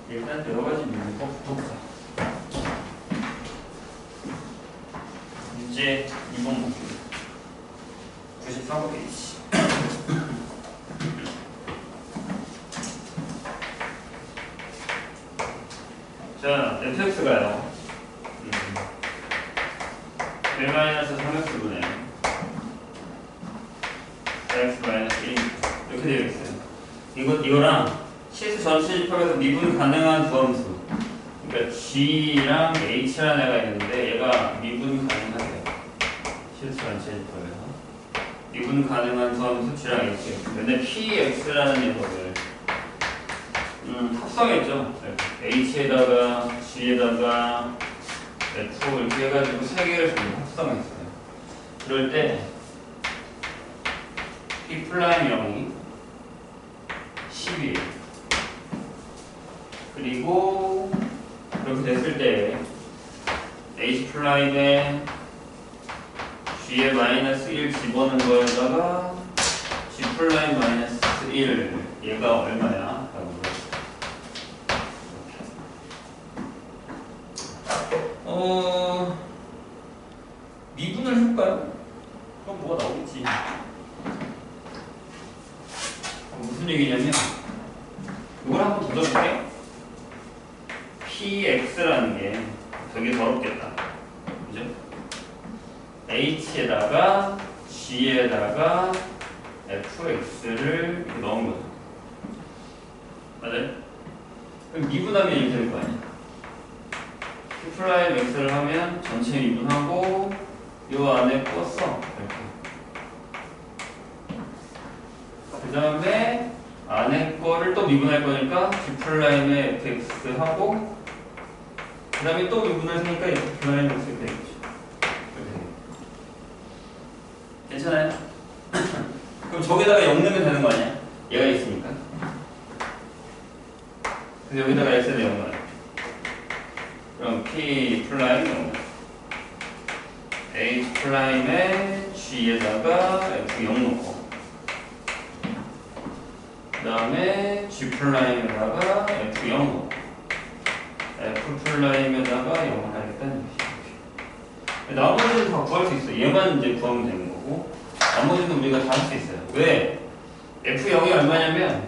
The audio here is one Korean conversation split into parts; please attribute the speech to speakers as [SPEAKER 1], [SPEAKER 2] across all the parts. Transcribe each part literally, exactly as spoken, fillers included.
[SPEAKER 1] 일단 여러 가지 문제부터 보자. 문제 이 번 볼게요. 구십삼 페이지. 자, fx가요. 음. 일 마이너스 삼 엑스분의 사 엑스 마이너스 일 이렇게 되어 있어요. 이거, 이거랑 실수 전체 집합에서 미분 가능한 두 함수. 그러니까 G랑 H라는 애가 있는데 얘가 미분 가능하대요. 실수 전체 집합에서. 미분 가능한 두 함수 G랑 H. 근데 Px라는 녀석을 음, 합성했죠. H에다가 G에다가 F 이렇게 해가지고 세 개를 좀 합성했어요. 그럴 때 P 플라임 영이 십이에요. 그리고 그렇게 됐을 때 H 플라임에 G에 마이너스 일 집어넣은 거에다가 G 플라임 마이너스 일 얘가 얼마야? 어... 미분을 해볼까요? 그럼 뭐가 나오겠지. 무슨 얘기냐면 이걸 한번 더 적을게요. Px라는 게 되게 더럽겠다. 그죠? H에다가 G에다가 Fx를 이렇게 넣은 거죠. 맞아요? 그럼 미분하면 이렇게 될 거 아니야? P 프라임 X를 하면 전체 미분하고 요 안에 꽂았어. 이렇게. 그 다음에 안에 거를 또 미분할 거니까 G 프라임에 Fx 하고 그 다음에 또 미분할 테니까 F 프라임 X 되겠죠. 괜찮아요? 그럼 저기다가 영 넣으면 되는 거 아니야? 얘가 있으니까. 그래서 여기다가 X는 영 넣어요. 그럼 P 플라임 영 H 플라임에 G에다가 F 영 넣고 그 다음에 G 플라임에다가 F 영 넣고 F 플라임에다가 영을 하겠다는 얘기죠. 나머지는 다 구할 수 있어. 얘만 이제 구하면 되는 거고 나머지는 우리가 다 할 수 있어요. 왜? 에프 영이 얼마냐면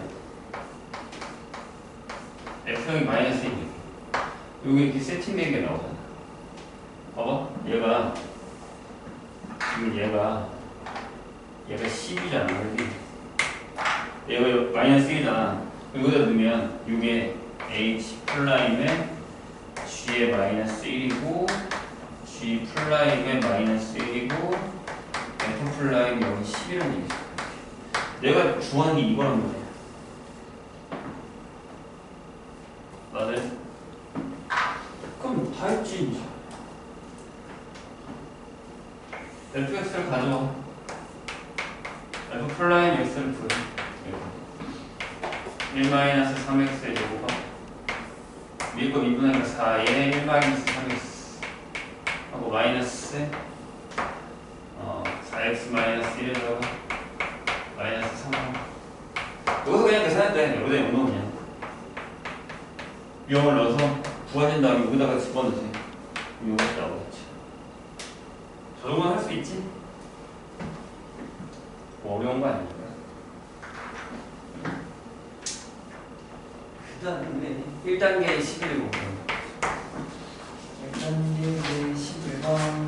[SPEAKER 1] 에프 영이 마이너스 일이에요. 여기 이렇게 세팅된 게 나오잖아. 봐봐. 얘가 지금 얘가 얘가 십이잖아. 여기 얘가 마이너스 일이잖아. 여기다 넣으면 육에 H 플라임에 G에 마이너스 일이고 G 플라임에 마이너스 일이고 F 플라임 여기 십이라는 얘기죠. 내가 주하는 게 이거란 말이야. 맞아요? 그럼 다 했지. 에프엑스를 가져와. F 플라임 X를 구해. 일 마이너스 삼 엑스의 제곱은 밀고 미분하니까 사에 일 마이너스 삼 엑스 하고 마이너스 어, 사 엑스 마이너스 일에다가 마이너스 삼 여기서 그냥 계산해도 돼. 여기다 영 넣으면 그냥 영을 넣어서 부하진 다음에 여기다가 집어넣지. 이것이 나오겠지. 저 정도는 할 수 있지? 뭐 어려운 거 아닙니까? 그 다음에 일 단계 십일 번 일 단계 십일 번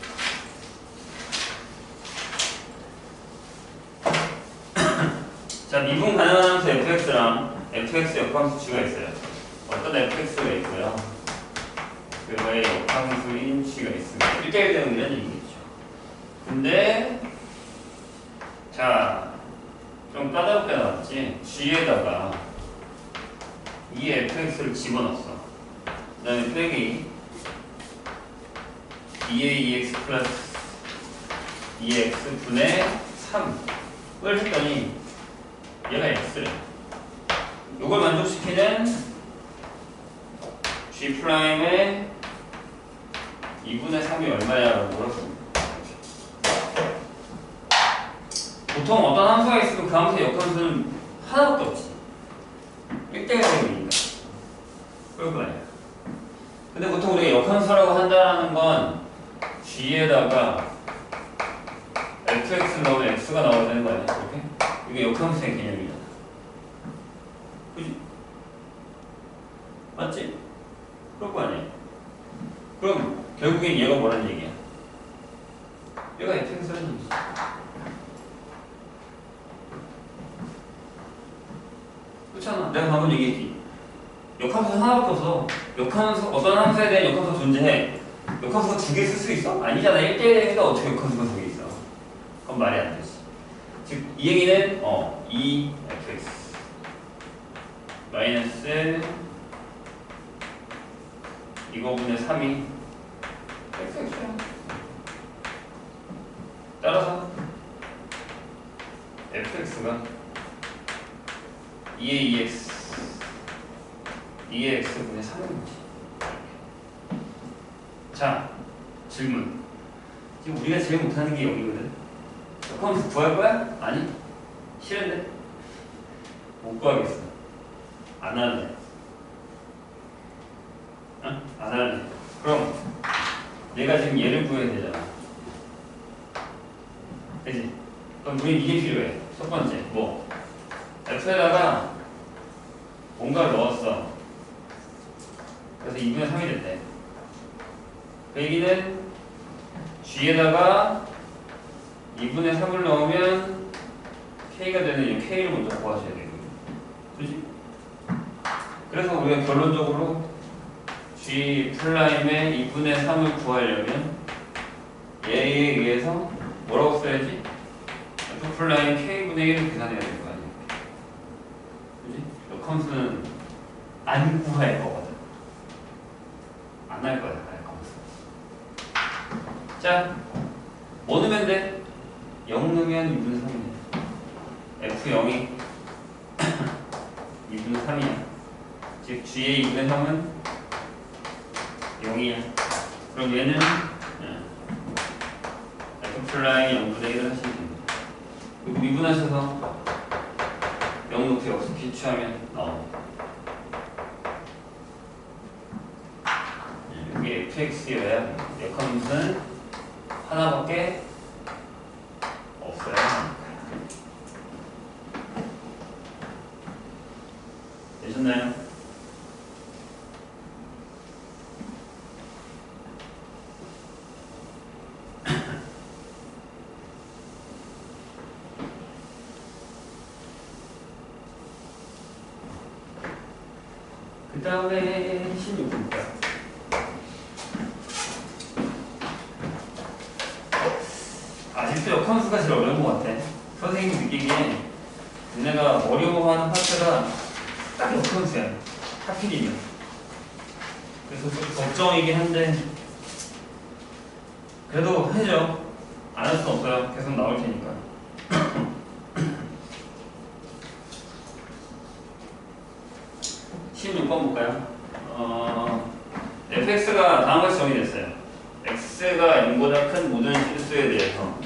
[SPEAKER 1] 자, 미분 가능한 함수 fx랑 fx 역함수 g가 있어요. 어떤 fx가 있고요. 그거의 역함수인 g가 있습니다. 일 대 일 대응이라는 얘기겠죠. 근데 자, 좀 까다롭게 나왔지. g에다가 이 fx를 집어넣었어. 그 다음에 빼기 이 에이 이엑스 플러스 이 엑스 분의 삼을 했더니 얘가 x래. 이걸 만족시키는 G 프라임의 이분의 삼이 얼마야라고 물었습니다. 보통 어떤 함수가 있으면 그 함수의 역함수는 하나밖에 없지. 일 대 일 대응이니까. 그럴 거 아니야. 근데 보통 우리가 역함수라고 한다는 건 g에다가 fx 넣으면 x가 나와야 되는 거 아니야? 이렇게? 이게 역함수의 개념이잖아. 그지? 맞지? 그럴 거 아니야. 그럼 결국엔 얘가 뭐라는 얘기야? 얘가 fx라는 얘기지. 그렇잖아. 내가 방금 얘기했지. 역함수 하나밖에 없어. 역함수, 어떤 함수에 대한 역함수가 존재해. 역함수가 두 개 쓸 수 있어? 아니잖아. 일 대 일에서 어떻게 역함수가 두 개 있어? 그건 말이 안 되지. 즉, 이 얘기는, 어, 이 에프엑스 마이너스 이거분의 삼이 에프엑스야. 따라서 에프엑스가 이의 이엑스 이의 x분의 삼인 거지. 자, 질문. 지금 우리가 제일 못하는 게 여기거든. 역함수 구할 거야? 아니? 싫은데? 못 구하겠어. 안 할래. 어? 안 할래. 그럼 내가 지금 얘를 구해야 되잖아. 그치? 그럼 우린 이게 필요해. 첫 번째, 뭐? f에다가 뭔가를 넣었어. 그래서 이분의 삼이 됐대. 그 얘기는 g에다가 이분의 삼을 넣으면 k가 되는 이 k를 먼저 구하셔야 되거든. 그지? 그래서 우리가 결론적으로 g 프라임의 이분의 삼을 구하려면 얘에 의해서 뭐라고 써야지? f 프라임 k분의 일을 계산해야 될 거 아니야. 그지? 역함수는 안 구할 거거든. 안 할 거야, 할 거면서. 자, 뭐 넣으면 돼? 영 넣으면 이분의 삼이네. 에프 영이 이분의 삼이야. 즉, g의 이분의 삼은 영이야. 그럼 얘는 f 플라이 영분의 일을 하시면 됩니다. 그리고 미분하셔서 영 높이 역수 기초하면 나옵니다. 이게 에프엑스여야 역함수는 하나밖에 없어요. 되셨나요? 그 다음에 십육 번입니다. 아직도 역함수가 제일 어려운 것 같아. 선생님이 느끼기에 얘네가 어려워하는 파트가 딱 역함수야. 하필이면. 그래서 좀 걱정이긴 한데 그래도 해줘. 안 할 수는 없어요. 계속 나올 테니까. 십육 번 볼까요? 어, fx가 다음과 같이 정의됐어요. x가 n보다 큰 모든 실수에 대해서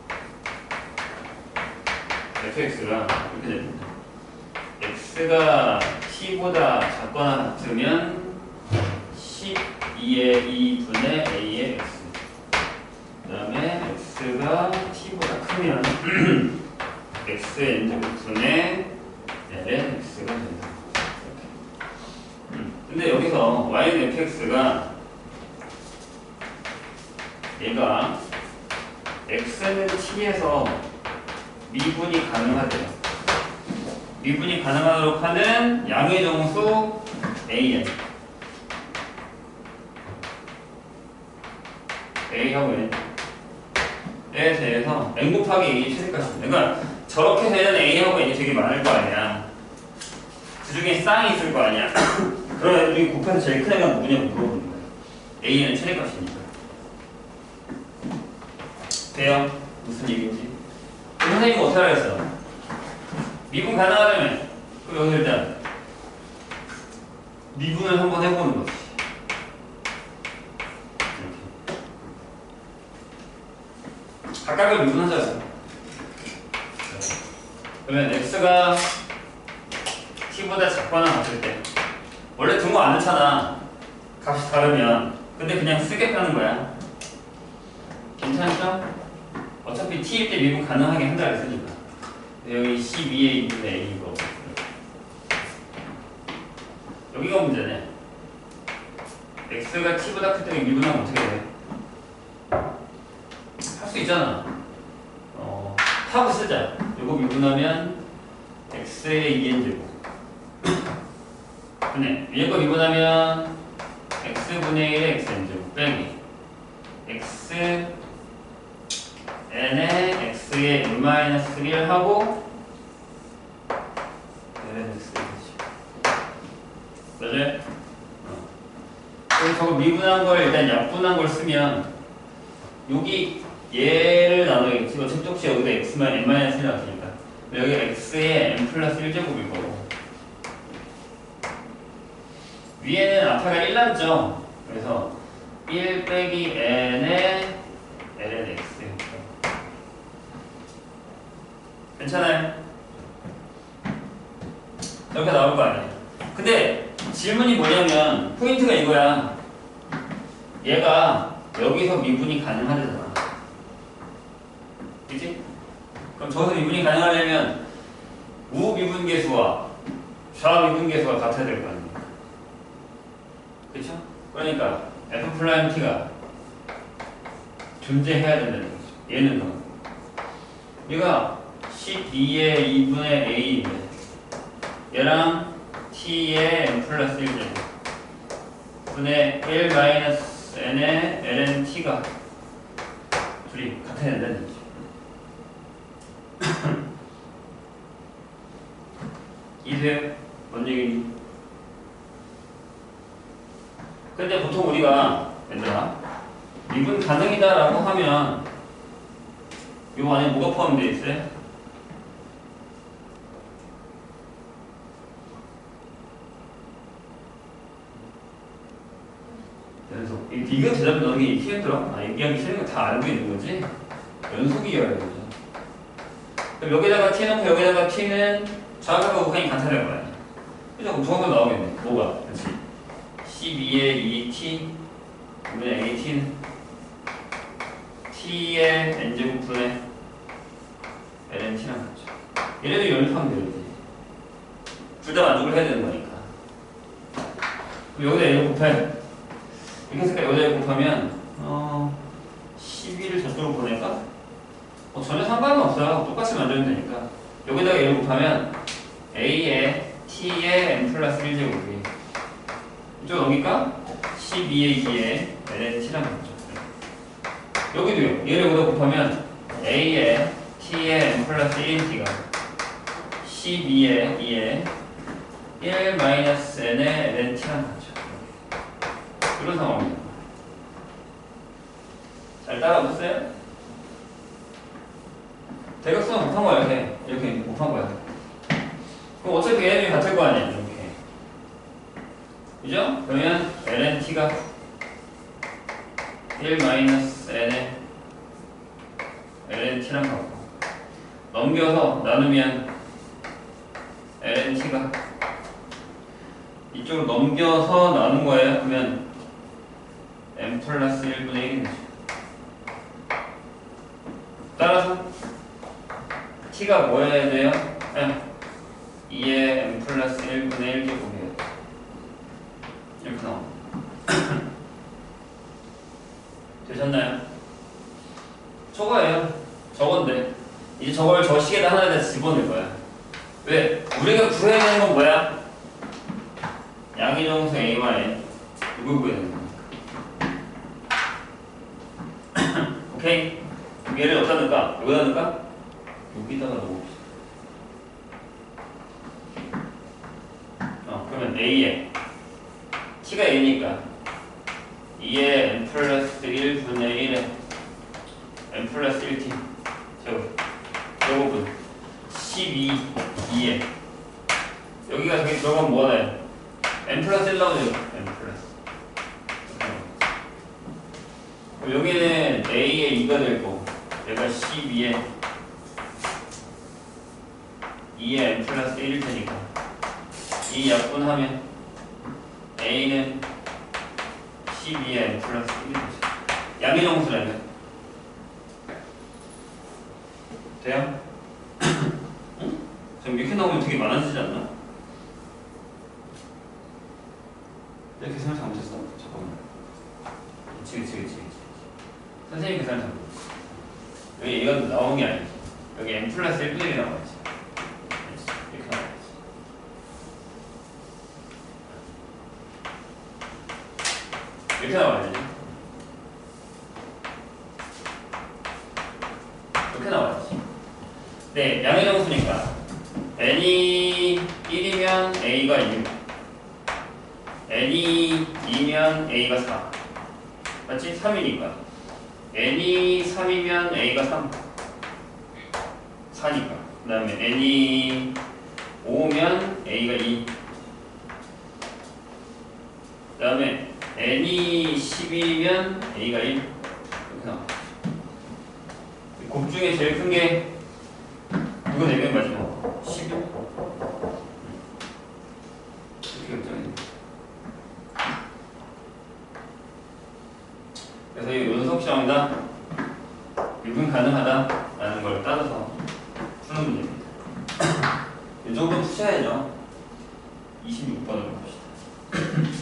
[SPEAKER 1] fx가 이렇게 됩니다. x가 t보다 작거나 같으면 십이의 이 분의 a의 x. 그 다음에 x가 t보다 크면 x의 n제곱분의 l의 x가 된다. 근데 여기서 y는 fx가 얘가 x는 t에서 미분이 가능하대요. 미분이 가능하도록 하는 양의 정수 an. a하고 n에 대해서 n 곱하기 a의 최대값입니다. 그러니까 저렇게 되는 a하고 n이 되게 많을 거 아니야. 그 중에 쌍이 있을 거 아니야. 그럼 애들이 곱해서 제일 큰 애가 누구냐고 물어보는 거야. a는 최대값이니까. 돼요? 무슨 얘기인지. 선생님이 어떻게 하겠어? 미분 가능하다면 그럼 여기서 일단 미분을 한번 해보는 거지. 각각을 미분하자고. 그러면 x가 t보다 작거나 같을 때 원래 둔 거 안 많잖아. 값이 다르면. 근데 그냥 쓰겠다는 거야. 괜찮죠? 어차피 t일 때 미분 가능하게 한다 그랬으니까. 여기 십이의 이분의 a이고. 여기가 문제네. x가 t보다 클 때 미분하면 어떻게 돼? 할 수 있잖아. 어, 하고 쓰자. 요거 미분하면 x의 이엔 제곱. 근데 위에 거 미분하면 x분의 일의 xn 제곱 빼기 x n에 x의 n 마이너스 일 하고 ln x 맞아요? 어. 그럼 저거 미분한 걸 일단 약분한 걸 쓰면 여기 얘를 나누겠지. 어차피 똑같이 여기다 x만 n 마이너스 일 나왔으니까 여기 x의 n 플러스 일 제곱일 거고 위에는 앞에가 일 남죠. 그래서 일 빼기 n의 ln x 괜찮아요? 이렇게 나올 거 아니에요. 근데 질문이 뭐냐면 포인트가 이거야. 얘가 여기서 미분이 가능하잖아. 그치? 그럼 저기서 미분이 가능하려면 우 미분계수와 좌 미분계수가 같아야 될 거 아닙니까? 그쵸? 그러니까 f 프라임 t가 존재해야 된다는 거죠. 얘는 더. 얘가 십이의 이분의 a인데 얘랑 t의 n 플러스 일 제곱 분의 일 마이너스 n의 ln t가 둘이 같아야 된다는 거죠. 이해돼요? 뭔 얘기니? 근데 보통 우리가 얘들아 미분 가능이다라고 하면 요 안에 뭐가 포함되어 있어요? 그래서 이거 대답 넣는 게 힘들어? 아, 얘기하기 싫은 거 다 알고 있는 거지? 연속이어야 되죠. 그럼 여기다가 t 넣고 여기다가 t는 좌극과 우극이 같아야 거야. 그죠? 그럼 저거 나오겠네. 뭐가? 그렇지. 십이의 이 t 분의 에이티는 t의 n제곱분의 ln t랑 같죠. 얘네도 연습하면 되지. 둘 다 만족을 해야 되는 거니까. 그럼 여기다 얘를 곱해. 이렇게 해서 여기다 얘를 곱하면 어, 십이를 저쪽으로 보낼까? 어, 전혀 상관은 없어요. 똑같이 만들면 되니까. 여기다가 얘를 곱하면 a의 t의 n 플러스 일 제곱이 이쪽 넘길까? 십이의 이에 ln t랑 같죠. 여기도요. 얘를 여기다 곱하면 a의 t의 n 플러스 일인 t가 십이의 이에 일 마이너스 n의 ln t랑 같죠. 이런 상황입니다. 잘 따라오셨어요? 대각선은 곱한 거야, 이렇게. 이렇게 곱한 거야. 그럼 어차피 얘네들이 같을 거 아니야, 이렇게. 그죠? 그러면 ln t가 일 마이너스 n의 ln t랑 같고 넘겨서 나누면 ln t가 이쪽으로 넘겨서 나눈 거예요. 그러면 n 플러스 일분의 일인 거죠. 따라서 t가 뭐 해야 돼요? 이의 n 플러스 일분의 일 제곱이에요. 이렇게 나옵니다. 되셨나요? 저거예요. 저건데 이제 저걸 저 식에다 하나에다 집어넣을 거야. 왜? 우리가 구해야 되는 건 뭐야? 양의 정수 a와 n 이걸 구해야 되는 거니까. 오케이? 얘를 어디다 넣을까? 여기다 넣을까? 여기다가 넣어봅시다. 어, 그러면 a에 t가 a니까 이에 n 플러스 일분의 일에 n 플러스 일 티 제곱 제곱은 십이, 이에 여기가 저기 들어가면 뭐가 나요? n 플러스 일 나오죠? n 플러스 그럼 여기는 a에 이가 될 거고 얘가 십이에 이에 n 플러스 일일 테니까 이 약분하면 A는 십이의 n 플러스 일인 거죠. 양의 정수라면 돼요? 응? 지금 이렇게 나오면 되게 많아지지 않나? 내 계산을 잘못했어? 잠깐만. 그치 그치 그치 그치. 선생님 계산을 잘못했어. 여기 얘가 나온 게 아니지. 여기 n 플러스 일 분의 일이 나와야지. 이렇게 나와야지. 이렇게 나와야지. 이렇게 나와야지. 네, 양의 정수니까 n이 일이면 a가 육, n이 이면 a가 사. 맞지? 삼이니까 n이 삼이면 a가 삼, 사니까. 그 다음에 n이 오면 a가 이, 그 다음에 n이 십이면 a가 일. 이렇게 나와. 곱 중에 제일 큰 게 이거 내면 마지막 십일. 이렇게 결정해. 그래서 이 연속 시험이다, 유분 가능하다라는 걸 따져서 푸는 문제입니다. 이 정도 푸셔야죠. 이십육 번을 봅시다.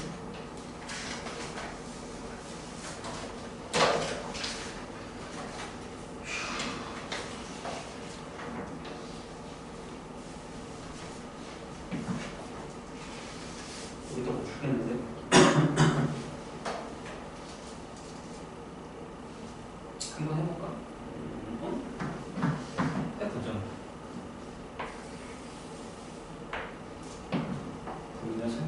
[SPEAKER 1] 여기도 못 풀겠는데. 한번 해볼까? 응? 해보자. 고민하세요.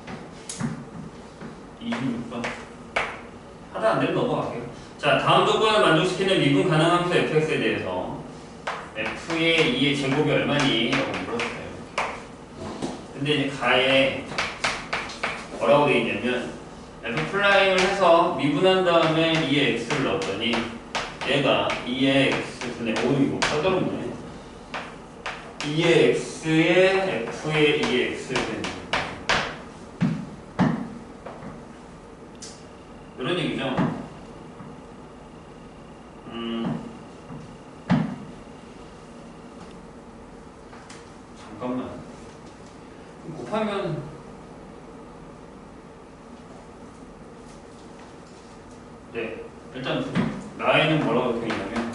[SPEAKER 1] 이십육 번. 하다 안 되면 넘어갈게요. 자, 다음 조건을 만족시키는 미분 가능한 함수 fx에 대해서 f의 이의 제곱이 얼마니? 라고 물었어요. 근데 이제 가에 뭐라고 되어 있냐면 f 프라임을 해서 미분한 다음에 이의 x를 넣었더니 얘가 이의 x분의 오 이거 까다롭네. 이의 x에 f의 이의 x를 되는 이런 얘기죠. 음 잠깐만, 곱하면 네, 일단 나에는 뭐라고 적혀 있냐면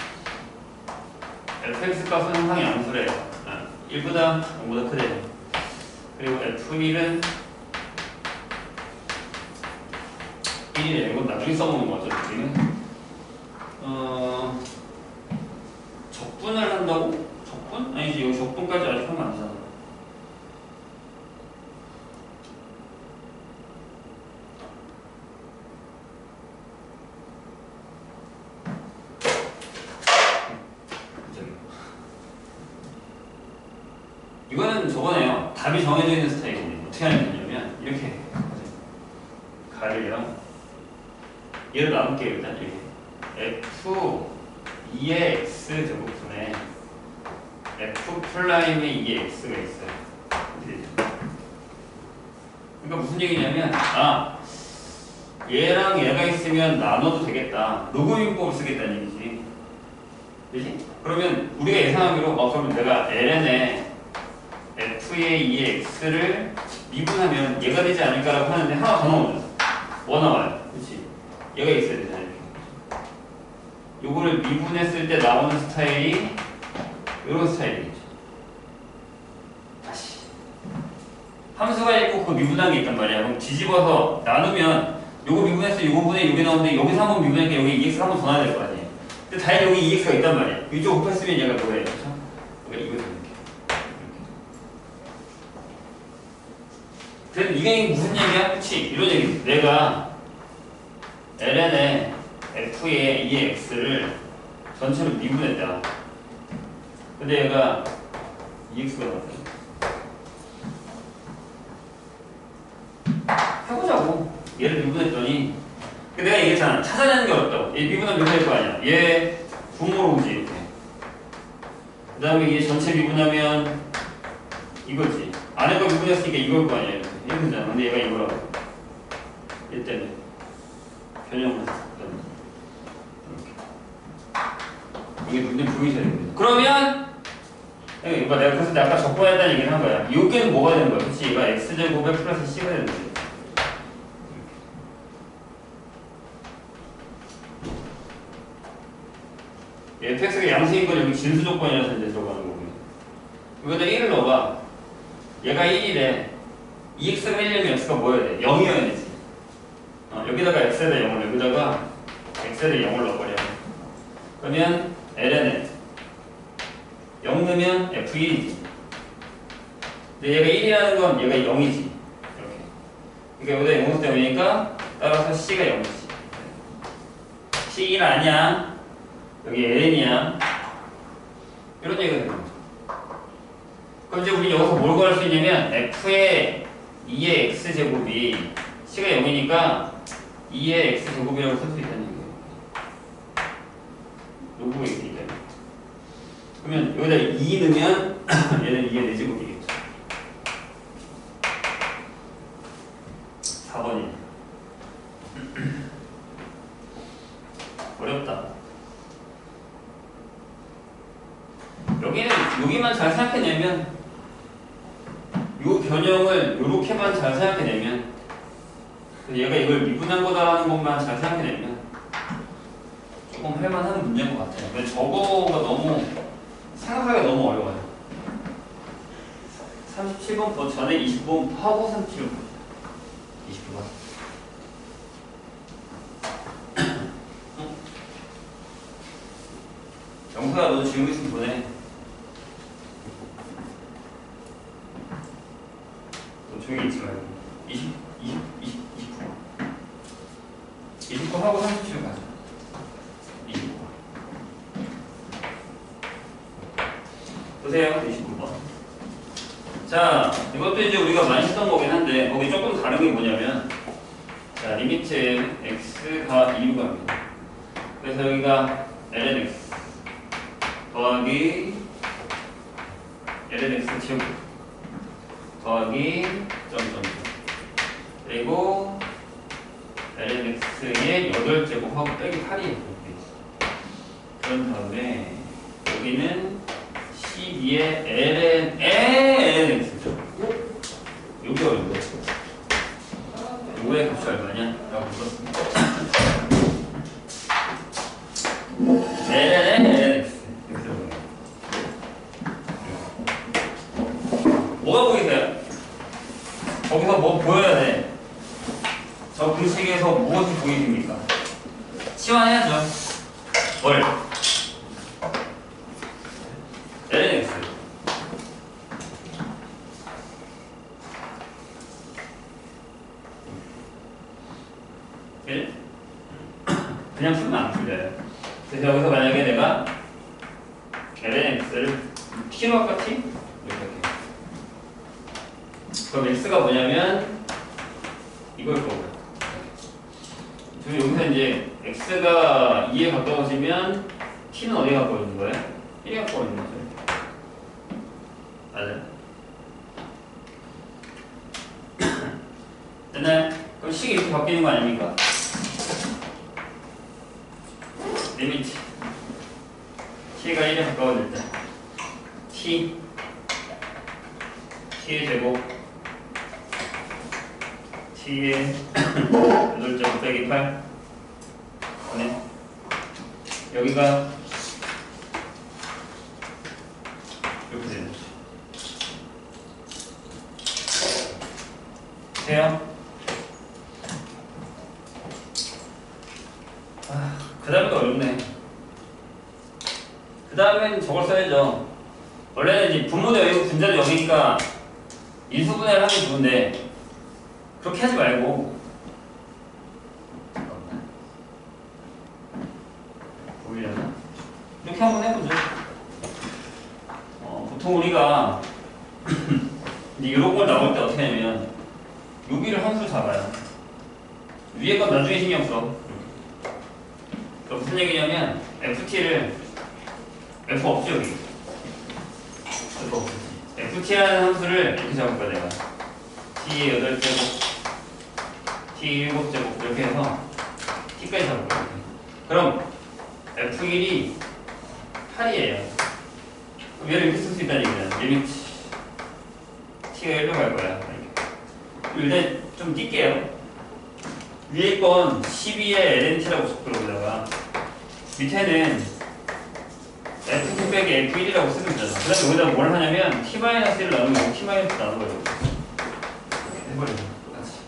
[SPEAKER 1] fx 값은 항상 양수래요. 아, 일보다 영보다 크대요. 그리고 에프 일은 일이래. 이건 나중에 써먹는 거죠. 우리는 어, 적분을 한다고? 적분? 아니지, 여기 적분까지 아직 하면 안 되잖아. 이거는 저거네요. 답이 정해져 있는 스타일이거든요. 어떻게 하면 되냐면 이렇게 가를요. 얘를 나눌게요. 일단 이렇게 f 이의 x 제곱분에 f 플라임의 이의 x가 있어요. 이렇게 되죠. 그러니까 무슨 얘기냐면 아, 얘랑 얘가 있으면 나눠도 되겠다. 로그민법을 쓰겠다는 얘기지. 그지? 그러면 우리가 예상하기로 어 그러면 내가 ln에 f의 이의 x를 미분하면 얘가 되지 않을까라고 하는데 하나 더 나오잖아. 뭐 나와요? 그렇지? 얘가 있어야 되잖아요. 이렇게. 요거를 미분했을 때 나오는 스타일이 이런 스타일이겠죠. 다시 함수가 있고 그 미분한 게 있단 말이야. 그럼 뒤집어서 나누면 요거 미분했을 때 요거 분의 요게 나오는데 여기서 한번 미분하니까 여기 이엑스 한 번 더 나와야 될 거 아니에요. 근데 다행히 여기 이엑스가 있단 말이야. 이쪽 곱했으면 얘가 뭐예요? 그렇죠? 그러니까 이거 그래도 이게 무슨 얘기야? 그치? 이런 얘기지. 내가 ln에 f의 이의 x를 전체로 미분했다. 근데 얘가 이엑스가 나왔어요. 해보자고. 얘를 미분했더니 내가 얘기했잖아. 찾아내는 게 어렵다고. 얘 미분하면 미분할 거 아니야. 얘 분모로 오지 이렇게. 그 다음에 얘 전체 미분하면 이거지. 안에 거 미분했으니까 이걸 거 아니야. 이렇게. 힘들잖아. 근데 얘가 이거라고. 얘 때문에. 변형을 했어. 이게 눈에 보이셔야 됩니다. 그러면 이거 내가 그래서 내가 아까 적분했다는 얘기를 한 거야. 여기는 뭐가 되는 거야? 그치? 얘가 x제곱에 플러스 c가 되는 거야. fx가 양수인 건 여기 진수 조건이라서 이제 들어가는 거고요. 여기다 일을 넣어봐. 얘가 일이래. 이 엑스가 일이면 x가 뭐여야 돼? 영이어야 되지. 어, 여기다가 x에다 영을, 여기다가 x에다 영을 넣어버려. 그러면 ln은 영 넣으면 에프 일이지. 근데 얘가 일이라는 건 얘가 영이지. 이렇게. 그러니까 여기다 영수 때문이니까 따라서 c가 영이지. 씨 일 아니야. 여기 ln이야. 이런 얘기가 되는 거죠. 그럼 이제 우리 여기서 뭘 구할 수 있냐면 f의 이의 x제곱이 c가 영이니까 이의 x제곱이라고 쓸 수 있다는 얘기예요. 요거 있으니까. 그러면 여기다 이 넣으면 얘는 이의 네 제곱이겠죠. 사 번이 어렵다. 여기는 여기만 잘 생각해내면 요 변형을 요렇게만 잘 생각해내면 얘가 이걸 미분한 거다라는 것만 잘 생각해내면 조금 할만한 문제인 것 같아요. 근데 저거가 너무 생각하기가 너무 어려워요. 삼십칠 번 더 전에 이십 번 하고 삼십칠 번 이십구 번 영서야 너도 지우고 있으면 보내. 너 조용히 있지 말고 이십, 이십, 이십, 이십구 번 이십구 하고 삼십칠 번 가자. 이십구 번 보세요. 이십구 번. 자, 이것도 이제 우리가 많이 했던 거긴 한데 거기 조금 다른 게 뭐냐면 자, 리미트 x가 이유가 합니다. 그래서 여기가 lnx 더하기 lnx 제곱 더하기 점점 그리고 lnx의 여덟 제곱하고 빼기 팔이에요. 그런 다음에 여기는 십이의 ln lnx죠. 여기 어려운 거. 요거의 값이 얼마냐? 라고 물었습니다. ln lnx 뭐가 보이세요? 거기서 뭐 보여야 돼? 저 공식에서 무엇이 보이십니까? 치환해야죠. 뭘? lnx 일? 그냥 풀면 안 풀려요. 그래서 여기서 만약에 내가 lnx를 t로 할까 t? 이렇게 할게요. 그럼 x가 뭐냐면 이걸 거고요. 지금 여기서 이제 x가 이에 가까워지면 t는 어디에 가까워지는 거예요? 일에 가까워지는 거죠. 맞아요? 됐나요? 그럼 식이 이렇게 바뀌는 거 아닙니까? 리미트 t가 일에 가까워질 때 t t의 제곱 t의 여덟 제곱 빼기 팔 네. 여기가 이렇게 되는 거죠. 돼요? 아, 그 다음에 어렵네. 그 다음엔 저걸 써야죠. 원래는 이제 분모대 여기고 분자도 여기니까 인수분해를 하면 좋은데 그렇게 하지 말고 보이려나? 이렇게 한번 해보죠. 어, 보통 우리가 이제 이런 걸 나올 때 어떻게 하냐면 여기를 함수로 잡아요. 위에 건 나중에 신경 써. 그럼 무슨 얘기냐면 ft를 f 없지 여기. f 없지. ft라는 함수를 이렇게 잡을 거야 내가. t t 여덟 제곱, t 일곱 제곱 이렇게 해서 t까지 잡을게요. 그럼 에프 일이 팔이에요. 그럼 얘를 이렇게 쓸 수 있다는 얘기잖아. 리미트 t가 일로 갈 거야. 일단 좀 뛸게요. 위에 건 십이의 엘엔티라고 적어보다가 밑에는 에프 구 빼기 에프 일이라고 쓰면 되잖아. 그 다음에 여기다 뭘 하냐면 t-일을 나누고 t- 나눠버려. 이렇게 해버려. 똑같이.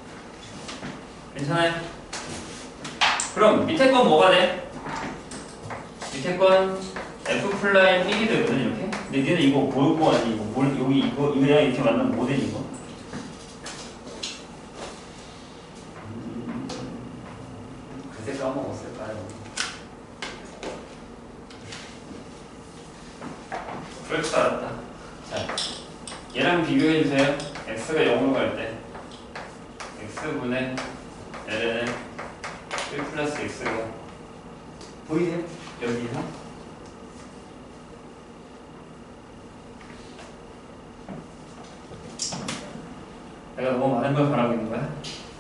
[SPEAKER 1] 괜찮아요? 그럼 밑에 건 뭐가 돼? 밑에 건 F 플라임 일이 되거든 이렇게. 근데 니네 이거 뭘 거 아니? 이거 뭘 여기 이거 이거랑 이렇게 만나면 뭐 되니 이거? 음, 그새 까먹었을까요? 그럴 줄 알았다. 자, 얘랑 비교해 주세요. x가 영으로 갈 때 x분의 ln은 일 플러스 x가 보이세요? 여기서 내가 너무 많은 걸 바라고 있는 거야?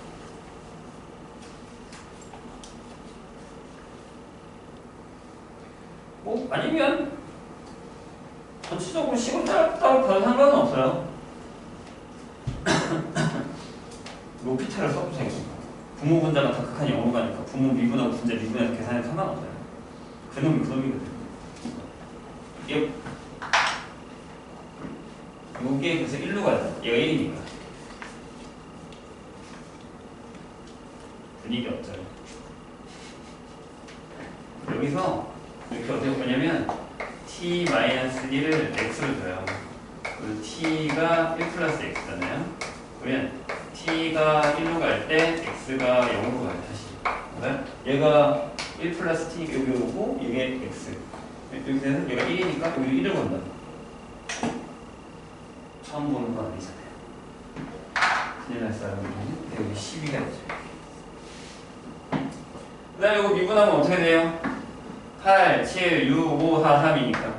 [SPEAKER 1] 뭐 아니면 전체적으로 식을 따로 봐도 상관은 없어요. 로피타를 써보세요. 부모 분자가 다 극한 영어로 가니까 부모 미분하고 분자 미분해서 계산해도 상관없어요. 그놈이 그놈이거든. 이게 요게 그래서 일로 가야 돼. 얘가 일이니까. 분위기 없죠. 여기서 이렇게 어떻게 보냐면 t-일을 x로 줘요. 그리고 t가 일 플러스 x잖아요. 그러면 t가 일로 갈 때 x가 영으로 가요. 다시. 얘가 일 플러스 t 여기 오고 이게 x. 이렇게 해서 얘가 일이니까 여기 일을 건다. 처음 보는 건 아니잖아요. 큰일 날 사람은 여기 십이가 되죠. 그 다음에 이거 미분하면 어떻게 돼요? 팔, 칠, 육, 오, 사, 삼이니까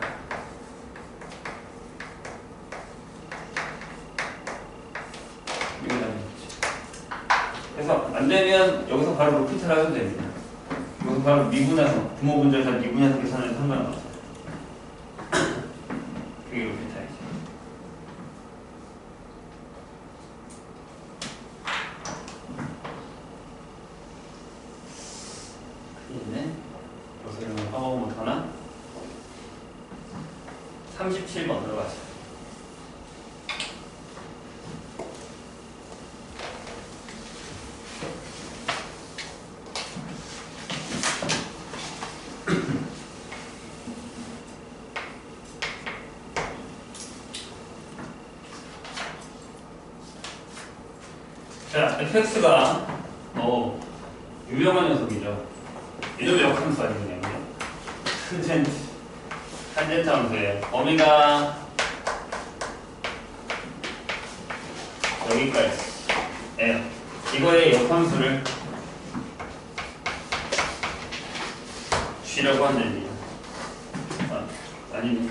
[SPEAKER 1] 미분하면 그래서 안되면 여기서 바로 로피트를 하셔도 됩니다. 여기서 바로 미분해서 부모 분자에서 미분해서 계산해도 상관은 없어요. 그게 로피트이죠. 있네. 여기서 이런 거 까먹으면 못하나? 삼십칠 번 들어가죠. 자, 에프엑스가 어, 유명한 녀석이죠. 이놈의 역함수 아니냐? 탄젠트, 탄젠트 함수예요. 범위가 여기까지. 예, 이거의 역함수를 쥐라고 한다는 얘기예요. 아, 아니네.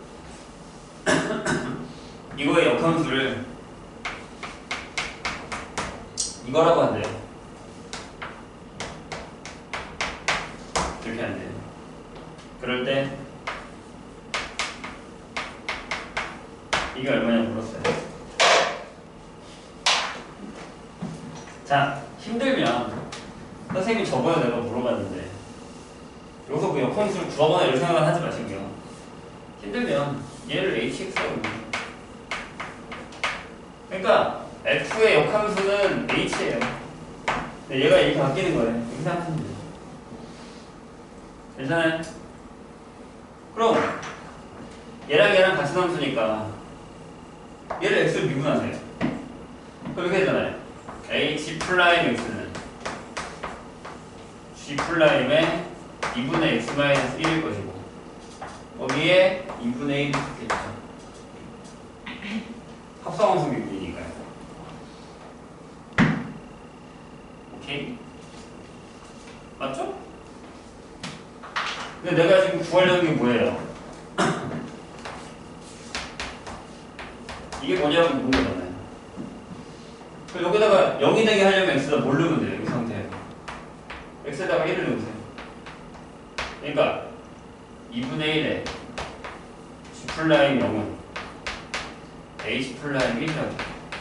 [SPEAKER 1] 이거의 역함수를 이거라고 한대요. 이렇게 한대요. 그럴 때 이게 얼마냐 물었어요. 자, 힘들면 선생님이 저번에 내가 물어봤는데 여기서 그 역함수를 구하거나 이런 생각은 하지 마시고요. 힘들면 얘를 hx라고 합니다. 그러니까 f의 역함수는 h예요. 근데 얘가 이렇게 바뀌는 거예요. 이렇게 생각하면 돼요. 괜찮아요? 그럼 얘랑 얘랑 같은 함수니까 얘를 x로 미분하세요. 그럼 이렇게 되잖아요. h 플라임 x는 g 플라임의 이분의 x 마이너스 일일 것이고 거기에 이분의 일이 붙겠죠. 합성함수 미분이니까요. 오케이? 맞죠? 근데 내가 지금 구하려는 게 뭐예요? 이게 뭐냐고 묻는 거잖아요. x에다가 영이 되게 하려면 x에다 뭘 넣으면 돼요? 이 상태에 x에다가 일을 넣으세요. 그러니까 이분의 일에 g 플라임 영은 h 플라임 일이라고.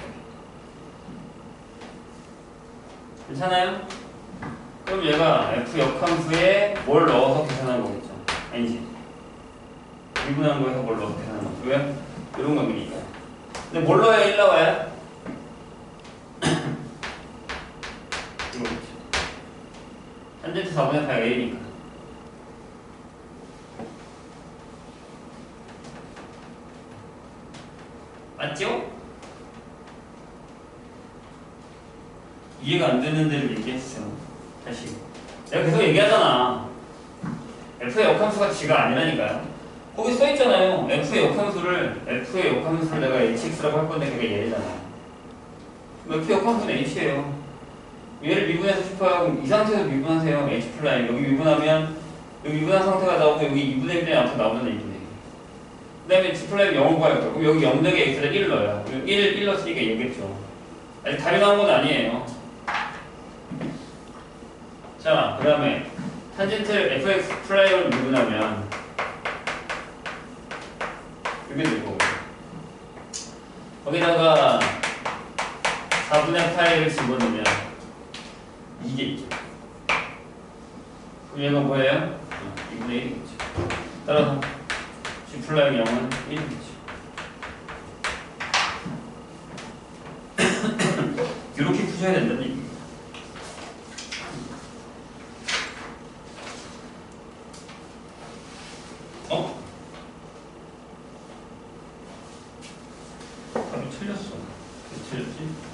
[SPEAKER 1] 괜찮아요? 그럼 얘가 f 역함수에 뭘 넣어서 계산한 거겠죠? 아니지. 미분한 거에서 뭘 넣어서 계산한 거죠. 왜? 이런 관계니까. 근데 뭘 넣어야 일 나와요? 이거겠죠. 탄젠트 사분의 파이가 일이니까. 맞죠? 이해가 안 되는 데를 얘기했어요. 다시. 내가 계속 얘기하잖아. f의 역함수가 g가 아니라니까요. 거기 써있잖아요. f의 역함수를, f의 역함수를 내가 hx라고 할 건데 그게 얘잖아요. f 역함수는 h예요. 얘를 미분해서 싶어요. 그럼 이 상태에서 미분하세요. h 플라임. 여기 미분하면, 여기 미분한 상태가 나오고, 여기 이분의 일이 앞에 나오잖아, 이분의 일. 그 다음에 g 플라임 영을 구할 거예요. 그럼 여기 영 대에 x를 일을 넣어요. 일, 일 넣었으니까 얘겠죠. 아직 답이 나온 건 아니에요. 자, 그 다음에 탄젠트를 fx 프라임을 미분하면 이렇게 될 거고 거기다가 사분의 파이를 집어넣으면 이게 있죠. 그럼 얘가 뭐예요? 이분의 일이겠죠. 따라서 g 플라임 영은 일이겠죠. 이렇게 푸셔야 된다는 얘기입니다. 어? 답이 틀렸어. 왜 틀렸지?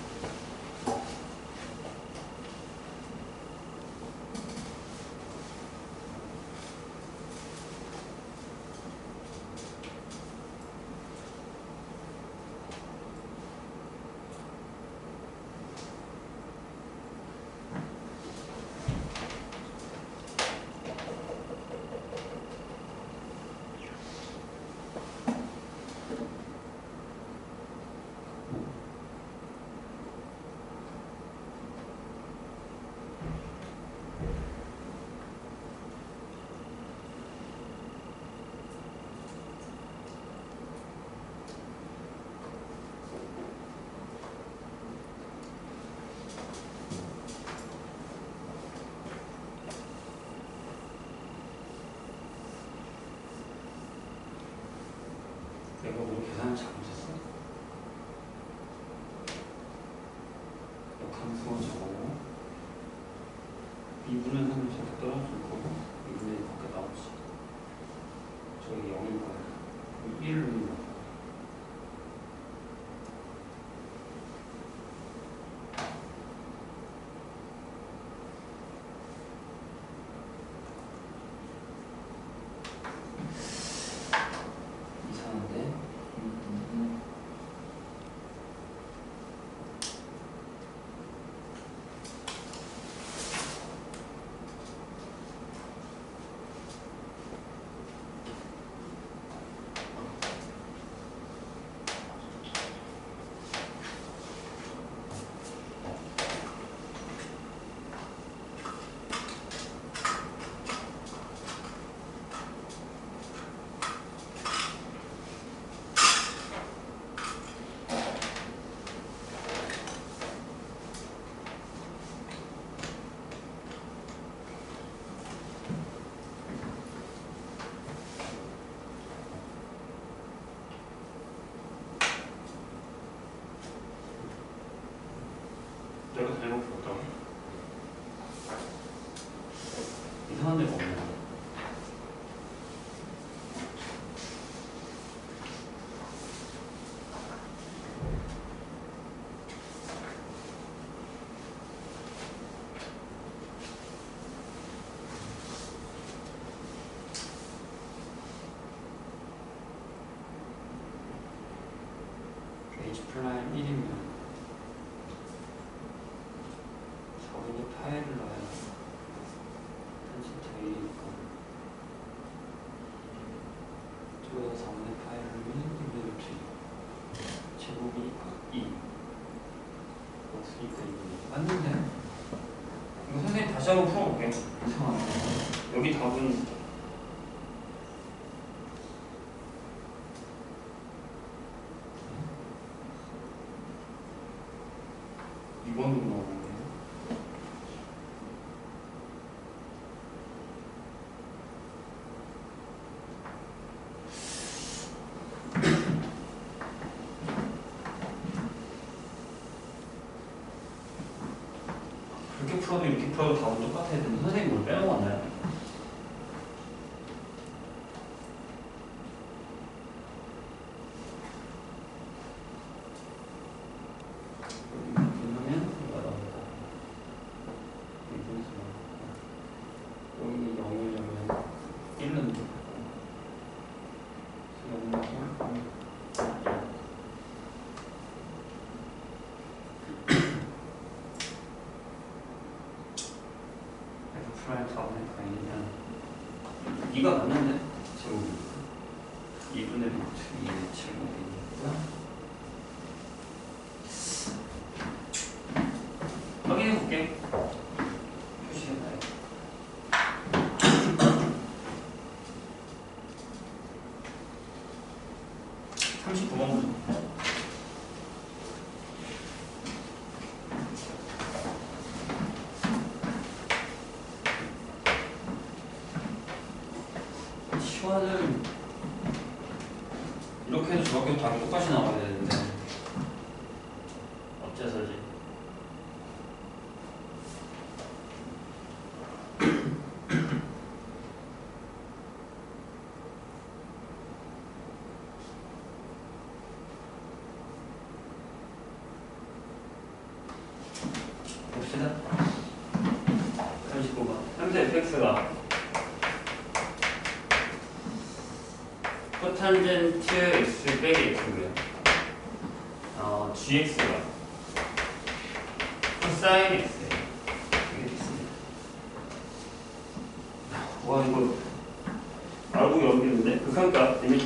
[SPEAKER 1] 내가 뭐 계산을 잘못했어? 역함수 저거고 이분의 삼을 저렇게 떨어질 거고 이분의 일 밖에 나오지. 저기 영일 거야. 일을 넣는 거야. 내가 잘못 풀었다고? 이상한 데가 없네. h 플라임 일이면 사분의 파이를 넣어야 탄젠트가 일이니까 저기다 사분의 파이를 넣으면 이렇게 제곱이니까 이 없으니까 맞는데? 이거 선생님 다시 한번 풀어볼게요. 이상하네. 여기 답은 이 번으로 나오는데. 그렇게 풀어도 이렇게 풀어도 답은 똑같아야 되는데 선생님 뭘 빼먹었나요? 이가 맞는데? 제곱이니까 이분의 루트 이의 제곱이니까 확인해볼게. 표시해놔요. 삼십구 번 시화는 이렇게 해도 저렇게 해도 답이 똑같이 나와야 되는데 어째서지? 봅시다. 삼십구 번 현재 fx가 코탄젠트 x 빼기 x고요. 어, gx가 코사인 x예요. 이게 됐습니다. 와 이거 알고 여기는데 극한값 리미트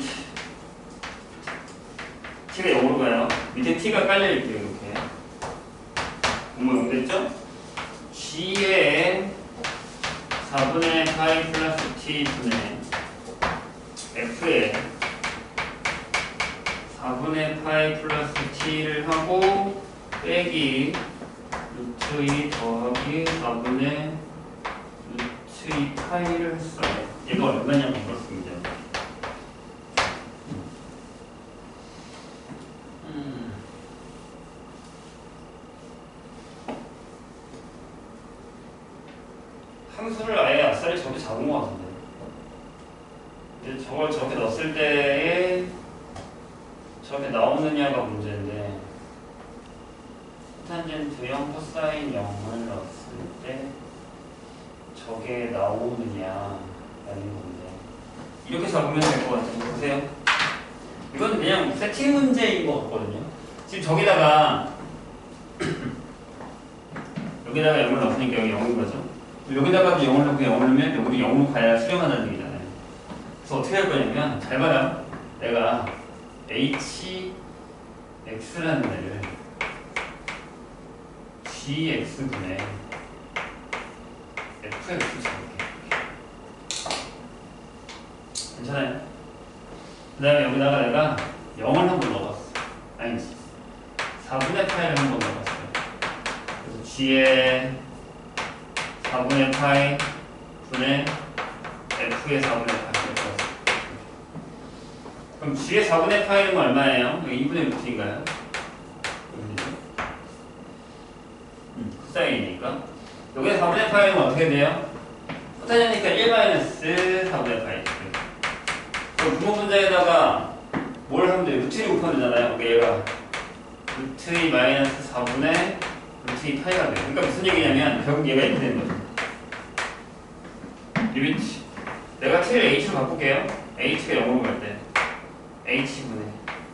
[SPEAKER 1] t가 영으로 가요. 밑에 t가 깔려있게요. 이렇게 뭐뭐 연결했죠? g에 사분의 파이 플러스 t 분의 f에 사분의 파이 플러스 t를 하고 빼기 루트 이 더하기 사분의 루트 이 파이를 했어요. 얘가 얼마냐면 그렇습니다. 음. 함수를 아예 아싸리 저기 잡은 것 같은데. 저걸 저렇게 넣었을 때에 저렇게 나오느냐가 문제인데 탄젠트 영, 코사인 영을 넣었을 때 저게 나오느냐라는 건데 이렇게 잡으면 될 것 같아요. 보세요. 이건 그냥 세팅 문제인 것 같거든요. 지금 저기다가 여기다가 영을 넣으니까 여기 영인 거죠. 여기다가도 영을 넣고 영을 넣으면 여기도 영으로 가야 수렴한다는 얘기잖아요. 그래서 어떻게 할 거냐면 잘 봐요. 내가 hx라는 애를 gx분의 fx로 잡을게. 괜찮아요? 그 다음에 여기다가 내가 영을 한번 넣어봤어. 아니지 사분의 파이를 한번 넣어봤어요. 그래서 g의 사분의 파이 분의 f의 사분의 파이. 그럼 g의 사분의 파이는 얼마예요? 이분의 루트인가요? 음, 코사인이니까 여기에 사분의 파이는 어떻게 돼요? 코사인이니까 일 마이너스 사분의 파이. 그럼 부모 분자에다가 뭘 하면 돼요? 루트 이 곱하면 되잖아요. 얘가 루트 이 마이너스 사분의 루트 이 파이가 돼요. 그러니까 무슨 얘기냐면 결국 얘가 이렇게 되는 거죠. 리미트 내가 t를 h로 바꿀게요. h가 영으로 갈 때 h분의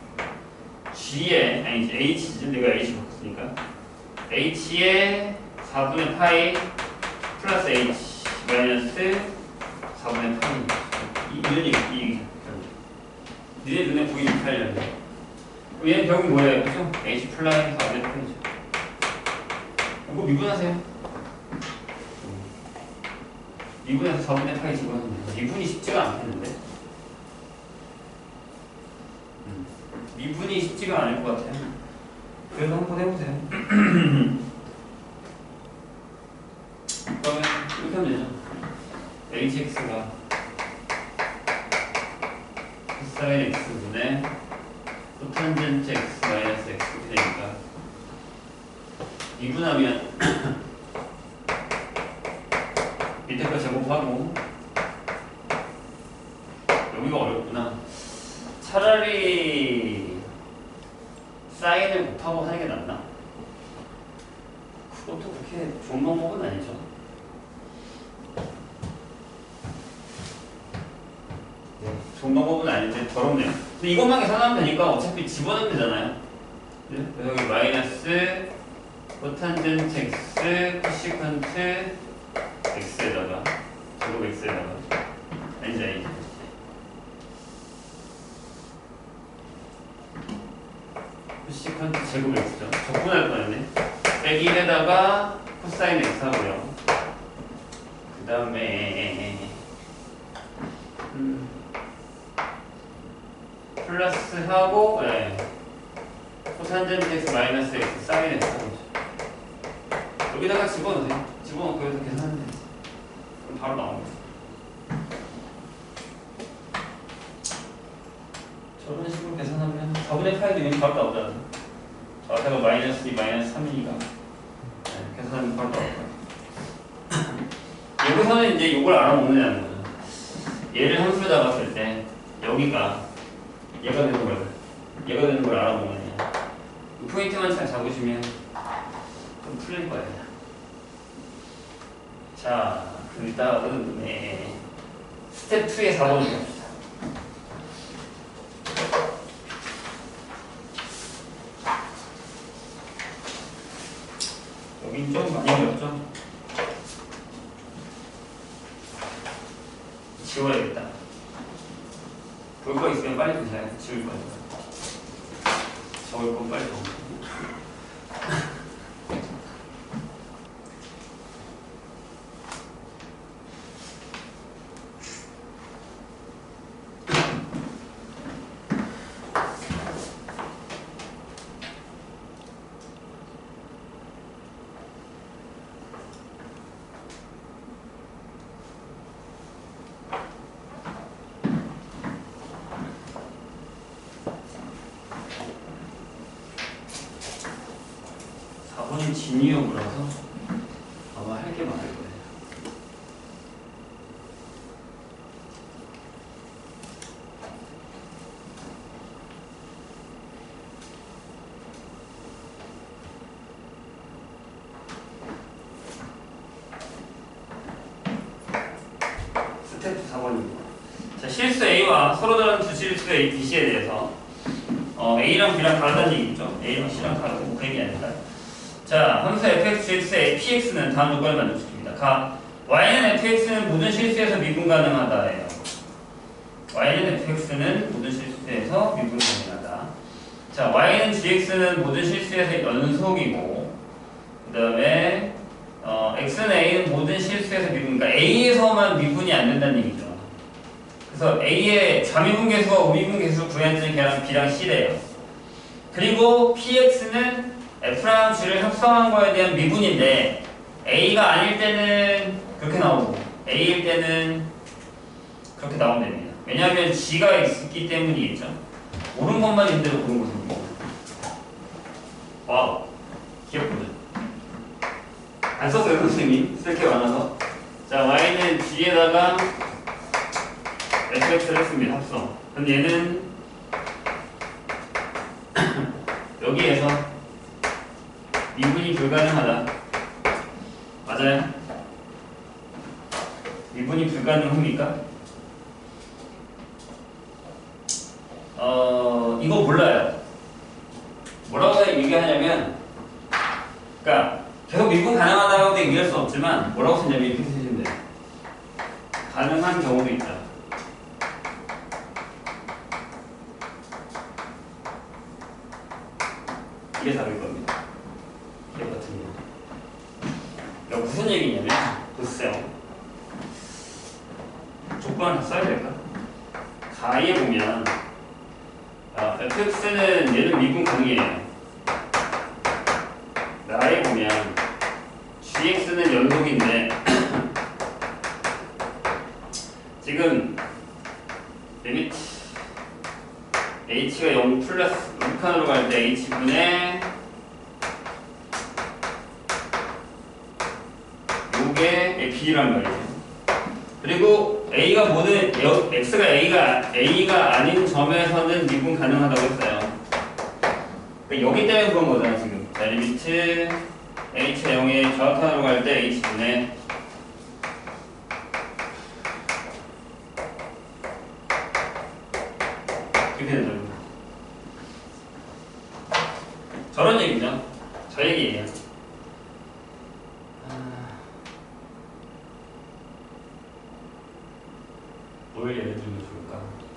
[SPEAKER 1] g의 아니지 h지 내가 h 바꿨으니까 h의 사분의 파이 플러스 h 마이너스 사분의 파이 이 이런 얘기 이 얘기 니네 눈에 보이는 팔려요. 얘는 결국 뭐예요? 그죠? h 플라이 사분의 파이죠. 이거 미분하세요. 미분해서 사분의 파이 집어넣는 미분이 쉽지가 않겠는데? 음. 미분이 쉽지가 않을 것 같아요. 그래도 한번 해보세요. 그러면 이렇게 하면 되죠. hx가 코사인 x분의 코탄젠트 x 마이너스 x 이렇게 되니까 미분하면 밑에 거 제곱하고 여기가 어렵구나. 차라리 사인을 곱하고 하는 게 낫나? 그것도 그렇게 좋은 방법은 아니죠. 네, 좋은 방법은 아닌데 더럽네요. 근데 이것만 계산하면 되니까 어차피 집어넣으면 되잖아요. 네? 그래서 여기 마이너스 코탄젠트 x 코시컨트 x에다가 제곱 x에다가 아니지 아니지 코시컨트 제곱 x죠. 적분할 뻔했네. 빼기 일에다가 코사인 x 하고요. 그 다음에 음, 플러스 하고 네. 코탄젠트 x 마이너스 x 사인 x 하고 여기다가 집어넣으세요. 집어넣고 여기서 계산하면 되지. 그럼 바로 나옵니다. 저런 식으로 계산하면 사분의 파이도 이미 바로 나오잖아. 좌표가 마이너스 이, 마이너스 삼이니까 네, 계산하면 바로 나올 거야. 여기서는 이제 이걸 알아먹느냐는 거죠. 얘를 함수로 잡았을 때 여기가 얘가 되는 걸 얘가 되는 걸 알아먹느냐. 이 포인트만 잘 잡으시면 좀 풀릴 거예요. 자, 그 다음에 스텝 이의 사 번을 봅시다. 여긴 좀 많이 어렵죠? 지워야겠다. 볼 거 있으면 빨리 보세요. 지울 거니까. 적을 건 빨리 적고. 사 번이 진위험이라서 아마 할 게 많을 거예요. 스텝 사 번입니다. 자, 실수 A와 서로 다른 두 실수 A, B, C에 대해서 어, A랑 B랑 다르다는 얘기죠. A랑 C랑 다르고 뭐 그 얘기 아닙니다. 자, 함수 fx, gx의 px는 다음 조건을 만족시킵니다. 가 y는 fx는 모든 실수에서 미분 가능하다예요. y는 fx는 모든 실수에서 미분 가능하다. 자, y는 gx는 모든 실수에서 연속이고, 그 다음에 어, x는 a는 모든 실수에서 미분, 그러니까 a에서만 미분이 안 된다는 얘기죠. 그래서 a의 좌미분 계수와 우미분 계수 구해야되는 걔랑 b랑 c래요. 그리고 px는 f랑 g를 합성한 거에 대한 미분인데 a가 아닐 때는 그렇게 나오고 a일 때는 그렇게 나오면 됩니다. 왜냐하면 g가 있기 때문이겠죠. 옳은 것만 있는 대로 고른 것입니다. 와우, 귀엽거든. 안 썼어요 선생님이? 쓸 게 많아서. 자, y는 g에다가 fx를 했습니다. 합성. 그럼 얘는 여기에서 미분이 불가능하다. 맞아요? 미분이 불가능합니까? 어, 이거 몰라요. 뭐라고 얘기하냐면, 그러니까 계속 미분 가능하다고 얘기할 수 없지만 뭐라고 쓰냐면 이렇게 쓰시면 돼요. 가능한 경우도 있다. 이게 답일 겁니다. 이게 같은 경우. 무슨 얘기냐면 보세요. 조건 다 써야 될까? 가에 보면 아, 에프엑스는 얘는 미분 가능해요. 나에 보면 지엑스는 연속인데 지금 리미트 h가 영 플러스 극한으로 갈 때 h분의 요게 b란 말이죠. 그리고 a가 뭐든 x가 a가 a가 아닌 점에서는 미분 가능하다고 했어요. 그러니까 여기 때문에 그런 거잖아 지금. 자, 리미트 h가 영에 정확한으로 갈 때 h분의 이렇게 된다. 저런 얘기죠. 저 얘기예요. 뭘 예를 들면 좋을까?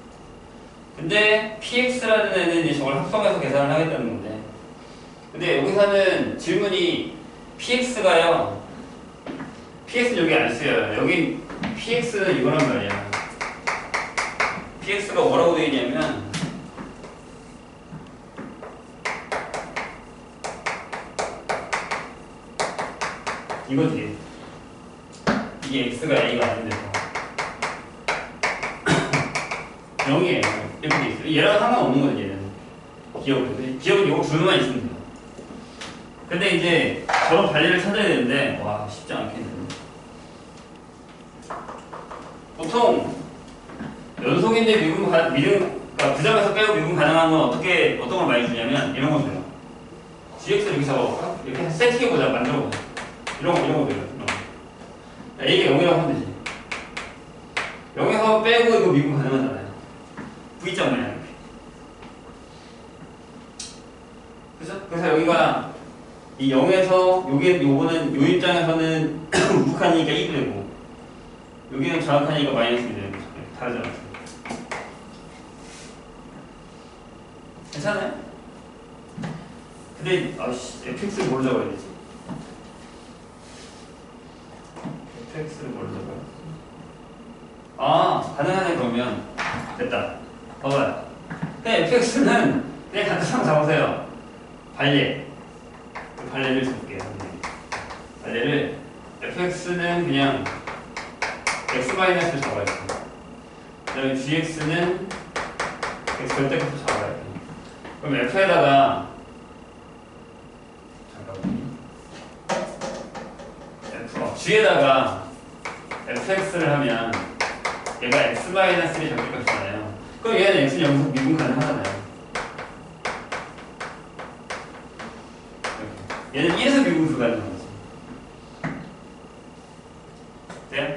[SPEAKER 1] 근데 px라는 애는 이제 저걸 합성해서 계산을 하겠다는 건데, 근데 여기서는 질문이 px가요, px는 여기 안 쓰여요. 여기 px는 이거란 말이야. px가 뭐라고 되어 있냐면 이거 뒤에 이게 x가 a가 아닌데서 영이에요. 이렇게 돼 있어요. 얘랑 상관없는 거죠, 얘는. 기억은. 기억은 요거 둘만 있으면 돼요. 근데 이제 저런 관리를 찾아야 되는데, 와, 쉽지 않겠는데. 보통, 연속인데 미분, 가, 미분, 그러니까 그 점에서 빼고 미분 가능한 건 어떻게, 어떤 걸 많이 주냐면, 이런 거 줘요. gx를 이렇게 잡아볼까? 이렇게 세팅해보자, 만들어보자. 이런 거, 이런 거 줘요. 이런 거. a가 영이라고 하면 되지. 영에서 빼고 이거 미분 가능하잖아요. V점 모양 이렇게. 그죠? 그래서 여기가 이 영에서 요게 요거는 요 입장에서는 우극하니까 이 되고 여기는 정확하니까 마이너스 이 되는 거죠. 다르지 않습니다. 괜찮아요? 근데 아씨 에프엑스를 뭘로 잡아야 되지? 에프엑스를 뭘로 잡아요? 아 가능하네. 그러면 됐다. 봐봐요. 그냥 에프엑스는 그냥 각각 잡으세요. 발례. 그 발례를 줄게요. 발례를 에프엑스는 그냥 x-를 잡아야 돼요. 그 다음에 gx는 x 절대값을 잡아야 돼요. 그럼 f에다가 잠깐만요. f, 어, g에다가 fx를 하면 얘가 x-의 절대값이잖아요. 그럼 얘는 x는 여기서 미분 가능하잖아요. 얘는 일에서 미분 불가능한 거지. 돼요?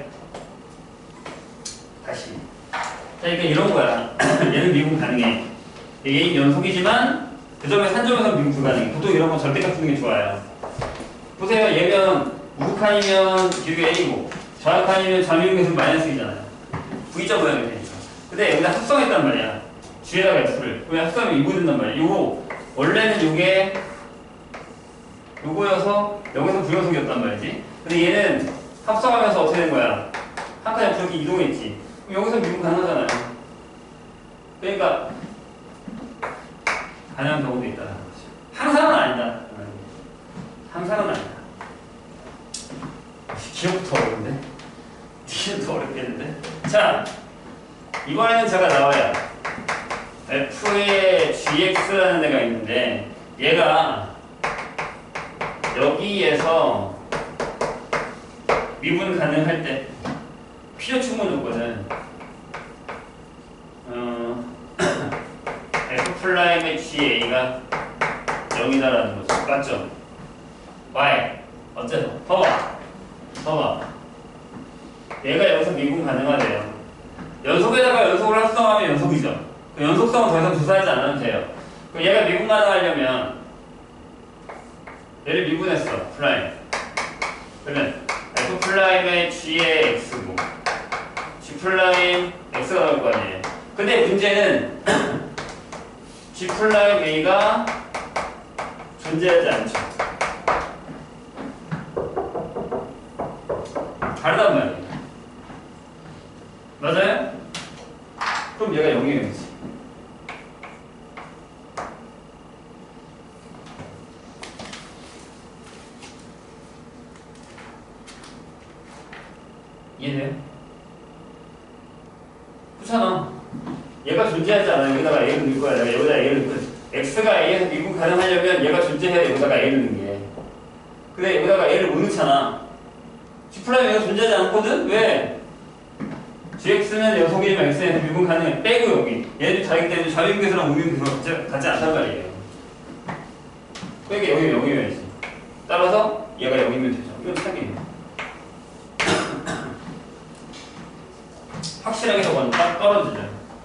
[SPEAKER 1] 다시. 자, 그러니까 이런 거야. 얘는 미분 가능해. 얘는 연속이지만 그 점에서 한 점에서 미분 불가능해. 보통 이런 건 절대값 쓰는 게 좋아요. 보세요. 얘면 우극한이면 기울기 a고 좌극한이면 좌미분계수는 마이너스 이잖아요. V자 모양이 되니까. 근데 여기다 합성했단 말이야. G에다가 F를. 왜 합성하면 이거 된단 말이야. 요거, 원래는 요게, 요거여서 여기서 부연속이었단 말이지. 근데 얘는 합성하면서 어떻게 된 거야? 한 칸 옆으로 이렇게 이동했지. 그럼 여기서 미분 가능하잖아요. 그러니까, 가능한 경우도 있다는 거죠. 항상은 아니다. 항상은 아니다. 기억부터 어려운데? 기억부터 어렵겠는데? 자, 이번에는 제가 나와요. f의 gx라는 애가 있는데 얘가 여기에서 미분 가능할 때 필요 충분 조건은 어, f'의 ga가 영이다라는 거죠. 맞죠? y 어째서? 봐봐 봐봐 얘가 여기서 미분 가능하대요. 연속에다가 연속을 합성하면 연속이죠. 그 연속성은 더 이상 조사하지 않아도 돼요. 그럼 얘가 미분 가능하려면 얘를 미분했어. 플라임. 그러면 f 플라임의 g의 x고 g 플라임 x가 나올 거 아니에요. 근데 문제는 g 플라임 a가 존재하지 않죠. 다르단 말이에요. 맞아요? 그럼 얘가 영이겠지. 이해돼요? 그렇잖아. 얘가 존재하지 않아. 여기다가 A를 넣을 거야. 내가 여기다 A를 넣을 거야. X가 A에서 미분 가능하려면 얘가 존재해야 여기다가 A를 넣는 게. 근데 여기다가 A를 못 넣잖아. G'가 얘가 존재하지 않거든? 왜? Gx는 여속이지만 X에서 미분 가능해. 빼고 여기. 얘네들 다르기 때문에 좌유인계수랑 우유인계수가 같지, 같지 않단 말이에요. 빼기 여기 영이어야지. 따라서 얘가 영이면 되죠. 이건 착이에요. 확실하게 저건 딱 떨어지죠.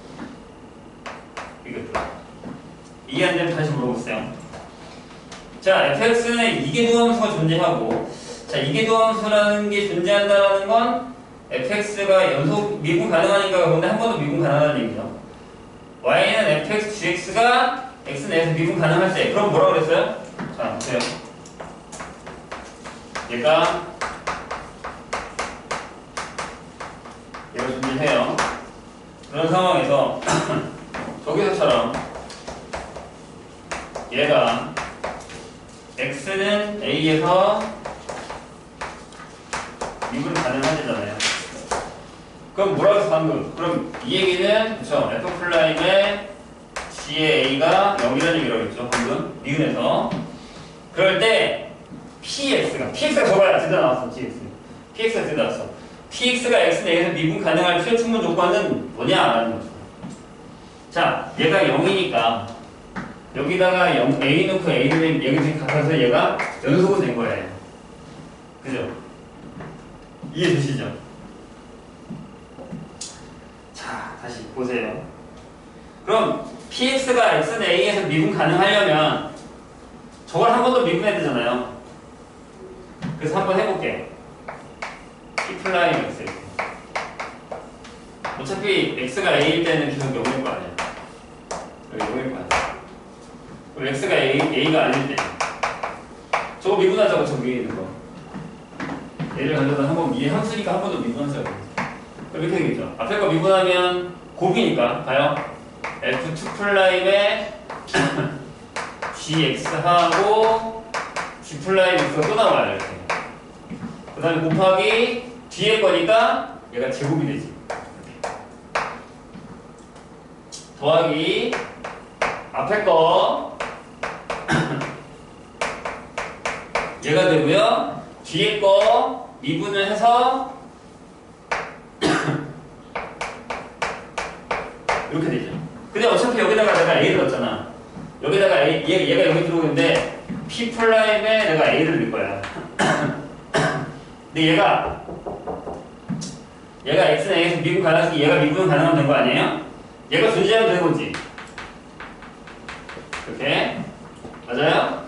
[SPEAKER 1] 이것도. 이해 안 되면 다시 물어보세요. 자, 에프엑스는 이계도함수가 존재하고, 자, 이계도함수라는 게 존재한다는 건 에프엑스가 연속 미분 가능하니까 그런데 한 번도 미분 가능하다는 얘기죠. y는 에프엑스 gx가 x 내에서 미분 가능할 때. 그럼 뭐라고 그랬어요? 자, 보세요. 얘가 얘가 존재해요. 그런 상황에서 저기서처럼 얘가 x는 a에서 미분 가능하잖아요. 그럼 뭐라고 했어 방금? 그럼 이 얘기는 그쵸 f 플라임의 g의 a가 영이라는 얘기라고 했죠 방금 미분에서. 그럴 때 px가 px가 저거야 진짜 나왔어. px px가 진짜 나왔어. px가 x 내에서 미분 가능할 필요 충분 조건은 뭐냐 라는 거죠. 자, 얘가 영이니까 여기다가 영, a 넣고 a는 얘기들이 같아서 얘가 연속은 된 거예요. 그죠? 이해되시죠? 자, 다시 보세요. 그럼 px가 x는 a에서 미분 가능하려면 저걸 한 번 더 미분해야 되잖아요. 그래서 한번 해볼게. p 플라임 x. 어차피 x가 a일 때는 계속 영일 거 아니야. 여기 영일 거 아니야. 그럼 x가 a, a가 아닐 때 저거 미분하자고 저 위에 있는 거. 얘를 가져다 한번 이 함수니까 한 번 더 미분하자고. 그럼 이렇게 되겠죠. 앞에 거 미분하면 곱이니까 가요. 에프 투 플라임에 gx하고 g 플라임 x가 또 나와요. 이렇게. 그 다음에 곱하기 뒤에 거니까 얘가 제곱이 되지. 더하기 앞에 거 얘가 되고요. 뒤에 거 미분을 해서 이렇게 되죠. 근데 어차피 여기다가 내가 A를 넣었잖아. 여기다가 A, 얘, 얘가 여기 들어오는데 P 플라임에 내가 A를 넣을 거야. 근데 얘가 얘가 X는 A에서 미분 가능해서 얘가 미분은 가능하면 된 거 아니에요? 얘가 존재하면 되는 거지. 이렇게 맞아요?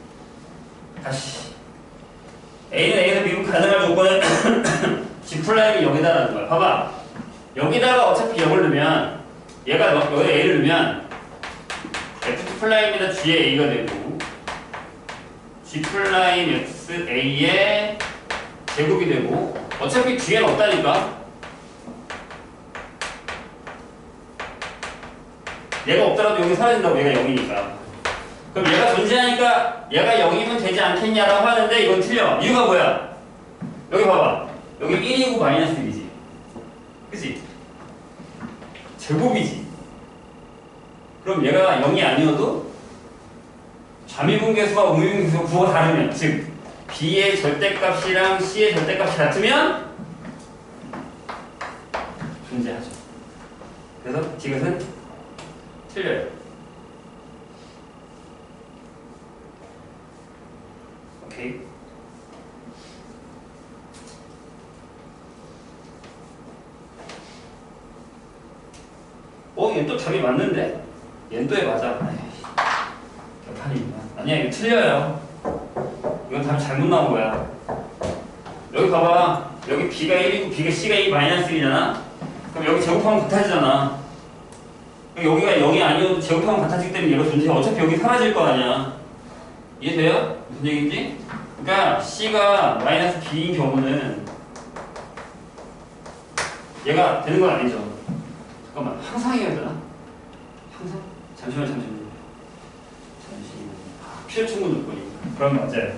[SPEAKER 1] 다시 A는 A에서 미분 가능할 조건은 G 플라임이 여기다라는 거야. 봐봐. 여기다가 어차피 영을 넣으면 얘가 여기 A를 넣으면 에프 투 플라임이나 G의 A가 되고 G 플라임 X A의 제곱이 되고 어차피 뒤에는 없다니까. 얘가 없더라도 여기 사라진다고. 얘가 영이니까. 그럼 얘가 존재하니까 얘가 영이면 되지 않겠냐라고 하는데 이건 틀려. 이유가 뭐야? 여기 봐봐. 여기 일이고 마이너스 일이지. 그치? 제곱이지. 그럼 얘가 영이 아니어도 좌미분계수와 우미분계수가 구호가 다르면, 즉 B의 절대값이랑 C의 절대값이 같으면 존재하죠. 그래서 이것은 틀려요. 오케이. 어? 얘 또 답이 맞는데? 얘는 또 해 맞아. 개판이구나. 아니야, 이거 틀려요. 이건 답이 잘못 나온 거야. 여기 봐봐. 여기 B가 일이고 B가 C가 이 마이너스 일이잖아? 그럼 여기 제곱하면 같아지잖아. 여기가 영이 아니어도 제곱하면 같아지기 때문에 얘가 존재해. 어차피 여기 사라질 거 아니야. 이해돼요? 무슨 얘기인지? 그러니까 C가 마이너스 B인 경우는 얘가 되는 건 아니죠. 잠깐만, 항상이어야 되나? 항상? 잠시만, 잠시만. 잠시만. 아, 필요 충분 조건이. 그럼 맞아요.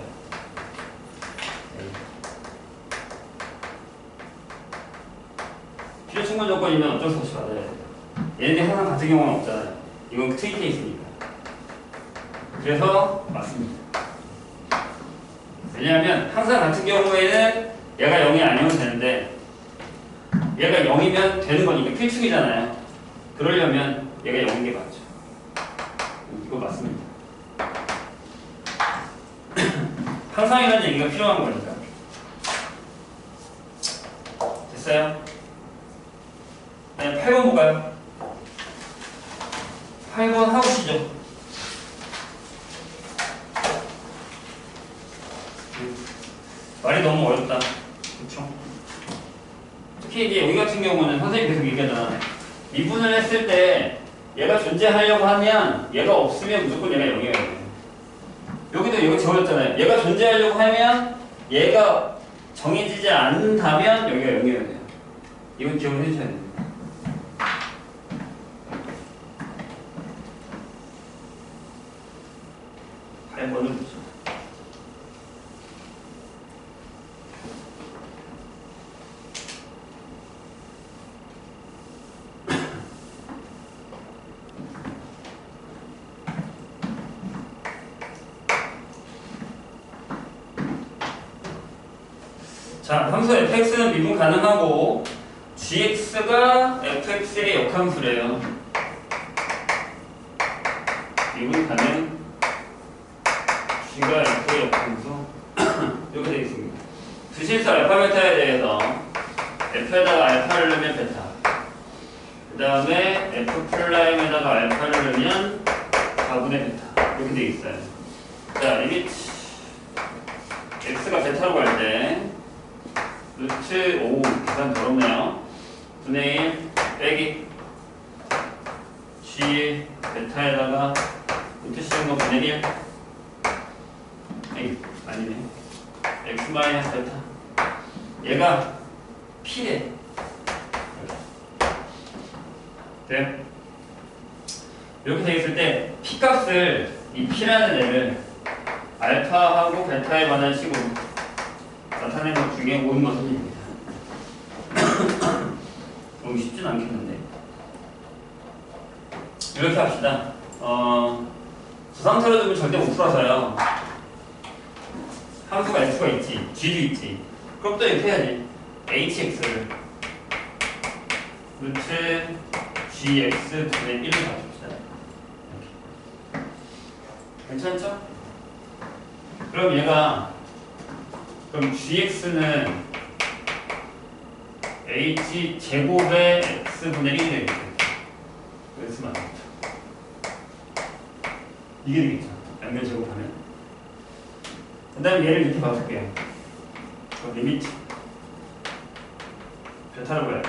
[SPEAKER 1] 필요 충분 조건이면 어쩔 수 없이 맞아야 돼요. 얘네들이 항상 같은 경우는 없잖아요. 이건 트위 케이스니까. 그래서 맞습니다. 왜냐하면 항상 같은 경우에는 얘가 영이 아니면 되는데 얘가 영이면 되는 거니까 필충이잖아요. 그러려면 얘가 영인 게 맞죠. 이거 맞습니다. 항상이라는 얘기가 필요한 거니까. 됐어요? 네, 팔 번 볼까요? 팔 번 하우시죠. 말이 너무 어렵다. 그쵸? 특히 이제 여기 같은 경우는 선생님이 계속 얘기하잖아. 미분을 했을 때 얘가 존재하려고 하면 얘가 없으면 무조건 얘가 영이어야 돼. 여기도 여기 적어졌잖아요. 얘가 존재하려고 하면 얘가 정해지지 않는다면 여기가 영이어야 돼요. 이건 기억을 해주셔야 됩니다. 팔 번을 보죠. 자, 함수 fx는 미분 가능하고 gx가 fx의 역함수래요. 미분 가능, g가 f의 역함수 이렇게 되어 있습니다. 두실수 알파 베타에 대해서 f에다가 알파를 넣으면 베타, 그 다음에 f 프라임에다가 알파를 넣으면 사분의 베타 이렇게 되어 있어요. 자, 리미트 x가 베타로 갈 때 루트 오 계산 더럽네요. 분의 일 빼기 g 베타에다가 루트 씌운 거 분의 일 에이 아니네 x 마이너스 베타 얘가 p래. 네. 이렇게 되어 있을 때 p 값을 이 p라는 애를 알파하고 베타에 관한 식으로 나타낸 것 중에 옳은 것은 입니다. 너무 쉽진 않겠는데. 이렇게 합시다. 어, 저 상태로 두면 절대 못 풀어서요. 함수가 x가 있지, g도 있지. 그럼 또 이렇게 해야지. hx를 루트 gx 분의 일을 가져봅시다. 이렇게. 괜찮죠? 그럼 얘가 그럼 gx는 h 제곱의 x분의 일이 되겠죠. 그래서 안 되겠죠. 이게 되겠죠. 양변 제곱하면. 그 다음에 얘를 이렇게 봐줄게요. 그 리미트 베타로 봐야 돼.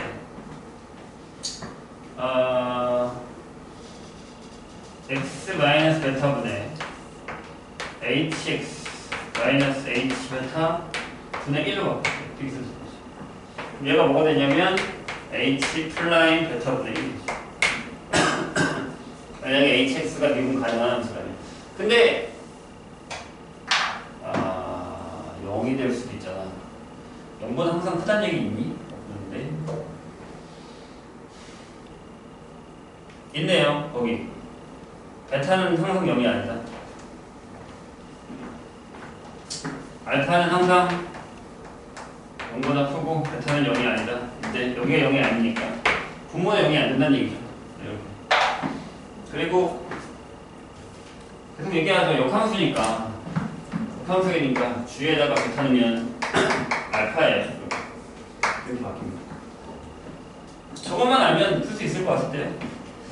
[SPEAKER 1] 어, x 마이너스 베타분의 hx 마이너스 h 베타 분의 일로 바꿀게요. 이렇게 쓰면 되죠. 얘가 뭐가 되냐면 h 플라임 베타분의 일이죠. 만약에 hx가 미분 가능한 함수라면. 근데 아, 영이 될 수도 있잖아. 영보다 항상 크다는 얘기 있니? 없는데. 있네요. 거기. 베타는 항상 영이 아니다. 알파는 항상 영보다 크고 베타는 영이 아니다. 근데 여기가 영이 아니니까 분모는 영이 안 된다는 얘기죠. 이렇게. 그리고 계속 얘기하죠. 역함수니까 역함수니까 G에다가 베타 넣으면 알파에 이렇게 바뀝니다. 저것만 알면 풀 수 있을 것 같을 때요.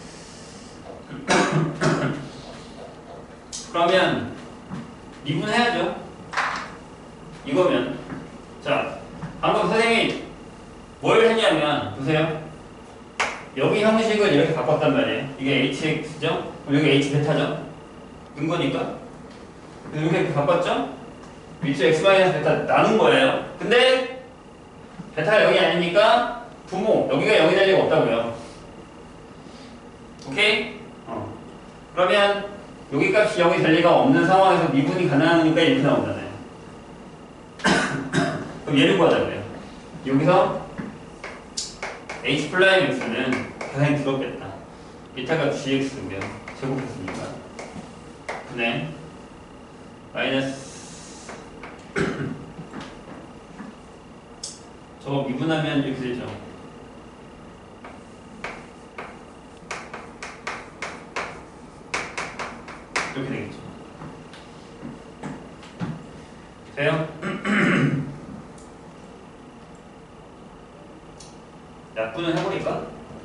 [SPEAKER 1] 그러면 미분해야죠. 이거면 자 방금 선생님이 뭘 했냐면 보세요. 여기 형식을 이렇게 바꿨단 말이에요. 이게 hx죠? 그럼 여기 h 베타죠? 는 거니까 이렇게 이렇게 바꿨죠? 밑에 x 마이너스 베타 나눈 거예요. 근데 베타가 여기 아니니까 부모 여기가 영이 될 리가 없다고요. 오케이? 어. 그러면 여기 값이 영이 될 리가 없는 상황에서 미분이 가능하니까 이렇게 나오잖아요. 그럼 얘를 구하자고요. 여기서 h 플라임 x는 계산이 들었겠다. 이따가 gx고요. 제곱했으니까. 근데 마이너스 저거 미분하면 이렇게 되죠. 이렇게 되겠죠. 돼요? 약분을 해보니까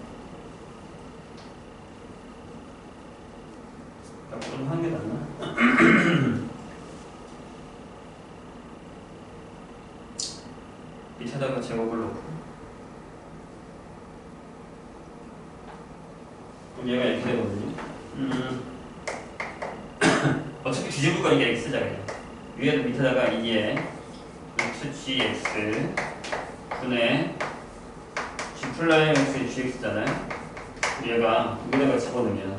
[SPEAKER 1] 약분 하는 게 낫나? 밑에다가 제곱을 놓고 그럼 얘가 이렇게 되거든요. 음. 어차피 뒤집을 거니까 x자 그냥 위에도 밑에다가 이에 루트 gx 분의 g 플라임 x의 gx잖아요. 얘가 여기다가 집어넣으면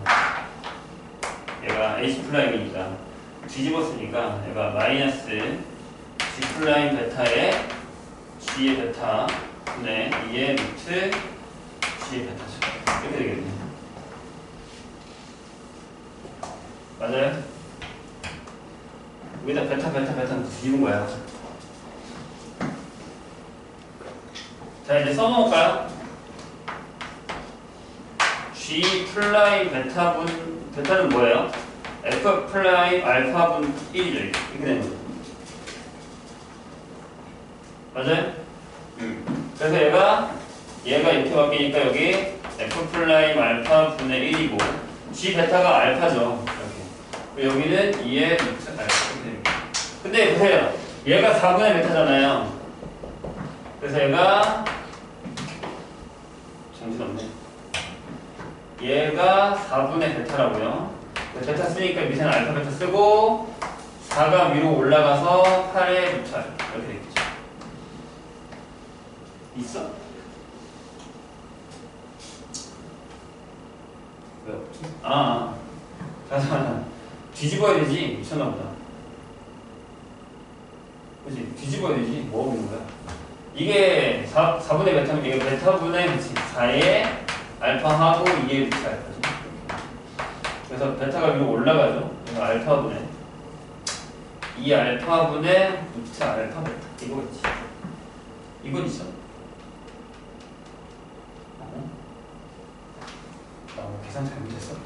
[SPEAKER 1] 얘가 h 플라임이니까 뒤집었으니까 얘가 마이너스 g 플라임 베타에 g의 베타 분의 이의 루트 g의 베타죠. 이렇게 되겠네요. 맞아요? 여기다 베타 베타 베타 뒤집은 거야. 자 이제 써놓을까요? g 플라임 베타분 베타는 뭐예요? f 플라임 알파분 일이죠. 이렇게 되는 거죠. 맞아요? 음. 그래서 얘가 얘가 이렇게 바뀌니까 여기 f 플라임 알파 분의 일이고 g 베타가 알파죠. 이렇게. 여기는 이의 루트 알파. 근데 보세요. 얘가 사분의 베타잖아요. 그래서 얘가 정신없네. 얘가 사분의 베타라고요. 베타 쓰니까 밑에는 알파 베타 쓰고 사가 위로 올라가서 팔의 루트 알파 이렇게 되겠죠. 있어? 왜 없지? 아, 자자 뒤집어야 되지. 미쳤나 보다. 그치? 뒤집어야 되지. 뭐 하고 있는 거야? 이게 사, 사분의 베타면 이게 베타분의 사의 알파하고 이의 루트 알파죠. 그래서 베타가 위로 올라가죠. 그래서 알파분의 이 알파분의 루트 알파 베타 이거겠지. 이건 있어? 어? 나 뭐 계산 잘못했어?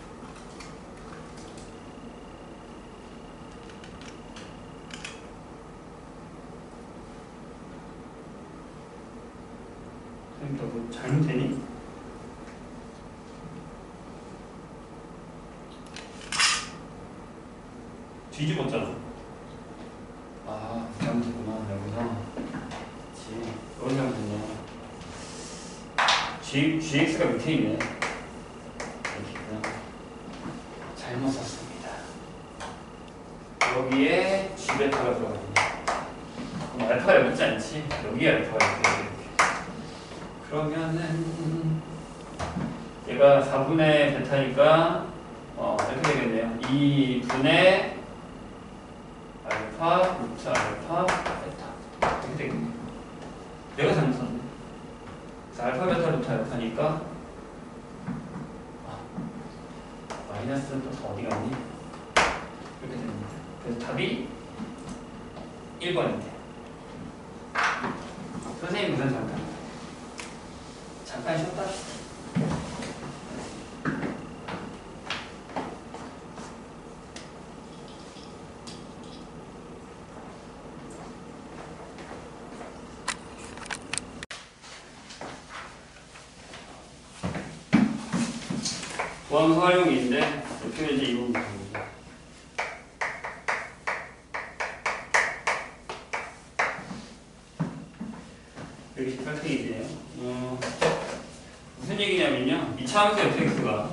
[SPEAKER 1] 그러니까 뭐 잘못되니? 뒤집었잖아. 아, 잘못했구나. 여기서. 그치. 여기 잘못했네. G, gx가 밑에 있네. 이렇게구나. 잘못 썼습니다. 여기에 g 베타가 들어가네. 그럼 알파가 여기 있지 않지? 여기에 알파가 이렇게. 그러면은 얘가 사분의 베타니까 어, 이렇게 되겠네요. 이 분의 알파 루트 알파 베타 이렇게 되겠네요. 내가 잘못 썼네. 그래서 알파 베타 루트 알파니까 아, 마이너스는 또 어디 갔니? 이렇게 됩니다. 그래서 답이 일 번인데 선생님 무슨 잠깐 잠깐 쉬었다. 보함수 활용인데 어떻게 이제 이 부분 보자. 여기 십팔 페이지예요. 어, 무슨 얘기냐면요. 이 차 함수 fx가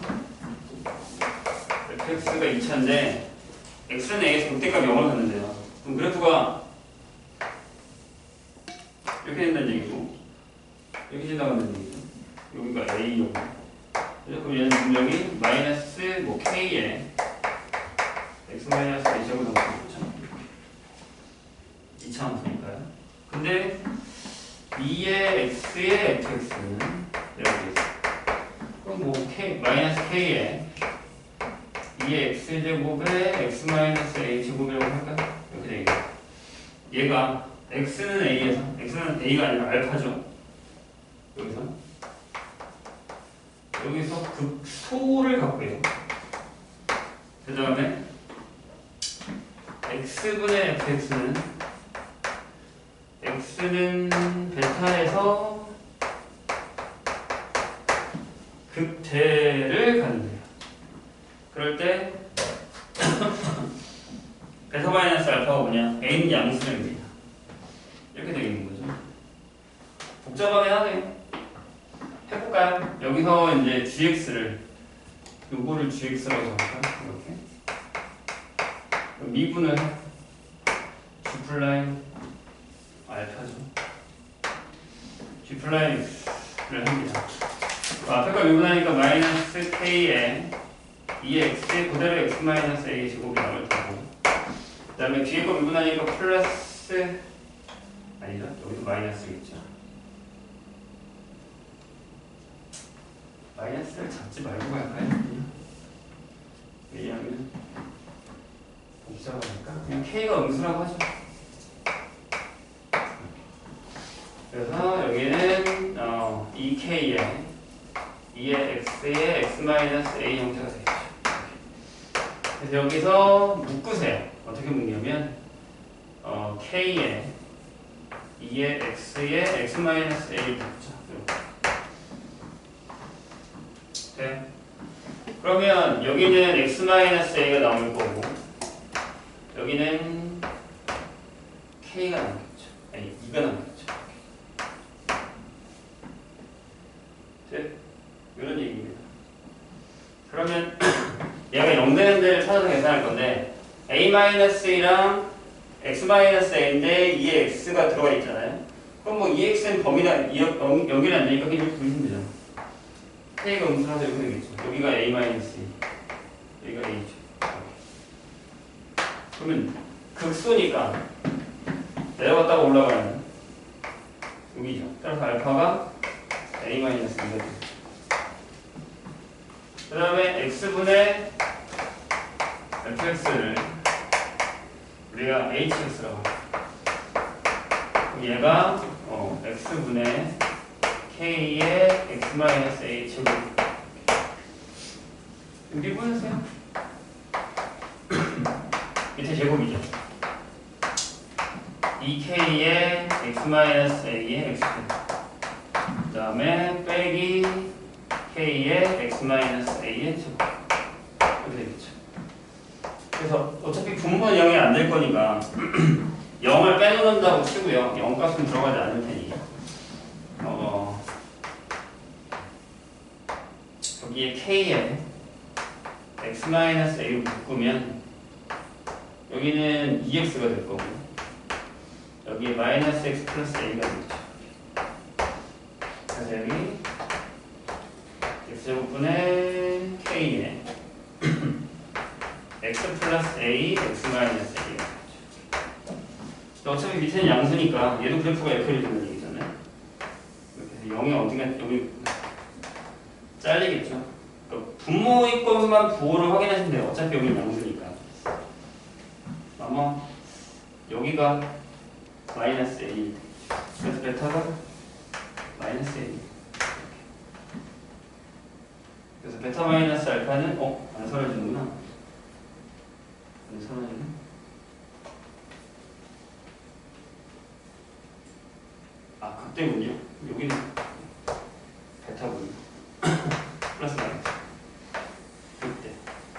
[SPEAKER 1] fx가 이 차인데 x는 a에서 극대값 영을 갖는데요. 그럼 그래프가 이렇게 된다는 얘기고 이렇게 지나가는 얘기죠. 여기가 A용. 그럼 얘는 분명히 마이너스 뭐 K에 x 마이너스 A 제곱 정도죠. 이차함수니까요. 근데 이의 x의 fx는 이렇게 돼 있어요. 그럼 뭐 K 마이너스 K에 이의 x 제곱에 x 마이너스 A 제곱이라고 할까요? 이렇게 되겠죠. 얘가 x는 A에서 x는 A가 아니라 알파죠. 여기서 여기서 극소를 갖고 있어요. 그 다음에 x분의 fx는 x는 베타에서 극대를 갖는데요. 그럴 때 베타 마이너스 알파가 뭐냐? a는 양수입니다. 이렇게 되겠는 거죠. 복잡하긴 하네요. 해볼까요? 여기서 이제 gx를 요거를 gx라고 할까요? 이렇게 미분을 g 플라임 알파죠. g 플라임 x를 합니다. 앞에가 미분하니까 마이너스 k에 이의 x에 그대로 x 마이너스 a 제곱이 나올 테고, 그 다음에 뒤에 거 미분하니까 플러스 아니죠? 여기도 마이너스겠죠. 마이너스를 잡지 말고 갈까요? 왜냐하면 복잡하니까 그냥 k가 음수라고 하죠. 그래서 여기는 어, 이 k에 이의 x에 x 마이너스 a 형태가 되겠죠. 그래서 여기서 묶으세요. 어떻게 묶냐면 어, k에 이의 x에 x 마이너스 a를 묶죠. 네. 그러면 여기는 x 마이너스 a가 나올 거고 여기는 k가 남겠죠. 아니 이가 남겠죠. 네. 이런 얘기입니다. 그러면 얘가 영 되는 데를 찾아서 계산할 건데 a-a랑 x-a인데 이에 x가 들어가 있잖아요. 그럼 뭐 이 x는 범위다 여기는 안 되니까 그냥 이렇게 보시면 되죠. k가 음수라서 이렇게 되겠죠. 여기가 a-a, 여기가 a죠. 그러면 극소니까 내려갔다가 올라가는 여기죠. 따라서 알파가 a-이가 되죠. 그 다음에 x분의 fx를 우리가 hx라고 합니다. 얘가 어, x분의 k의 x-a 제곱 미분하세요. 밑에 제곱이죠. 이 k의 x-a의 x 그 다음에 빼기 k의 x-a의 제곱 이렇게 되겠죠. 그래서 어차피 분모는 영이 안 될 거니까 영을 빼놓는다고 치고요. 영 값은 들어가지 않을 테니 어, 여기에 k에 x-a로 묶으면 여기는 이 엑스가 될 거고 여기에 마이너스 x 플러스 a가 되겠죠. 그래서 여기 x제곱분의 k에 x 플러스 a, x 마이너스 a가 되겠죠. 어차피 밑에는 양수니까 얘도 그래프가 f를 주는 얘기잖아요. 이렇게 영이 어디가 여기 잘리겠죠. 그러니까 분모의 것만 부호를 확인하시면 돼요. 어차피 여기 양수니까. 아마 여기가 마이너스 a 그래서 베타가 마이너스 a 그래서 베타 마이너스 알파는 어? 안 사라지는구나. 안 사라지네. 아 그때군요. 여기는 베타군요. 플러스 마이너스 그때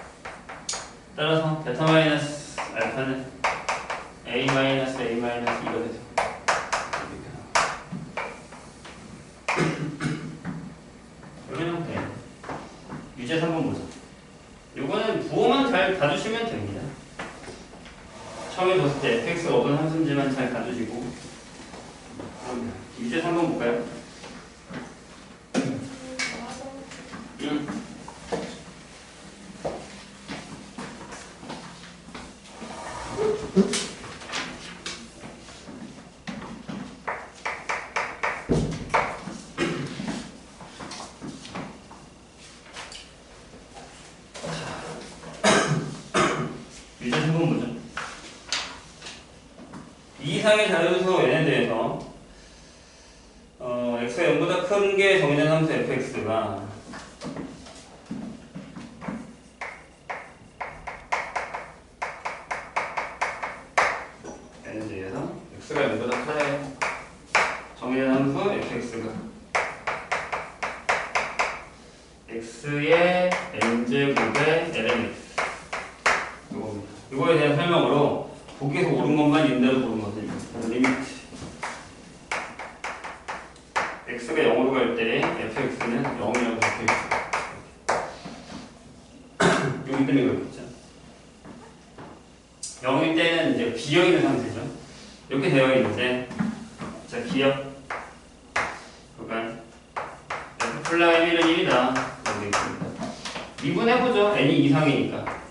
[SPEAKER 1] 따라서 베타 마이너스 알파는 a 마이너스 a 마이너스 이가 되죠. 여기는 네. 유제 삼 번 보자. 요거는 부호만 잘 봐주시면 됩니다. 처음에 봤을 때 fx가 어떤 함수인지만 잘 봐주시고 유제 삼 번 볼까요? 이상의 자연수 n에 대해서 어, x가 영보다 큰 게 정의된 함수 fx가 n에 대해서 x가 영보다 크다 정의된 함수 fx가 x의 n제곱의 lnx 이겁니다. 이거에 대한 설명으로 거기에서 옳은 것만 있는 대로 보는 거거든요. 리미트 x가 영으로 갈 때 fx는 영이라고 적혀 있어요. 여기 때문에 그렇겠죠. 영일 때는 이제 비어 있는 상태죠. 이렇게 되어 있는데, 자 기억, 그러니까 f 플라임 일은 일이다. 여기 있습니다. 미분해보죠. n이 이상이니까.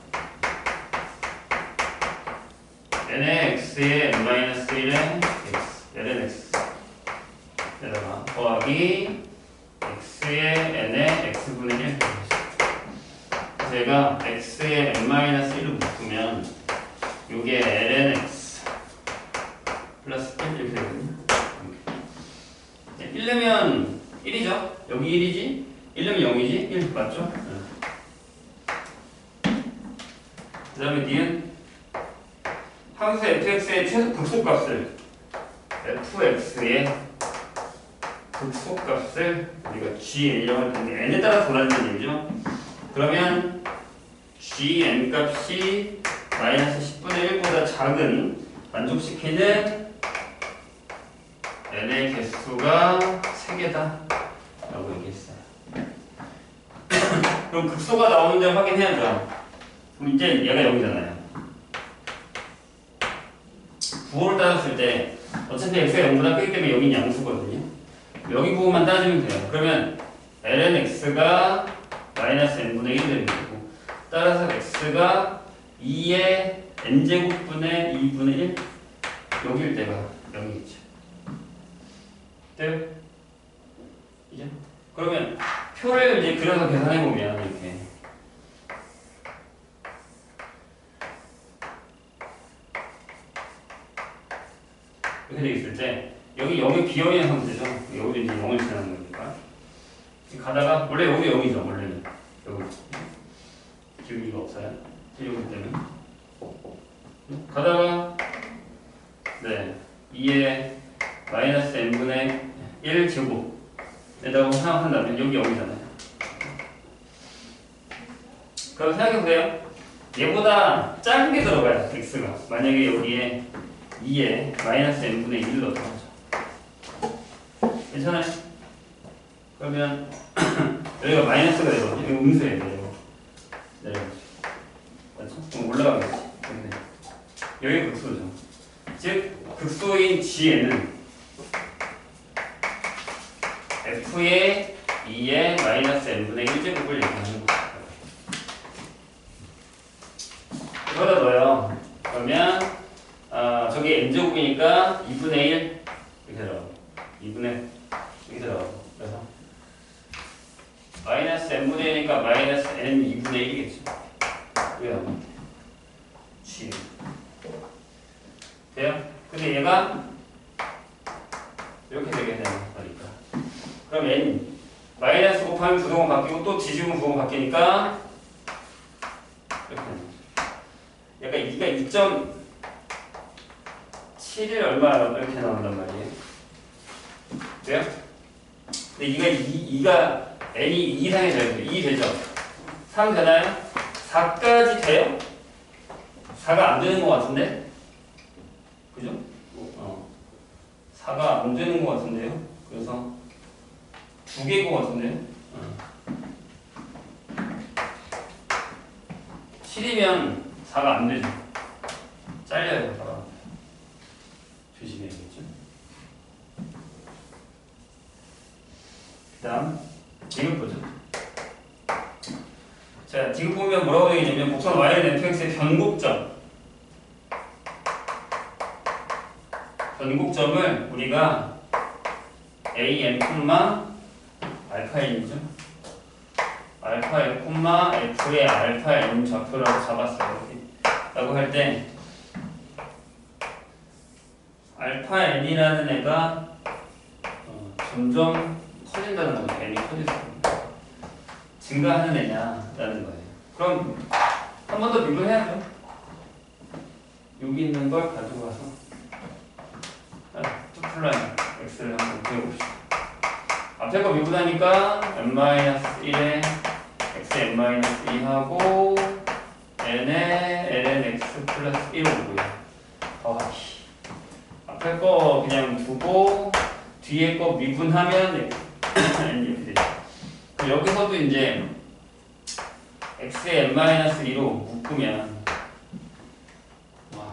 [SPEAKER 1] n의 x의 n-일의 x, lnx 에다가 더하기 x의 n의 x분의 일. 제가 x의 n-일을 묶으면 요게 lnx 플러스 일 이렇게 되거든요. 일 넣으면 일이죠. 여기 일이지? 일 넣으면 영이지? 일 맞죠? 그 다음에 니은 함수 fx의 최소 극소값을 fx의 극소값을 우리가 gn이라고 할 텐데 n에 따라 돌아가는 얘기죠. 그러면 gn 값이 마이너스 십분의 일보다 작은 만족시키는 n의 개수가 세 개다 라고 얘기했어요. 그럼 극소가 나오는지 확인해야죠. 그럼 이제 얘가 영이잖아요. 부호를 따졌을 때 어차피 x가 영보다 크기 때문에 여기는 양수거든요. 여기 부호만 따지면 돼요. 그러면 lnx가 마이너스 n분의 일 되는 거고, 따라서 x가 이의 n제곱분의 이분의 일 여기일 때가 영이겠죠. 돼요? 이제 그러면 표를 이제 그려서 계산해 보면 이렇게 이렇게 돼 있을 때 여기 영이 비어있는 상태죠. 여기도 이제 영을 지나는 거니까 가다가 원래 여기 영이죠. 원래는 여기 기울기가 없어요. 여기 때문에 가다가 네 이의 마이너스 n분의 일 제곱에다가 생각한다면 여기 영이잖아요. 그럼 생각해보세요. 얘보다 작은 게 들어가요. x가 만약에 여기에 이에 마이너스 n분의 일을 넣어서 괜찮아요? 그러면 여기가 마이너스가 되거든요. 여기 음수예요. 내려가. 내려가죠. 맞죠? 그럼 올라가겠지. 여기 극소죠. 즉 극소인 gn은 f의 이의 마이너스 n분의 일 제곱을 얘기하는 거예요. 이거다 넣어요. 그러면 아, 저기 n제곱이니까 이분의 일 이렇게 들어가고 이분의 이렇게 들어가고 그래서 마이너스 n분의 일이니까 마이너스 n 이분의 일이겠죠. 왜요? g 돼요? 근데 얘가 이렇게 되게 되는 거니까 그럼 n 마이너스 곱하면 부동은 바뀌고 또 뒤집으면 부동은 바뀌니까 이렇게 되는 거죠. 얘가 이가 이 점 칠일 얼마 이렇게 나온단 말이에요. 돼요? 근데 이가 이, 이가 n이 이 이상이 되죠. 이 되죠. 삼 되나요? 사까지 돼요? 사가 안 되는 것 같은데? 그죠? 어. 사가 안 되는 것 같은데요? 그래서 두 개인 것 같은데요? 어. 칠이면 사가 안 되죠. 잘려요, 사가. 조심해야겠죠? 그 다음, 디귿 보죠. 자, 디귿 보면 뭐라고 되어 있냐면, 곡선 y는 fx의 변곡점. 변곡점을 우리가 an, 알파 n이죠. 알파 f, f의 알파 n 좌표라고 잡았어요. 이렇게. 라고 할 때, 알파 n이라는 애가 어, 점점 커진다는 거죠. n이 커질수록 증가하는 애냐라는 거예요. 그럼 한 번 더 미분해야죠. 여기 있는 걸 가지고 와서 투 플러스 x를 한번 구해봅시다. 앞에 거 미분하니까 n-일에 x n-이 하고 n에 ln x 플러스 일 오고요. 더하기. 앞에 거 그냥 두고 뒤에 거 미분하면 n 이렇게 되죠. 여기서도 이제 x의 n-이로 묶으면 와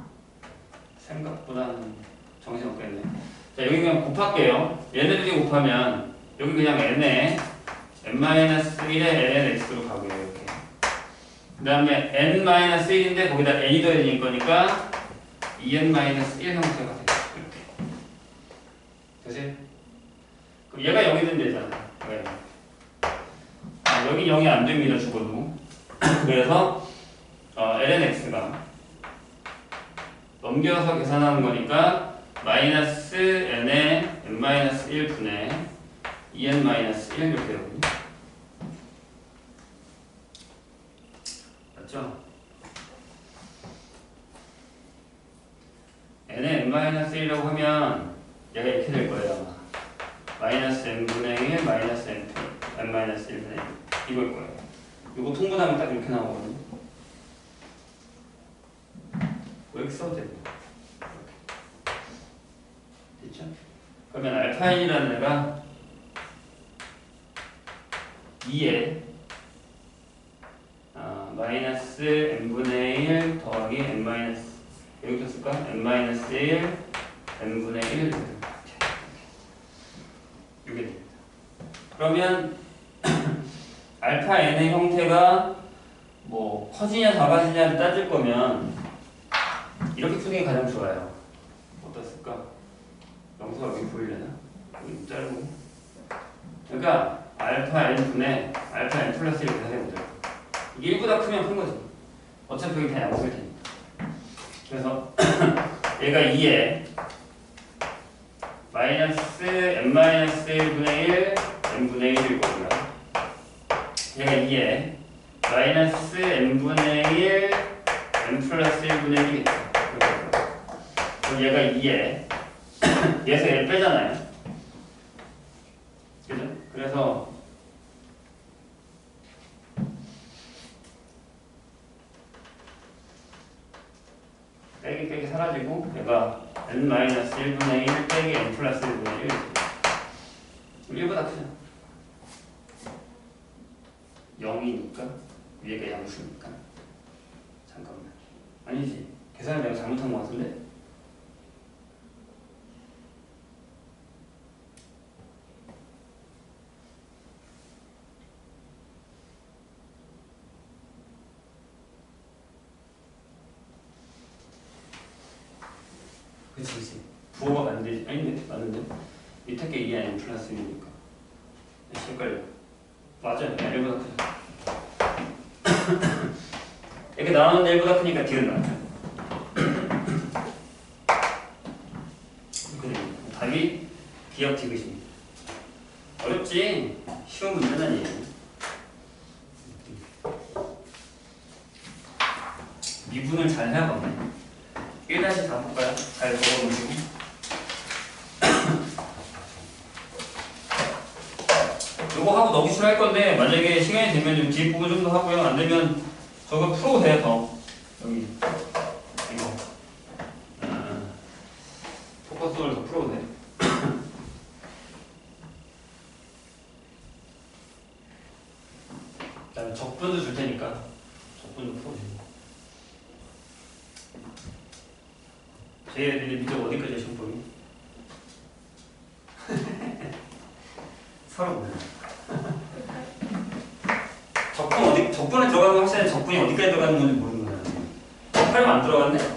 [SPEAKER 1] 생각보다는 정신없겠네. 자 여기 그냥 곱할게요. 얘네들이 곱하면 여기 그냥 n에 n-일에 ln x로 가고요. 이렇게. 그 다음에 n-일인데 거기다 n이 더해질 거니까 이 엔 일 형태가 돼요. 이렇게. 그치? 그럼 얘가 영이 된 데잖아요. 왜? 아, 여기 영이 안 됩니다. 죽어도. 그래서 어, lnx가 넘겨서 계산하는 거니까 마이너스 n에 n-일 분의 이 엔 일 이렇게 되거든요. 맞죠? n에 n-일이라고 하면 얘가 이렇게 될 거예요. 아마. 마이너스 n분의 일, 마이너스 n, n-일 분의 일. 이걸 거예요. 이거 통분하면 딱 이렇게 나오거든요. 왜 이렇게 써도 되고. 됐죠? 그러면 알파 n이라는 애가 이에 아, 마이너스 n분의 일 더하기 n 마이너스 여기도 쓸까? n-일 n분의 일 이게 됩니다. 그러면 알파 n의 형태가 뭐 커지냐 작아지냐를 따질 거면 이렇게 푸는 게 가장 좋아요. 어떻을까? 영수가 여기 보이려나? 여기 자르고 그러니까 알파 n분의 알파 n 플러스 일 이렇게 해보자. 이게 일보다 크면 큰 거지. 어차피 여기 다 양수일 테니까. 그래서 얘가 이에 마이너스 n-일 분의 일 n분의 일일 거고요. 얘가 이에 마이너스 n분의 일 n 플러스 일 분의 일이겠죠. 그럼 얘가 이에 얘에서 얘를 빼잖아요. 그죠? 그래서 빼기 빼기 사라지고 얘가 n-일 분의 일 빼기 n 플러스 일 분의 일 일보다 크죠. 영이니까 위에가 양수니까 잠깐만 아니지 계산을 내가 잘못한 것 같은데 그치 그치 부호가 안 되지 아닌데 맞는데 밑에 게 이게 아니면 플러스 일이니까 헷갈려 맞아요 일보다 크죠. 이렇게 나오는 일보다 크니까 뒤는 나죠. 답이 기억 디귿입니다. 어렵지? 쉬운 문제는 아니에요. 미분을 잘 해야겠네. 일 다시 다 볼까요? 잘 적어놓으시고 요거 하고 너기술 할 건데 만약에 시간이 되면 좀 뒤에 부분 좀 더 하고요. 안 되면 저거 풀어도 돼요. 더 여기 이거 아, 포커스를 더 풀어도 돼. 그다음에 적분도 줄 테니까 적분도 풀어주고. 쟤네들이 밑에 어디까지 시험범위? 서로 몰라. 적분 어디, 적분에 들어가는 거 확실히 적분이 어디까지 들어가는 건지 모르는 거야. 팔면 안 들어갔네?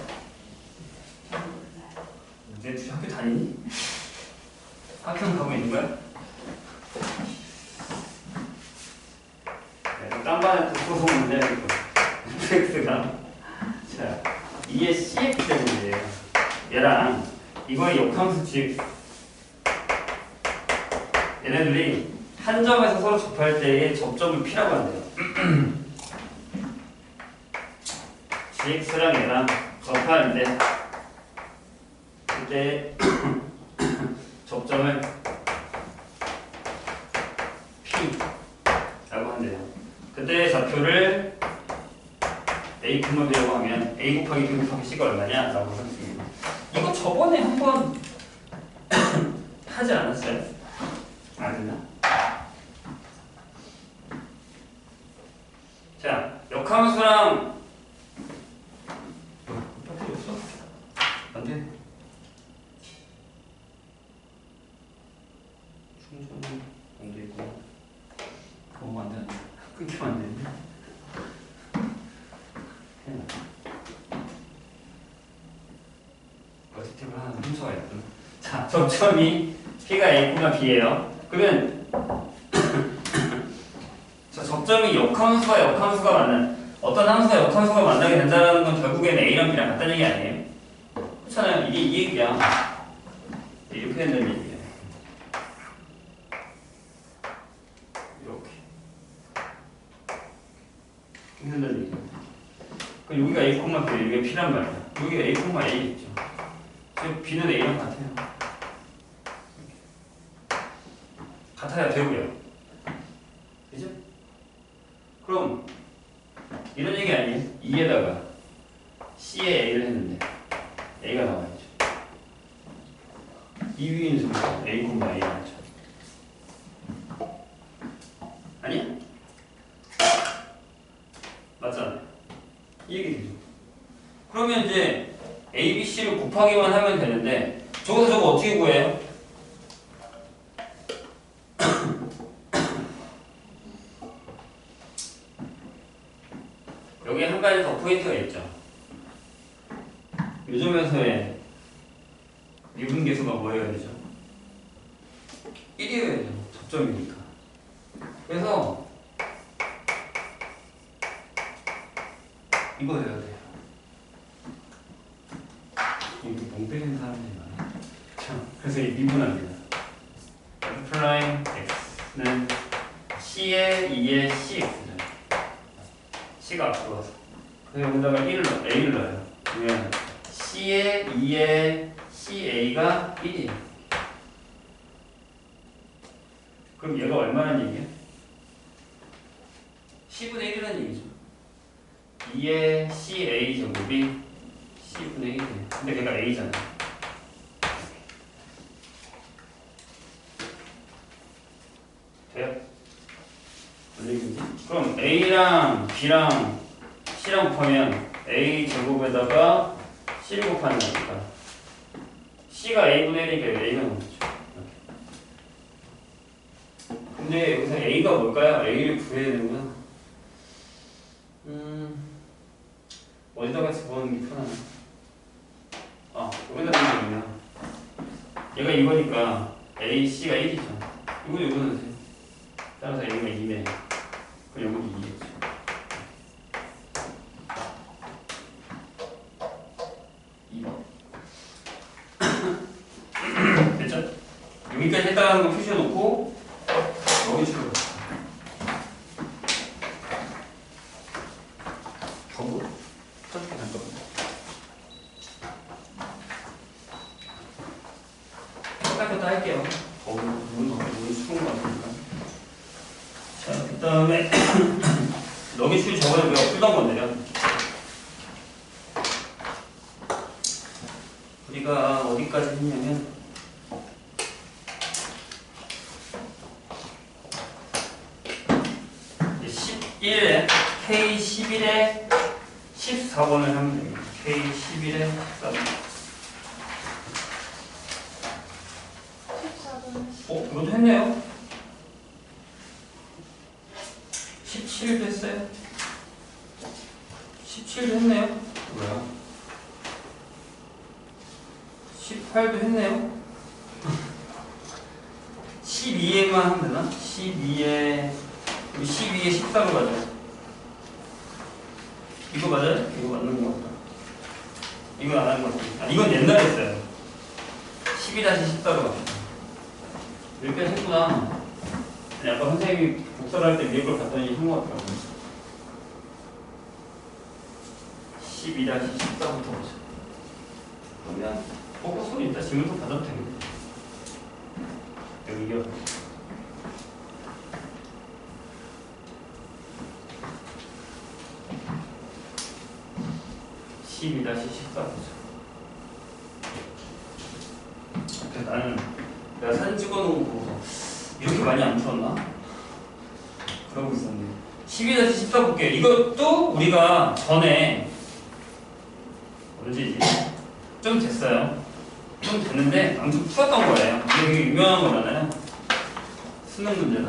[SPEAKER 1] 내 둘이 학교 다니니? 학교는 가고 있는 거야? 네, 딴 반에 또 소송 문제 에프엑스가 자, 이게 씨엑스 제곱이에요. 얘랑 즉 얘네들이 한 점에서 서로 접할 때의 접점을 P라고 한대요. 지엑스랑 얘랑 접하는데 그때 접점을 P라고 한대요. 그때 좌표를 A, B라고 하면 A 곱하기 B 곱하기 C가 얼마냐? 라고 하겠습니다. 이거 저번에 한번 하지 않았어요? 아니나? 자, 역함수랑 배터리 없어? 안 돼. 충전이 안 되고 너무 안 되는데 끊기면 안 되는데. 어디팁을 하나 훔쳐가 있구나. 자, 접점이 P가 A, B예요. 그러면 자, 접점이 역함수와 역함수가 만난 어떤 함수와 역함수가 만나게 된다는 건 결국에는 A랑 B랑 같다는 얘기 아니에요? 그렇잖아요. 이게 이 얘기야. 이렇게 된다는 얘기예요. 이렇게 이렇게 된다는 얘기예요. 그럼 여기가 A, B, 여기가 P란 말이야. 여기가 A, A겠죠. 지금 B는 A랑 같아요. 같아야 되고요. 그죠? 그럼 이런 얘기 아니에요? 이에다가 C에 A를 했는데 A가 나와야죠. 이 위에 있는 순간 A, A 나왔죠. 아니야? 맞잖아요. 이 얘기 되죠. 그러면 이제 A, B, C를 곱하기만 하면 되는데 저거서 저거 어떻게 구해요? 여기 한 가지 더 포인트가 있죠. 요점에서의 미분계수가 뭐여야 되죠? 일이어야 되죠. 접점이니까. 그래서 이거 해야 돼요. 이거 멍 때리는 사람들이 많아요. 참, 그래서 이 미분합니다. F 프라임 X는 C에 이에 씨엑스죠. C가 앞으로 와서. 그래서 여기다가 일을 넣어, A를 넣어요. 그러면 C에 이에 씨에이가 일이에요. 그럼 얘가 얼마란 얘기야? C분의 일이라는 얘기죠. 이에 씨에이 제곱이 C분의 일이에요. 근데 걔가 A잖아. 돼요? 그럼 A랑 B랑 C랑 곱하면 A 제곱에다가 C를 곱하는 거니까 C가 A분의 일이니까 A가 나오죠. 근데 여기서 A가 뭘까요? A를 구해야 되는구나. 음, 어디다가 집어넣는 게 편하나? 아, 여기다 넣으면 얘가 이거니까 A, C가 일이죠. 이거 이거 넣으세요. 따라서 A가 이네. 그럼 여기도 이겠죠. 이 번. 됐죠? 여기까지 했다는 거 표시해놓고 여기 출력. 거부? 저렇게 갈 겁니다. 깎였다 할게요. 거부, 눈, 눈이 추운 거 같으니까. 자, 그 다음에 너기출 저번에 우리가 풀던 건데요. 우리가 어디까지 했냐면 십일에 케이 십일에 십사 번을 하면 됩니다. 케이 십일에 십사 번. 어? 이것도 했네요? 십칠도 했어요? 십칠도 했네요? 뭐야? 십팔도 했네요? 십이에만 하면 되나? 십이에 십이에 십사로 가죠. 이거 맞아요? 이거 맞는 것 같다. 이건 안 하는 것 같아. 아, 이건 옛날에 했어요. 십이 십사로 갑시다. 이렇게 했구나. 아니, 아까 선생님이 복사를 할 때 위에 걸 봤더니 한 것 같더라고요. 십이 십사부터 보자. 그러면 포커스는 일단 지금부터 받아도 되겠네. 여기요. 십이 십사 보자. 나는 내가 사진 찍어놓고 이렇게 많이 안 풀었나? 그러고 있었는데 십이 십사 볼게. 이것도 우리가 전에 언제지? 좀 됐어요. 좀 됐는데 아무튼 풀었던 거예요. 이게 되게 유명한 거잖아요. 수능 문제다.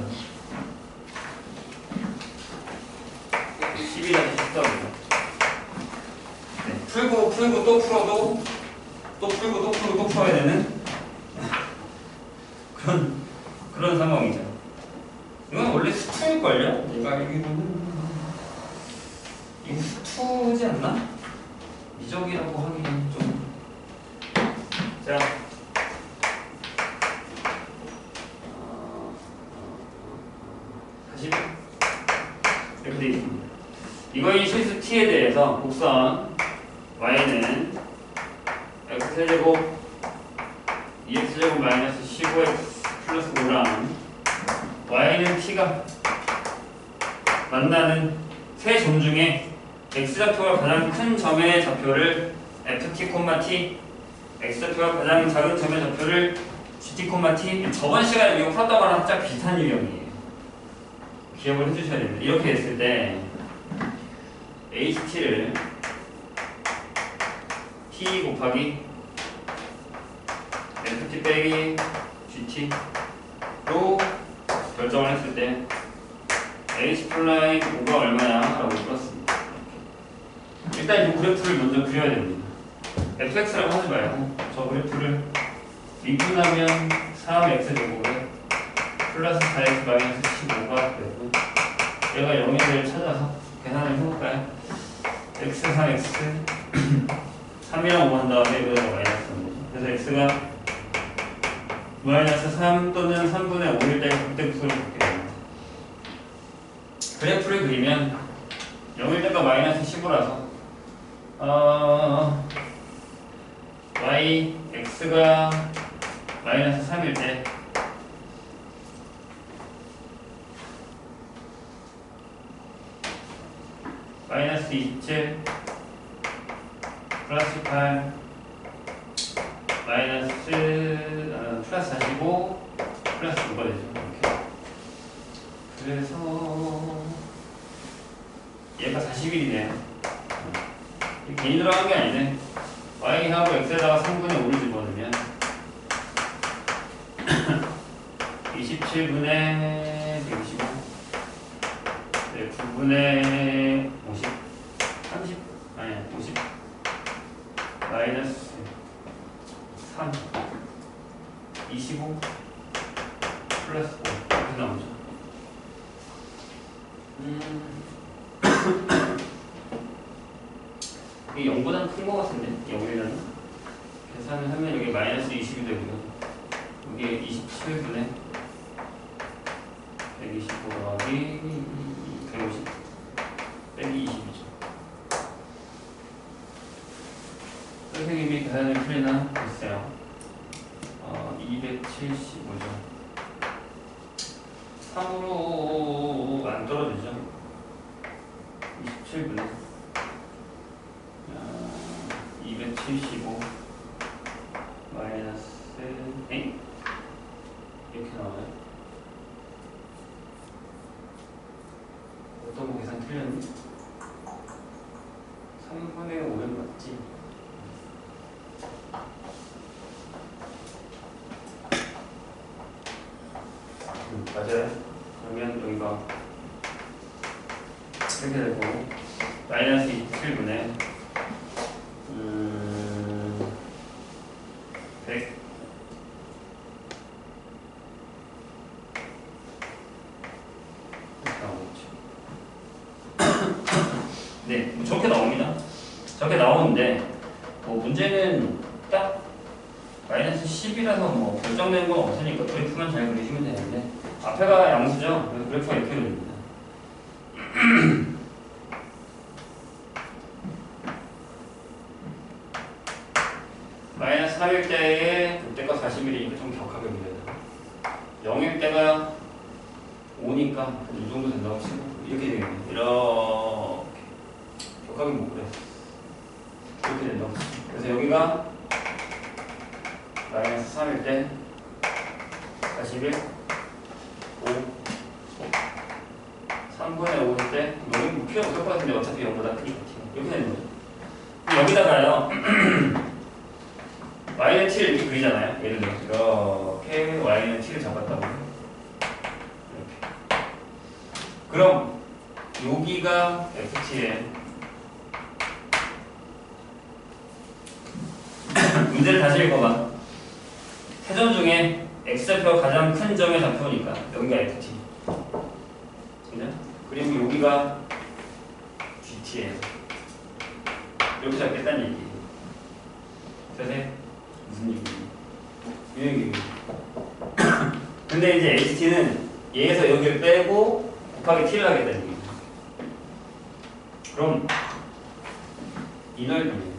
[SPEAKER 1] 십이 십사 보자. 네, 풀고 풀고 또 풀어도 또 풀고 또 풀고 또 풀어야 되는 그런 그런 상황이죠. 이건 원래 수투일걸요? 내가 알기로는 이거 수투지 않나? 미적이라고 하기는 좀. 자, 다시 이렇게 되어 있습니다. 이거의 실수 t에 대해서 곡선 y는 x제곱 이 엑스제곱 마이너스 십오 엑스 플러스 오랑 y는 t가 만나는 세 점 중에 x좌표가 가장 큰 점의 좌표를 ft, t, x좌표가 가장 작은 점의 좌표를 gt, t. 저번 시간에 이거 풀었던 거랑 살짝 비슷한 유형이에요. 기억을 해주셔야 됩니다. 이렇게 했을 때 ht를 t 곱하기 ft 빼기 gt로 결정을 했을 때 h 플라이 오가 얼마냐 라고 풀었습니다. 일단 이 그래프를 먼저 그려야 됩니다. fx라고 하지 말고 저 그래프를 미분하면 삼 엑스 제곱에 플러스 사 엑스 마이너스 십오가 되고 얘가 영의 제를 찾아서 계산을 해볼까요? x 삼 엑스 삼이랑 오 한 다음에 여기다가 마이너스 하는 거죠. 그래서 x가 마이너스 삼 또는 삼분의 오일 때 극대극소를 갖게 됩니다. 그래프를 그리면 영일 때가 마이너스 십오라서 어, y, x가 마이너스 삼일 때 마이너스 이십칠 플러스 팔 마이너스 어, 플러스 사십오 플러스 오가 되죠. 이렇게. 그래서 얘가 사십일이네요. 괜히 들어간 게 아니네. y하고 x에다가 삼분의 오를 집어넣으면 이십칠분의 백이십오 네, 구분의 오십 삼십 아니야 오십 마이너스 삼 이십오 플러스 오 이렇게 나오죠. 음 이게 영보다 큰 거 같은데 영이라는 계산을 하면 여기 마이너스 이십이 되고요. 여기 이십칠분의 백이십오 더하기 백오십 빼기 이십이죠. 선생님이 계산을 풀리나 보세요. 어, 이백칠십오죠. 삼으로 안 떨어지죠. 이십칠분의 이백칠십오 마이너스 엥? 이렇게 나와요. 어떤 거 계산 틀렸니? 삼분의 오는 맞지? 음, 맞아요. 그러면 여기가 이렇게 되고 마이너스 이십칠분의 음, 백 네, 뭐 저렇게 나옵니다. 저렇게 나오는데 뭐 문제는 딱 마이너스 십이라서 뭐 결정되는 건 없으니까 그래프만 잘 그리시면 되는데 앞에가 양수죠. 그래서 그래프가 이렇게 그립니다. 마이너스 삼일 때에 그때가 사십 밀리니까 좀 격하게 그려야 영일 때가 오니까 이 정도 된다고 치고 이렇게 되겠네. 이렇게 격하게 못 그려. 이렇게 된다고 치고. 그래서 여기가 마이너스 삼일 때 사십일, 오, 삼분의 오일 때 여기 뭐 필요 없을 것 같은데 어차피 영보다 크니까 이렇게 되는 거죠. 여기다가요 y는 t를 이렇게 그리잖아요. 예를 들어 이렇게 y는 t를 잡았다고 이렇게. 그럼 여기가 ft에 문제를 다시 읽어봐. 세점 중에 x좌표가 가장 큰 점의 좌표니까 여기가 ft. 그죠? 그리고 여기가 gt예요. 이렇게 잡겠다는 얘기. 그래서 무슨 얘기예요? 이 얘기예요. 근데 이제 ht는 얘에서 여기를 빼고 곱하기 t를 하겠다는 얘기예요. 그럼 이 넓이예요.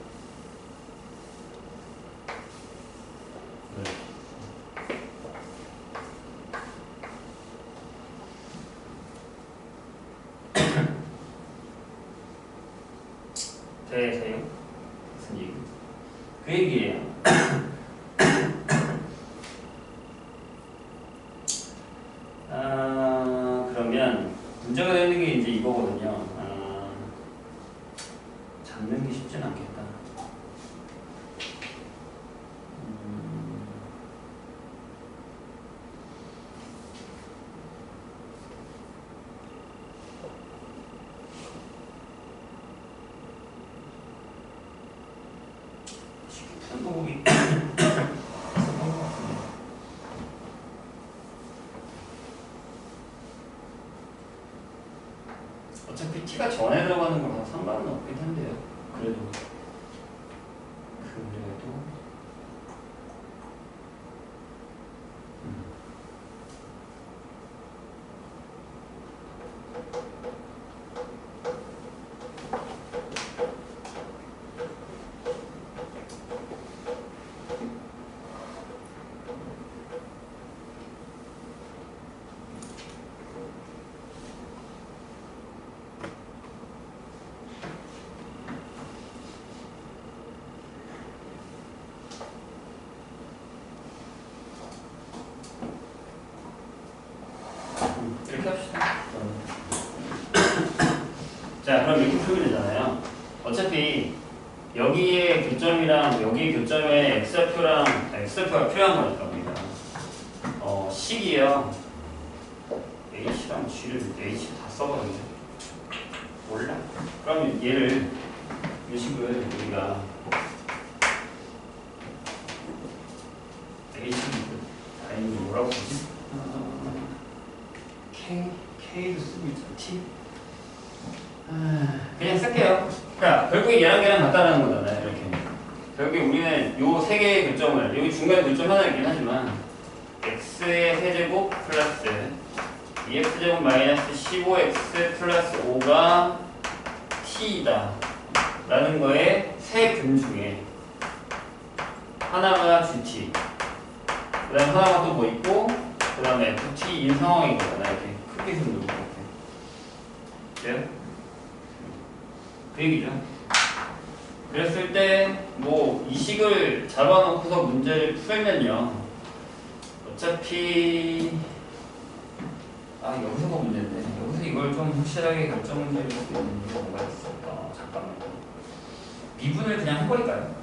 [SPEAKER 1] 되세요? 무슨 얘기? 그 얘기예요. 아, 그러면 문제가 되는 게 이제 이거거든요. 아, 잡는 게 쉽진 않겠다. 음, 방법이 어차피 t가 전에 들어가는 거랑 상관은 없긴 한데요. 그래도 그래도 음. 이렇게 합시다. 자, 그럼 이렇게 풀면 되잖아요. 어차피 여기에 교점이랑 여기 교점에 x좌표랑 x좌표가 필요한 거니까 우리가 어, 식이요. h랑 g를 h 다 써버리죠. 몰라? 그러면 얘를 이 식을 우리가 h 아니 뭐라고 하지? K, K도 쓰고 있죠. T. 아, 그냥 쓸게요. 그러니까 결국에 얘랑 얘랑 같다는 거잖아요. 이렇게. 결국에 우리는 요 세 개의 교점을 여기 중간에 교점 하나 있긴 하지만 x의 세제곱 플러스 이 엑스제곱 마이너스 십오 엑스 플러스 오가 t이다 라는 거에 세 근 중에 하나가 gt 그 다음 하나가 또 뭐 있고 그 다음에 ft인 상황인 거잖아. 이렇게 크게 손 놓고 이렇게 돼요? 그 얘기죠. 그랬을 때 뭐 이 식을 잡아놓고서 문제를 풀면요 어차피 아 여기서가 문제인데 여기서 이걸 좀 확실하게 결정 문제를 수 있는 게 뭔가 있을까? 잠깐만요. 미분을 그냥 해버릴까요?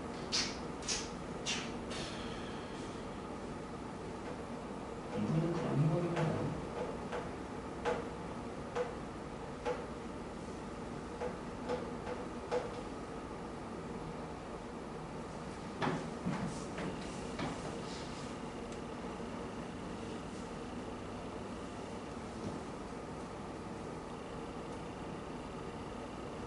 [SPEAKER 1] 미분은 그냥 해버릴까요?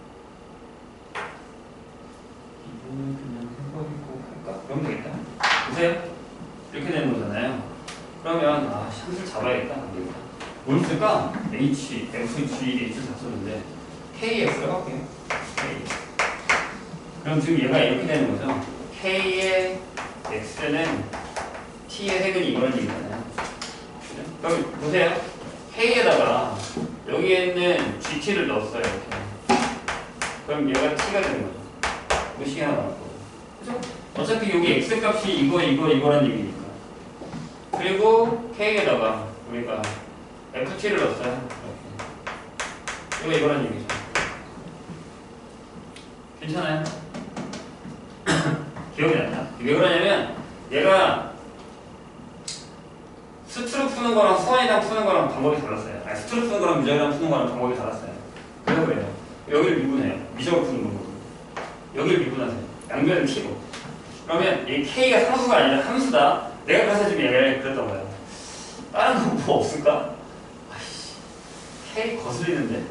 [SPEAKER 1] 그럼 되겠다. 그 보세요. 이렇게 되는 거잖아요. 그러면 아, 함수를 잡아야겠다. 뭘 쓸까? H, F, G, H 다 썼는데 Kx라고 할게요. K. 그럼 지금 얘가 이렇게 되는 거죠. K의 X는 T의 색은 이거는 얘기잖아요. 그죠? 그럼 보세요. K에다가 여기에 있는 지티를 넣었어요. 이렇게. 그럼 얘가 T가 되는 거죠. 무시가 나왔고. 그죠? 어차피 여기 X 값이 이거, 이거, 이거란 얘기니까. 그리고 K에다가 우리가 에프티를 넣었어요. 이렇게. 이거, 이거란 얘기죠. 괜찮아요? 기억이 났나? 왜 그러냐면 얘가 수트로 푸는 거랑 수완이랑 푸는 거랑 방법이 달랐어요. 아니, 수트로 푸는 거랑 미적이랑 푸는 거랑 방법이 달랐어요. 그래서 그래요. 여기를 미분해요. 미적으로 푸는 방법으로. 여기를 미분하세요. 양변은 t고. 그러면 이 k가 상수가 아니라 함수다. 내가 그래서 지금 얘기를 그랬던 거예요. 다른 거 뭐 없을까? 아이씨, k 거슬리는데.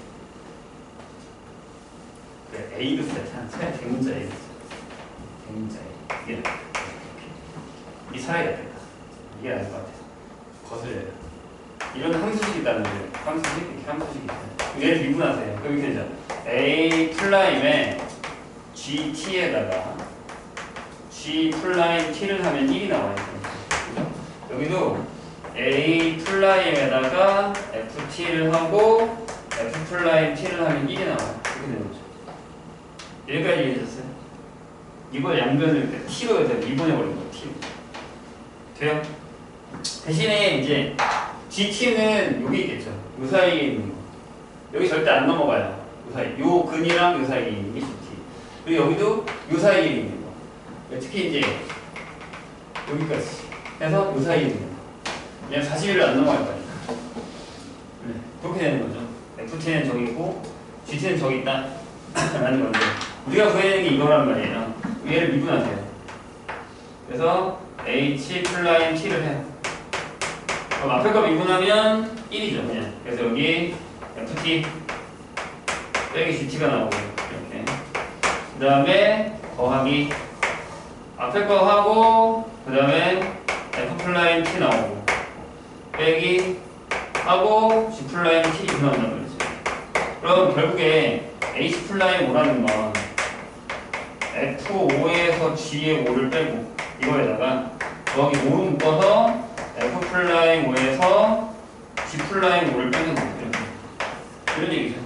[SPEAKER 1] 그래, a도 세트한 차라리 대문자 a도 세트. 대문자 a. 이게 이 사이가 됐다. 이게 나을 것 같아요. 거슬려요. 이런 함수식이 있다는데 함수식 이렇게 함수식이 있어요. 얘를 미분하세요. 그럼 이렇게 되죠. a 플라임에 gt에다가 g 플라임 t를 하면 일이 나와요. 그죠? 여기도 a 플라임에다가 ft를 하고 f 플라임 t를 하면 일이 나와요. 이렇게 되는 거죠. 여기까지 이해하셨어요? 이걸 양변을 t로 해서 미분해버린 거예요. t로. 돼요? 대신에 이제 gt는 여기 있겠죠. 요 사이에 있는 거. 여기 절대 안 넘어가요. 요 사이. 요 근이랑 요 사이에 있는 게 gt. 그리고 여기도 요 사이에 있는 거. 특히 이제 여기까지 해서 요 사이에 있는 거. 그냥 사십일을 안 넘어갈 거니까. 네, 그렇게 되는 거죠. ft는 저기 있고 gt는 저기 있다 라는 건데 우리가 구해야 되는 게 이거란 말이에요. 얘를 미분하세요. 그래서 h 플라임 t를 해요. 그럼 앞에 거 미분하면 일이죠. 그냥. 그래서 여기 ft 빼기 gt가 나오고 이렇게. 그 다음에 더하기 앞에 거 하고 그 다음에 f 플라임 t 나오고 빼기 하고 g 플라임 t 이렇게 나온단 말이죠. 그럼 결국에 h 플라임 오라는 건 에프 오에서 g의 오를 빼고 이거에다가 더하기 오로 묶어서 f 플라임 오에서 g 플라임 오를 빼는 거예요. 이런 얘기죠.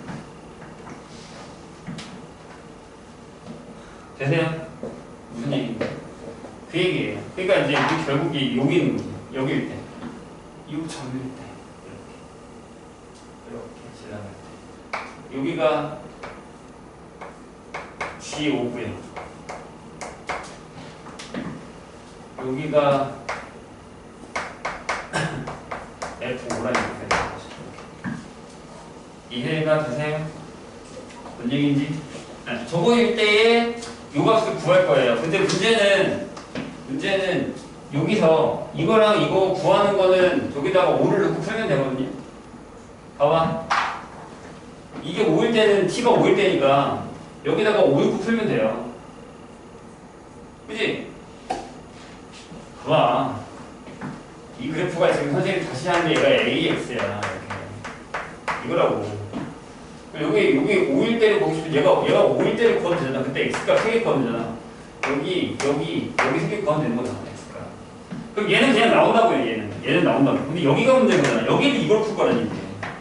[SPEAKER 1] 되세요? 무슨 얘기인가? 그 얘기예요. 그러니까 이제 우리 결국 이 여기 있는 거죠. 여기일 때, 이 점일 때 이렇게 이렇게 지나갈 때 여기가 지 오고요. 여기가 에프 오라는 이렇게 되는 거죠. 이해가 되세요? 뭔 얘기인지? 아, 저거일 때에 요 값을 구할 거예요. 근데 문제는 문제는 여기서 이거랑 이거 구하는 거는 저기다가 오를 넣고 풀면 되거든요. 봐봐. 이게 오일 때는 t가 오일 때니까 여기다가 오 넣고 풀면 돼요. 그치? 봐봐. 이 그래프가 지금 선생님이 다시 하는 얘가 에이엑스야. 이렇게. 이거라고. 여기, 여기 오일 때를 보고 싶으면 얘가, 얘가 오일 때를 구하면 되잖아. 그때 x가 세 개 구하면 되잖아. 여기, 여기, 여기 세 개 구하면 되는 거잖아. x가. 그럼 얘는 그냥 나온다고요, 얘는. 얘는 나온다고. 근데 여기가 문제인 거잖아. 여기는 이걸 풀 거라는 얘기예요.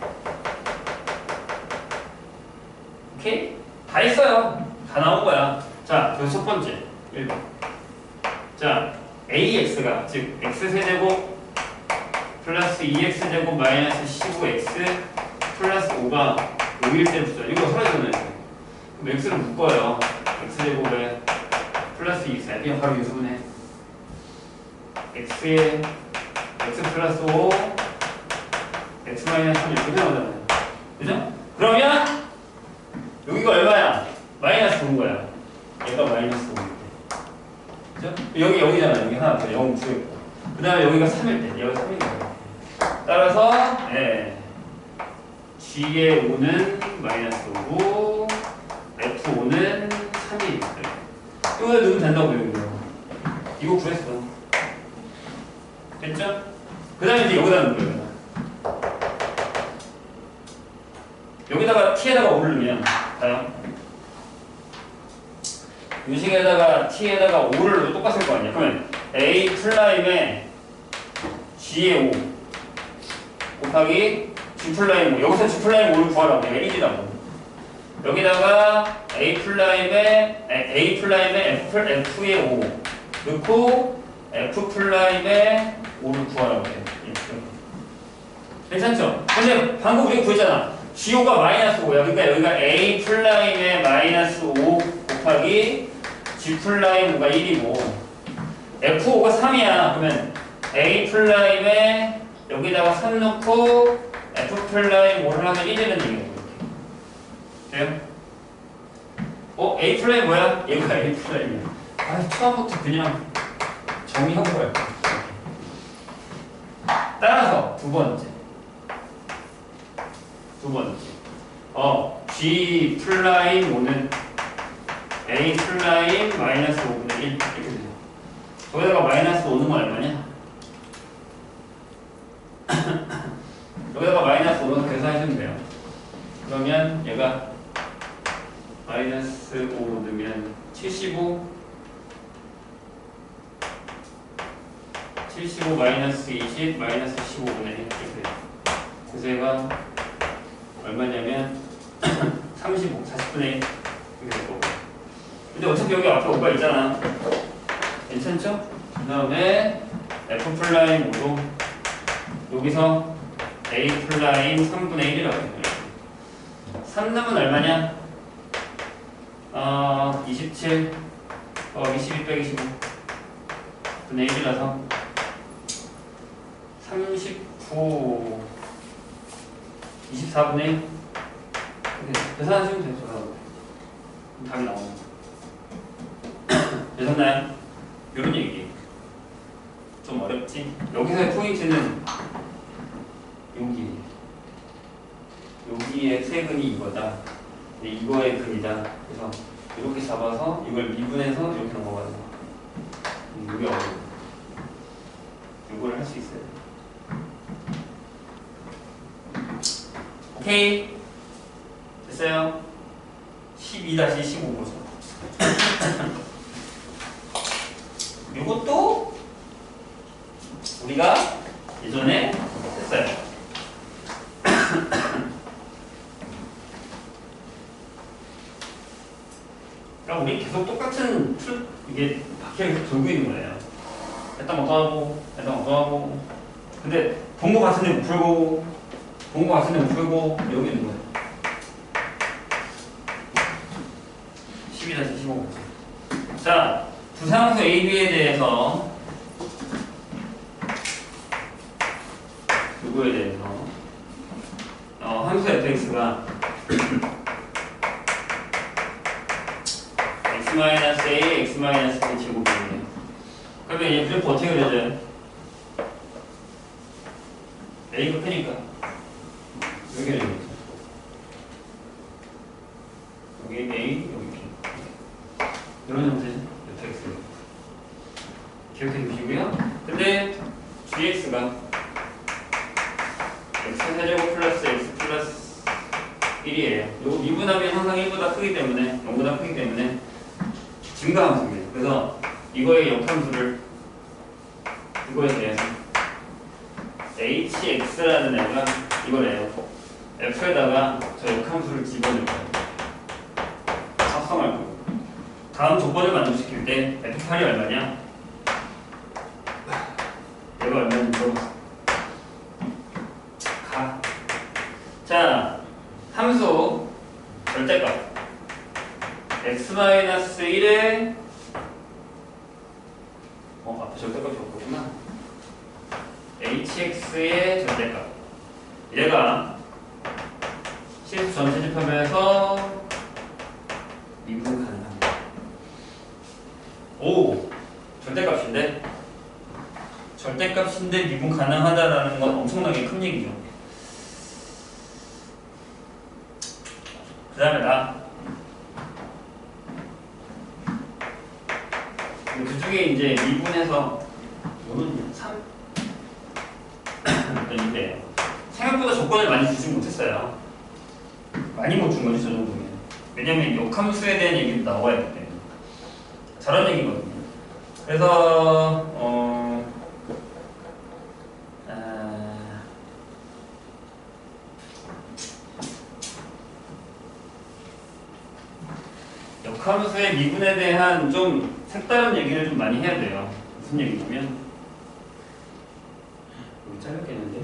[SPEAKER 1] 오케이? 다 있어요. 다 나온 거야. 자, 그래서 첫 번째. 일 번. 자, ax가, 즉, x세제곱 플러스 이 엑스제곱 마이너스 십오 엑스 플러스 오가 오일 때 붙죠. 이거 사라지잖아요. 그럼 x를 묶어요. x제곱에 플러스 이 엑스. 그냥 바로 유수분해. x에 x 플러스 오 x 마이너스 삼 이렇게 나오잖아요. 그죠? 그러면 여기가 얼마야? 마이너스 오인 거야. 얘가 마이너스 오일 때. 그죠? 여기 영이잖아. 여기 하나 더 영 구했고. 그 다음에 여기가 삼일 때. 얘가 삼인 거야. 따라서 예. g의 오는 마이너스 오고 에프 오는 삼이 이거에 넣으면 된다고요. 이거. 이거 구했어. 됐죠? 그 다음에 이제 여기다 넣는 거예요. 여기다가 t에다가 오를 넣으면 봐요. 유식에다가 t에다가 오를 넣어도 똑같을 거 아니야. 그러면 a 플라임에 g의 오 곱하기 g 플라임 오. 여기서 g 플라임 오를 구하라고 내가 일이라고. 여기다가 a 플라임에 a 플라임에 f f의 오 넣고 f 플라임에 오를 구하라고 해. 괜찮죠? 근데 방금 우리가 구했잖아. 지오가 마이너스 오야. 그러니까 여기가 a 플라임에 마이너스 오 곱하기 g 플라임 오가 일이고 에프 오가 삼이야. 그러면 a 플라임에 여기다가 삼 넣고 f 플라임 오를 하면 일이라는 얘기야. 돼요? 어? A 플라임 뭐야? 얘가 A 플라임이야. 아, 처음부터 그냥 정의하고 가요. 따라서 두 번째. 두 번째. 어, G 플라임 오는 A 플라임 마이너스 오분의 일 이렇게 돼요. 거기다가 마이너스 오는 건 얼마냐? 여기다가 마이너스 오는 거 계산하시면 돼요. 그러면 얘가 마이너스 오 넣으면 칠십오 칠십오 마이너스 이십 마이너스 십오분의 일 이렇게 돼요. 그래서 얘가 얼마냐면 삼십오 사십분의 일 이렇게 될 거고. 근데 어차피 여기 앞에 오가 있잖아. 괜찮죠? 그 다음에 f 플라임 오도 여기서 a 플라임 삼분의 일이라고 해요. 삼 넣으면 얼마냐? 어, 이십칠 어, 이십이 빼기 십오 분의 일이라서 삼십구 이십사분의 일 계산하시면 되죠. 답이 나오는 되셨나요? 이런 얘기 좀 어렵지? 여기서의 포인트는 여기 여기의 세근이 이거다. 이거의 근이다. 그래서 이렇게 잡아서 이걸 미분해서 이렇게 넘어가는 거. 이게 어려워. 이거를 할 수 있어요. 오케이. 됐어요? 십이 십오 보죠. 이것도 우리가 예전에 했어요. 그러니까 우리 계속 똑같은 틀, 이게 바퀴가 계속 돌고 있는 거예요. 했던 것도 하고, 했던 것도 하고. 근데 본 거 같은데 못 풀고, 본 거 같은데 못 풀고, 이러고 있는 거예요. 십이 십오. 자, 두상수 A, B에 대해서 요거에 대해서 어, 함수 fx가 x-a, x-b 제곱이에요. 그러면 얘 그래프 어떻게 그려져요? a가 크니까 이렇게 그려져요. 여기 a, 여기 b 이런 형태죠. fx 기억해 주시고요. 근데 gx가 x 세제곱 플러스 x 플러스 일이에요. 요거 미분하면 항상 일보다 크기 때문에 영보다 크기 때문에 증가함수입니다. 그래서 이거의 역함수를 이거에 대해서 hx라는 애가 이거래요. f에다가 저 역함수를 집어넣을 거예요. 합성할 거고. 다음 조건을 만족시킬 때 에프 팔이 얼마냐? 얘가 얼마인지 물어봤어. 가. 자, 함수 절대값 x-일에 어, 앞에 절대값이 없구나. hx의 절대값. 얘가 실수 전체 집합에서 미분 가능합니다. 오! 절대값인데? 절대값인데 미분 가능하다라는 건 엄청나게 큰 얘기죠. 그 다음에 나. 그 중에 크게 이제 미분해서 이거는 삼 인데 생각보다 조건을 많이 주지 못했어요. 많이 못 준 거지 저 정도면. 왜냐면 역함수에 대한 얘기도 나와야 되기 때문에. 저런 얘기거든요. 그래서 어 아, 역함수의 미분에 대한 좀 색다른 얘기를 좀 많이 해야 돼요. 무슨 얘기냐면 여기 잘렸겠는데?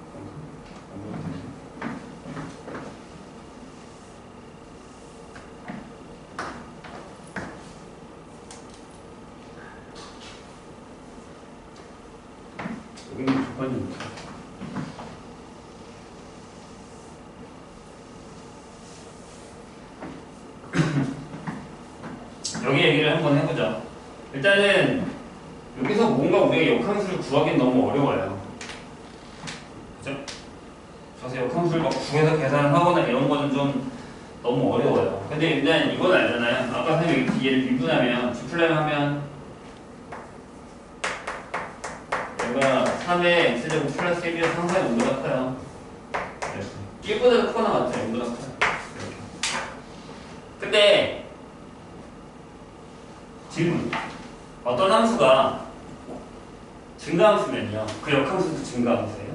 [SPEAKER 1] 여기는 조건이 없죠. 여기 얘기를 한번 해보죠. 일단은 여기서 뭔가 우리가 역함수를 구하기는 너무 어려워요. 그죠? 그래서 역함수를 막 구해서 계산하거나 이런 거는 좀 너무 어려워요. 근데 일단 이건 알잖아요. 아까 선생님이 여기 얘를 미분하면 G플레임 하면 얘가 삼의 x제곱 플러스 일이라 상상의 온도가 커요. 일보다 크거나 같죠? 영보다 커요. 이렇게. 근데 질문. 어떤 함수가 증가함수면요. 그 역함수도 증가함수예요?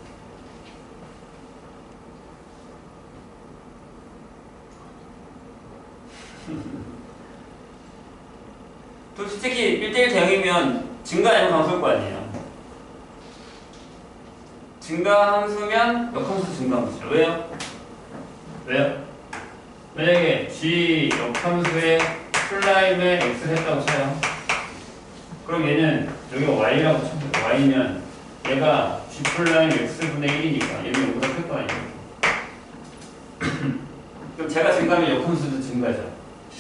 [SPEAKER 1] 또 솔직히 일 대 일 대응이면 증가 아니면 감소일 거 아니에요. 증가함수면 역함수 증가함수죠. 왜요? 왜요? 만약에 G 역함수에 플라임에 X를 했다고 쳐요. 그럼 얘는 여기가 Y라고 쳐요. Y면 얘가 G 플라임 X분의 일이니까 얘는 여기보다 클 거 아니에요. 그럼 제가 증가하면 역함수도 증가죠.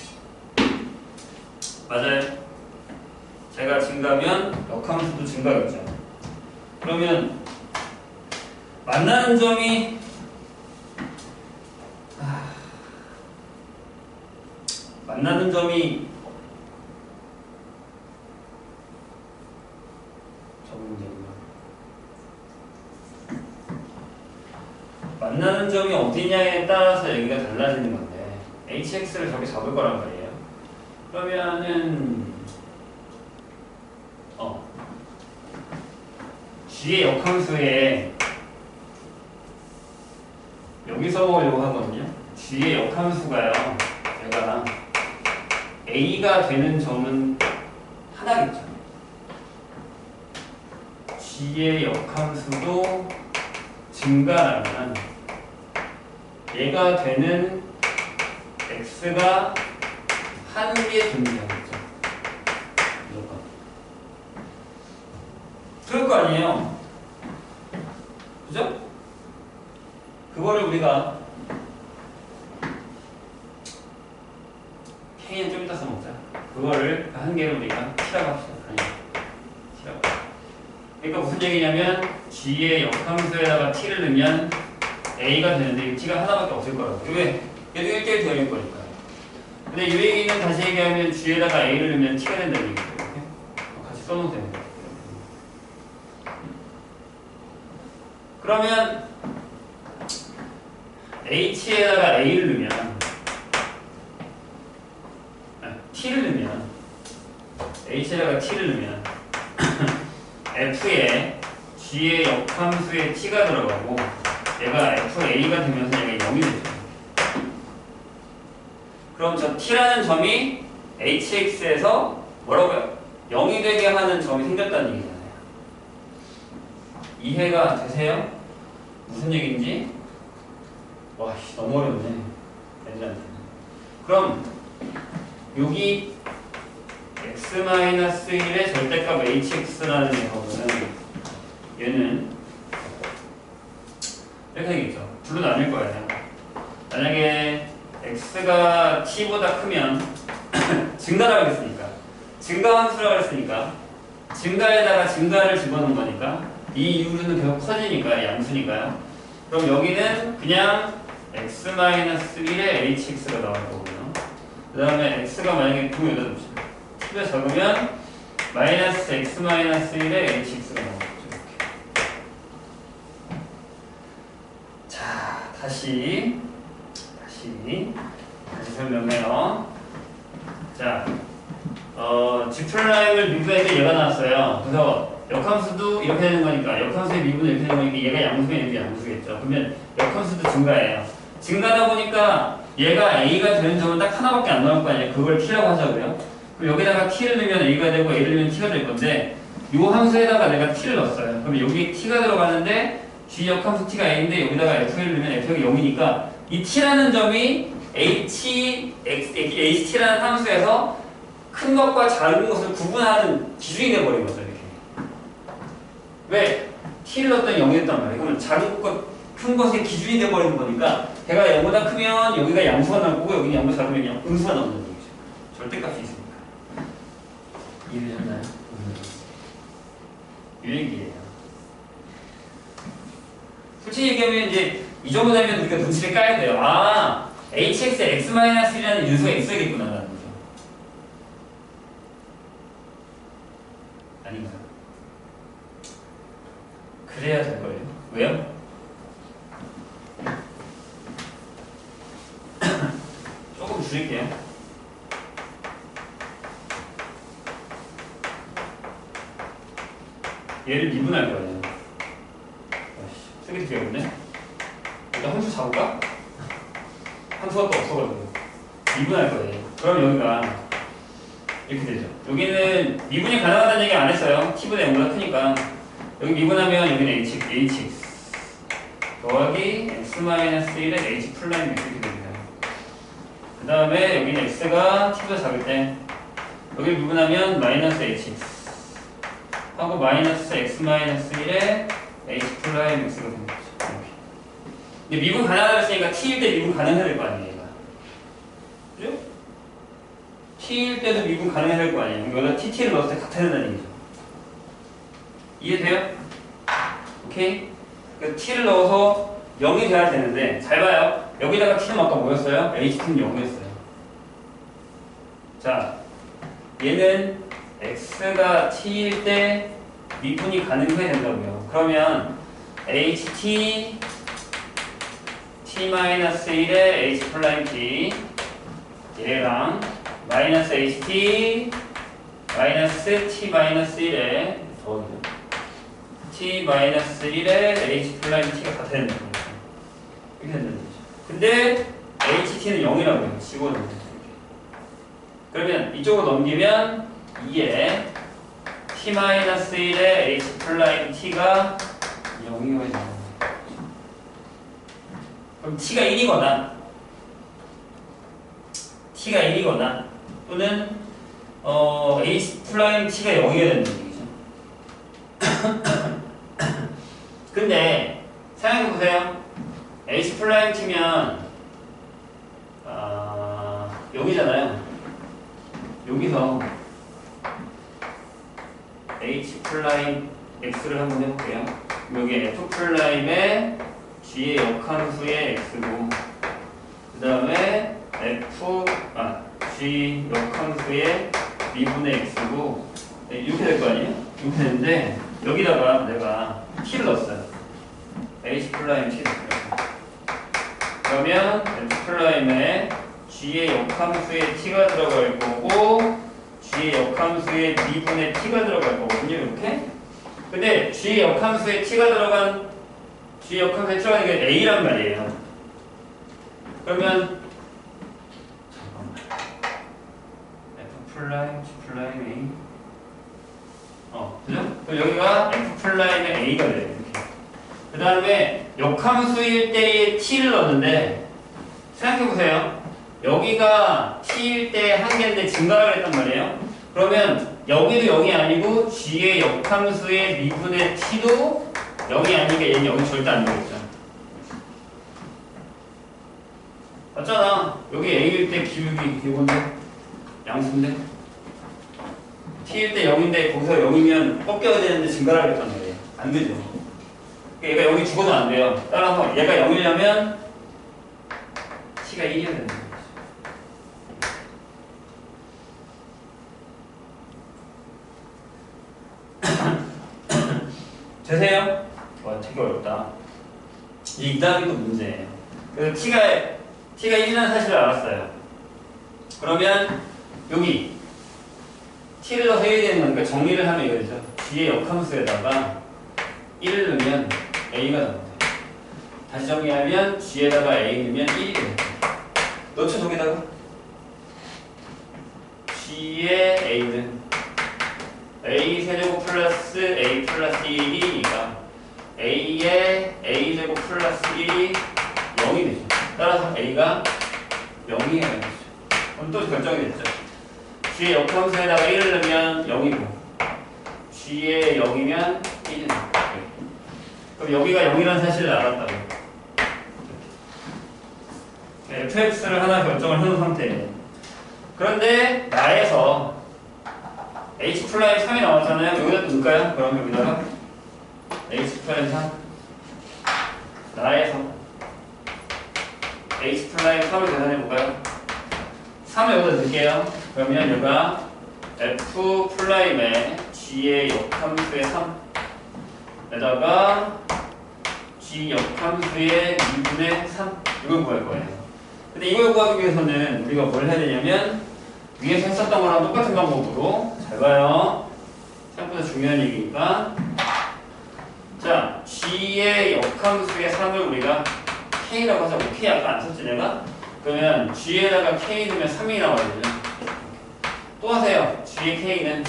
[SPEAKER 1] 맞아요. 제가 증가하면 역함수도 증가겠죠. 그러면 만나는 점이 아... 만나는 점이 저 문제구나. 만나는 점이 어디냐에 따라서 얘기가 달라지는 건데 에이치엑스를 저렇게 잡을 거란 말이에요. 그러면은 어 G의 역함수에 여기서 보려고 하거든요. G의 역함수가요. 얘가 A가 되는 점은 하나겠죠. G의 역함수도 증가라면 얘가 되는 X가 한 개 존재하겠죠. 무조건. 그럴 거 아니에요. 그죠? 그거를 우리가 K는 좀 이따 써먹자. 그거를 한 개를 우리가 T라고 합시다. 아니, T라고. 그러니까 무슨 얘기냐면 G의 역함수에다가 T를 넣으면 A가 되는데 T가 하나밖에 없을 거라고. 왜? 얘도 일 대 일 되어있는 거니까. 근데 이 얘기는 다시 얘기하면 G에다가 A를 넣으면 T가 된다는 얘기죠. 이렇게 같이 써놓으면 됩니다. 그러면 H에다가 A를 넣으면 아, T를 넣으면 H에다가 T를 넣으면 F에 G의 역함수에 T가 들어가고 얘가 에프에이가 되면서 얘가 영이 되죠. 그럼 저 T라는 점이 에이치엑스에서 뭐라고요? 영이 되게 하는 점이 생겼다는 얘기잖아요. 이해가 되세요? 무슨 얘기인지? 와, 너무 어렵네. 애들한테. 그럼 여기 x 일의 절대값 hx라는 녀석은 얘는 이렇게 되겠죠. 둘로 나뉠 거예요. 만약에 x가 t보다 크면 증가라고 했으니까 증가함수라고 했으니까 증가에다가 증가를 집어넣은 거니까 이 이유는 계속 커지니까 양수니까요. 그럼 여기는 그냥 x 일의 hx가 나올 거고요. 그 다음에 x가 만약에 두 여기다 둡시다. t보다 적으면 마이너스 x 마이너스 일에 hx가 나오겠죠. 이렇게. 자, 다시 다시 다시 설명해요. 자, 어, G 프라임을 미분했는데 얘가 나왔어요. 그래서 역함수도 이렇게 되는 거니까 역함수의 미분은 이렇게 되는 거니까 얘가 양수면 얘도 양수겠죠. 그러면 역함수도 증가해요. 증가하다 보니까 얘가 a가 되는 점은 딱 하나밖에 안 나올 거 아니에요. 그걸 t라고 하자고요. 그럼 여기다가 t를 넣으면 a가 되고 a를 넣으면 t가 될 건데 이 함수에다가 내가 t를 넣었어요. 그럼 여기 t가 들어가는데 g 역함수 t가 a인데 여기다가 f를 넣으면 f가 영이니까 이 t라는 점이 h, x, ht라는 함수에서 큰 것과 작은 것을 구분하는 기준이 돼버린 거죠. 이렇게. 왜? t를 넣었더니 영이었단 말이에요. 그러면 작은 것과 큰 것의 기준이 돼버리는 거니까 걔가 영보다 크면 여기가 양수가 나올 거고 여기는 영보다 작으면 양, 음수가 나오는 거죠. 절대값이 있으니까. 이해되셨나요? 음. 이 얘기예요. 솔직히 얘기하면 이제 이 정도 되면 우리가 눈치를 까야 돼요. 아, hx에 x-일이라는 인수가 있어야겠구나 라는 거죠. 아닌가요? 그래야 될 거예요. 왜요? 조금 줄일게요. 얘를 미분할 거예요. 쓰기 되게 어렵네. 일단 함수 잡을까? 함수가 또 없어가지고 미분할 거예요. 그럼 여기가 이렇게 되죠. 여기는 미분이 가능하다는 얘기 안 했어요. t보다 영보다 크니까. 여기 미분하면 여기는 h, hx 더하기 x-일에 h 플라임 이렇게 됩니다. 그 다음에 여기는 x가 t보다 작을 때 여기 미분하면 마이너스 hx 하고 마이너스 x-일에 h 플라임 x가 됩니다. 이렇게. 근데 미분 가능하다고 했으니까 t일 때 미분 가능해야 될 거 아니에요. 얘가. 그죠? t일 때도 미분 가능해야 될 거 아니에요. 여기다 tt를 넣었을 때 같아야 된다는 얘기죠. 이해돼요? 오케이? 그러니까 t를 넣어서 영이 돼야 되는데 잘 봐요. 여기다가 t는 아까 뭐였어요? ht는 영이었어요. 자, 얘는 x가 t일 때 미분이 가능해야 된다고요. 그러면 ht t-일에 h 플라임 t 얘랑 마이너스 ht 마이너스 t-일에 더하기죠. t-일에 h 플라임 t가 같아야 된다는 거죠. 이렇게 된다는 거죠. 근데 ht는 영이라고 해요. 집어넣으면 그러면 이쪽으로 넘기면 이에 t-일에 h 플라임 t가 영이 되는 거예요. 그럼 t가 일이거나 t가 일이거나 또는 어, h 플라임 t가 영이 되는 얘기죠. 근데 생각해 보세요. h 플라임 t면 아, 여기잖아요. 여기서 h 플라임 x를 한번 해볼게요. 여기 f 플라임에 g의 역함수의 x고 그 다음에 f 아 g 역함수의 미분의 x고 네, 이렇게 될 거 아니에요? 이렇게 되는데 여기다가 내가 t를 넣었어요. h 플라임 t 그러면 f 플라임에 g의 역함수의 t가 들어갈 거고 g의 역함수의 미분의 t가 들어갈 거거든요. 이렇게. 근데 g의 역함수의 t가 들어간 g의 역함수의 t가 들어가는 게 a란 말이에요. 그러면 잠깐만. f 플라임 g 플라임 a 어, 그죠? 그럼 여기가 f 플라임의 a가 돼요. 이렇게. 그 다음에 역함수일 때의 t를 넣었는데 생각해 보세요. 여기가 t일 때 한 개인데 증가를 했단 말이에요. 그러면 여기도 영이 아니고 g의 역함수의 미분의 t도 영이 아니니까 얘는 영이 절대 안 되겠죠. 맞잖아. 여기 a일 때 기울기 이건데 양수인데 t일 때 영인데 거기서 영이면 꺾여야 되는데 증가를 하겠단 말이에요. 안 되죠. 그러니까 얘가 영이 죽어도 안 돼요. 따라서 얘가 영이려면 t가 일이어야 되는 거예요. 되세요? 와, 되게 어렵다. 이제 이 다음이 또 문제예요. 그래서 t가, t가 일이라는 사실을 알았어요. 그러면 여기 t를 넣어서 일이 되는 거니까 정리를 하면 이거 되죠. 뒤에 역함수에다가 일을 넣으면 a가 나옵니다. 다시 정리하면 g에다가 a 넣으면 일이 됩니다. 넣죠, 저기다가. g의 a는 a 세제곱 플러스 a 플러스 일이니까 a의 a제곱 플러스 일이 영이 되죠. 따라서 a가 영이 되죠. 그럼 또 결정이 됐죠. g의 역함수에다가 일을 넣으면 영이고 g의 영이면 일이 됩니다. 그럼 여기가 영이라는 사실을 알았다고. 에프엑스를 하나 결정을 해놓은 상태예요. 그런데 나에서 h 플라이 삼이 나왔잖아요. 여기다 넣을까요? 그럼 여기다가 h 플라이 삼 나에서 h 플라이 삼을 계산해볼까요? 삼을 여기다 넣을게요. 그러면 여기가 f 플라임의 g의 역함수의 삼에다가 g 역함수의 이분의 삼 이걸 구할 거예요. 근데 이걸 구하기 위해서는 우리가 뭘 해야 되냐면 위에서 했었던 거랑 똑같은 방법으로 잘 봐요. 생각보다 중요한 얘기니까. 자, g의 역함수의 삼을 우리가 k라고 하자고. k 아까 안 썼지 내가? 그러면 g에다가 k 넣으면 삼이 나와야 되죠. 또 하세요. g의 k는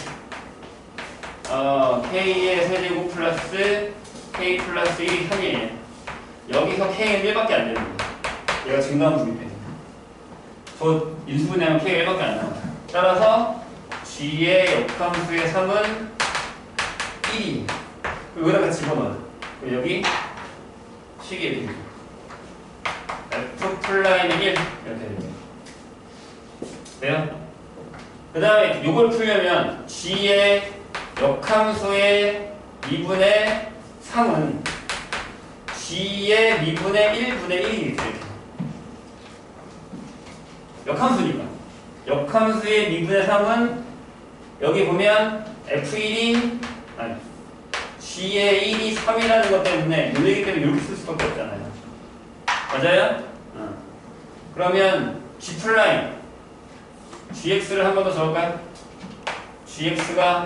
[SPEAKER 1] 어, k의 세제곱 플러스 k 플러스 일이 삼이에요. 여기서 k는 일밖에 안 됩니다. 얘가 증가함수이기 때문에. 저 인수분해하면 k가 일밖에 안 나와요. 따라서 g의 역함수의 삼은 일입니다. 여기다가 집어넣어요. 여기 식이 됩니다. f 플라이는 일 이렇게 됩니다. 돼요? 그 다음에 이걸 풀려면 g의 역함수의 이분의 삼은 g의 미분의 일분의 일이겠죠. 역함수니까. 역함수의 미분의 삼은 여기 보면 에프 일이 아니 g의 일이 삼이라는 것 때문에 늘리기 때문에 이렇게 쓸 수밖에 없잖아요. 맞아요? 어. 그러면 g 플라임 gx를 한 번 더 적을까요? gx가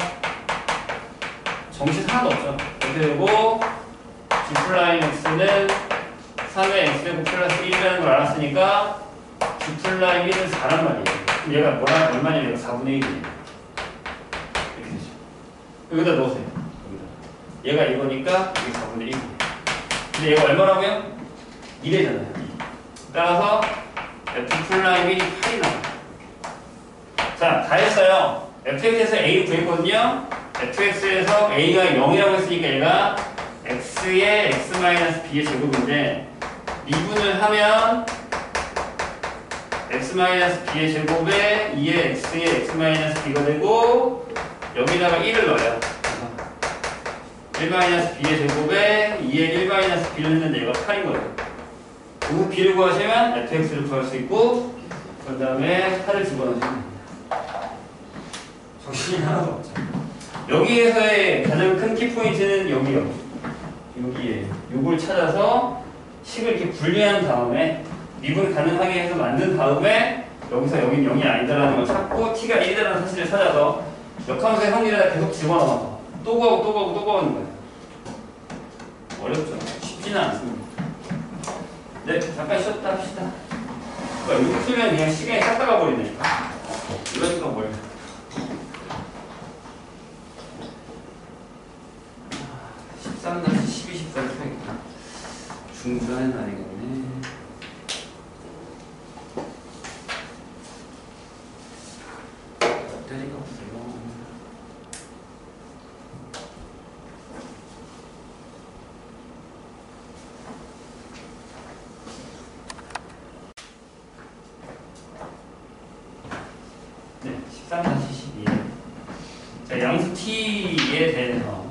[SPEAKER 1] 정식 하나도 없죠. 이렇게 되고 g 플라임 x는 삼의 x제곱 플러스 일이라는 걸 알았으니까 g 플라임 일은 사란 말이에요. 그럼 얘가 뭐라, 얼마냐? 얘가 사분의 일이에요. 이렇게 되죠. 여기다 넣으세요. 여기다. 얘가 이거니까 이게 사분의 일이에요. 근데 얘가 얼마라고요? 일이잖아요. 따라서 f 플라임 일이 팔이 나와요. 자, 다 했어요. fx에서 a를 구했거든요. fx에서 a가 영이라고 했으니까 얘가 x의 x-b의 제곱인데 미분을 하면 x-b의 제곱에 이의 x의 x-b가 되고 여기다가 일을 넣어요. 일-b의 제곱에 이의 일-b를 했는데 얘가 팔인 거예요. 그 b를 구하시면 fx를 구할 수 있고 그 다음에 팔을 집어넣으시면 됩니다. 정신이 하나도 없죠. 여기에서의 가장 큰 키포인트는 여기요. 여기에 요걸 찾아서 식을 이렇게 분리한 다음에 미분 가능하게 해서 만든 다음에 여기서 여긴 영이 아니다라는 걸 찾고 t가 일이라는 사실을 찾아서 역함수의 확률에다 계속 집어넣어서 또 구하고 또 구하고 또 구하는 거예요. 어렵죠? 쉽지는 않습니다. 네, 잠깐 쉬었다 합시다. 그러니까 이렇게 쓰면 그냥 시간이 싹 나가버리네. 이러니까 뭘. 십삼 다시 십이, 십사 표겠구나. 중간은 아니겠네. 배터리가 없어요. 네, 십삼 다시 십이. 자, 양수 t에 대해서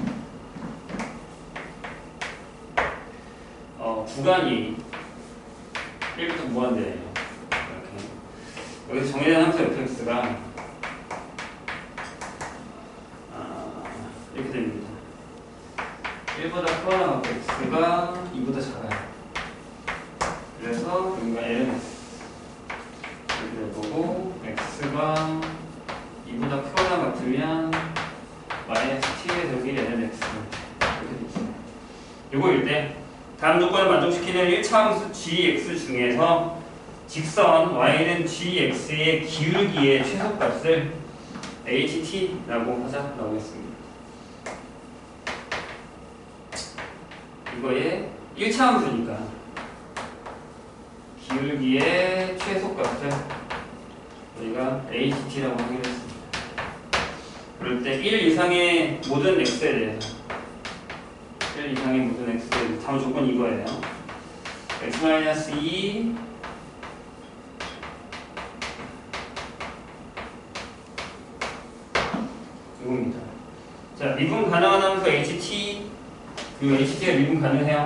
[SPEAKER 1] 어, 구간이 일부터 무한대예요. 이렇게 여기서 정해진 함수 fx가 아, 이렇게 됩니다. 일보다 크거나 같고 x가 이보다 작아요. 그래서 여기가 ln x 이렇게 될 거고 x가 이보다 크거나 같으면 마이너스 t의 더하기 ln x 이렇게 되죠. 요거일 때 다음 조건을 만족시키는 일 차 함수 gx 중에서 직선 y는 gx의 기울기의 최소값을 ht라고 하자라고 했습니다. 이거의 일 차 함수니까 기울기의 최소값을 우리가 ht라고 하기로 했습니다. 그럴 때 일 이상의 모든 x에 대해서 일 이상의 모든 x에 대해서 다음 조건이 이거예요. x-이 이겁니다. 자, 미분 가능한 함수 ht 그리고 ht가 미분 가능해요.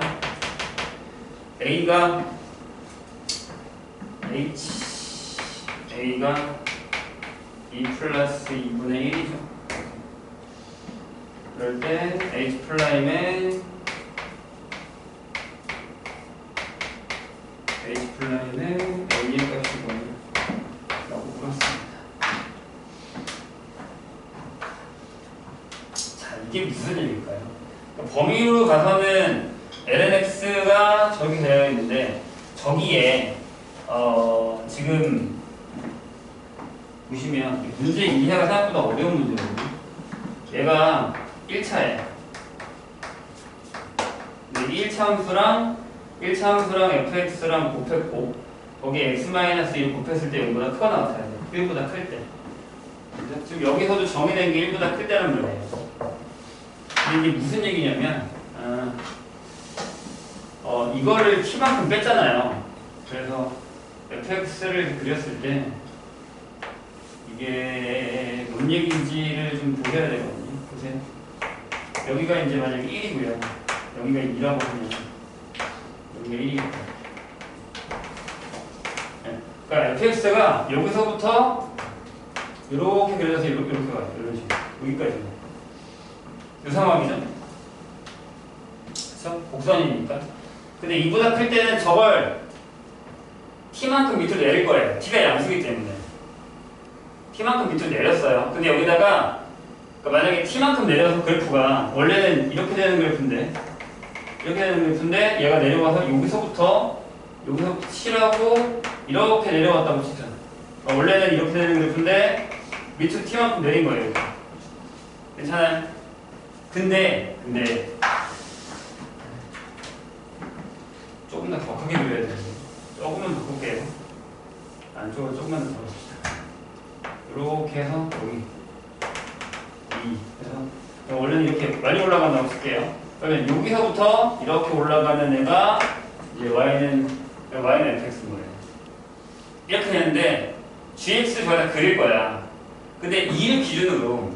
[SPEAKER 1] a가 h a가 이 플러스 이분의 일이죠. 그럴 때 h 프라임의 h 프라임의 a의 값이 뭐냐라고 물었습니다. 자, 이게 무슨 일일까요? 그러니까 범위로 가서는 lnx가 저기 되어 있는데 저기에 어 지금 보시면 문제 이해가 생각보다 어려운 문제거든요. 얘가 일 차에 일 차 함수랑 일 차 함수랑 fx랑 곱했고 거기에 x-일 곱했을 때 일보다 크거나 같아야 돼요. 일보다 클 때. 지금 여기서도 정의된 게 일보다 클 때라는 거예요. 근데 이게 무슨 얘기냐면 아, 어, 이거를 t만큼 뺐잖아요. 그래서 fx를 그렸을 때 이게 뭔 얘기인지를 좀 보셔야 되거든요. 보세요. 여기가 이제 만약에 일이고요. 여기가 이라고 하면 여기가 일이겠다. 네. 그러니까 fx가 여기서부터 이렇게 그려서 이렇게, 이렇게 가요. 이런 식으로. 여기까지. 이 상황이죠. 그렇죠? 곡선이니까. 근데 이보다 클 때는 저걸 t만큼 밑으로 내릴 거예요. t가 양수기 때문에. t만큼 밑으로 내렸어요. 근데 여기다가 그러니까 만약에 t만큼 내려서 그래프가 원래는 이렇게 되는 그래프인데 이렇게 되는 그래프인데 얘가 내려와서 여기서부터 여기서부터 칠하고 이렇게 내려왔다고 치죠. 그러니까 원래는 이렇게 되는 그래프인데 밑으로 t만큼 내린 거예요. 괜찮아요? 근데 근데 조금 더 더 크게 그려야 되는데 조금만 더 크게 안쪽으로 조금만 더 봅시다. 이렇게 해서 여기 이 그래서 원래는 이렇게 많이 올라간다고 쓸게요. 그러면 여기서부터 이렇게 올라가는 애가 이제 y는 y는 fx인 거예요. 이렇게 되는데 gx 저기다 그릴 거야. 근데 이를 기준으로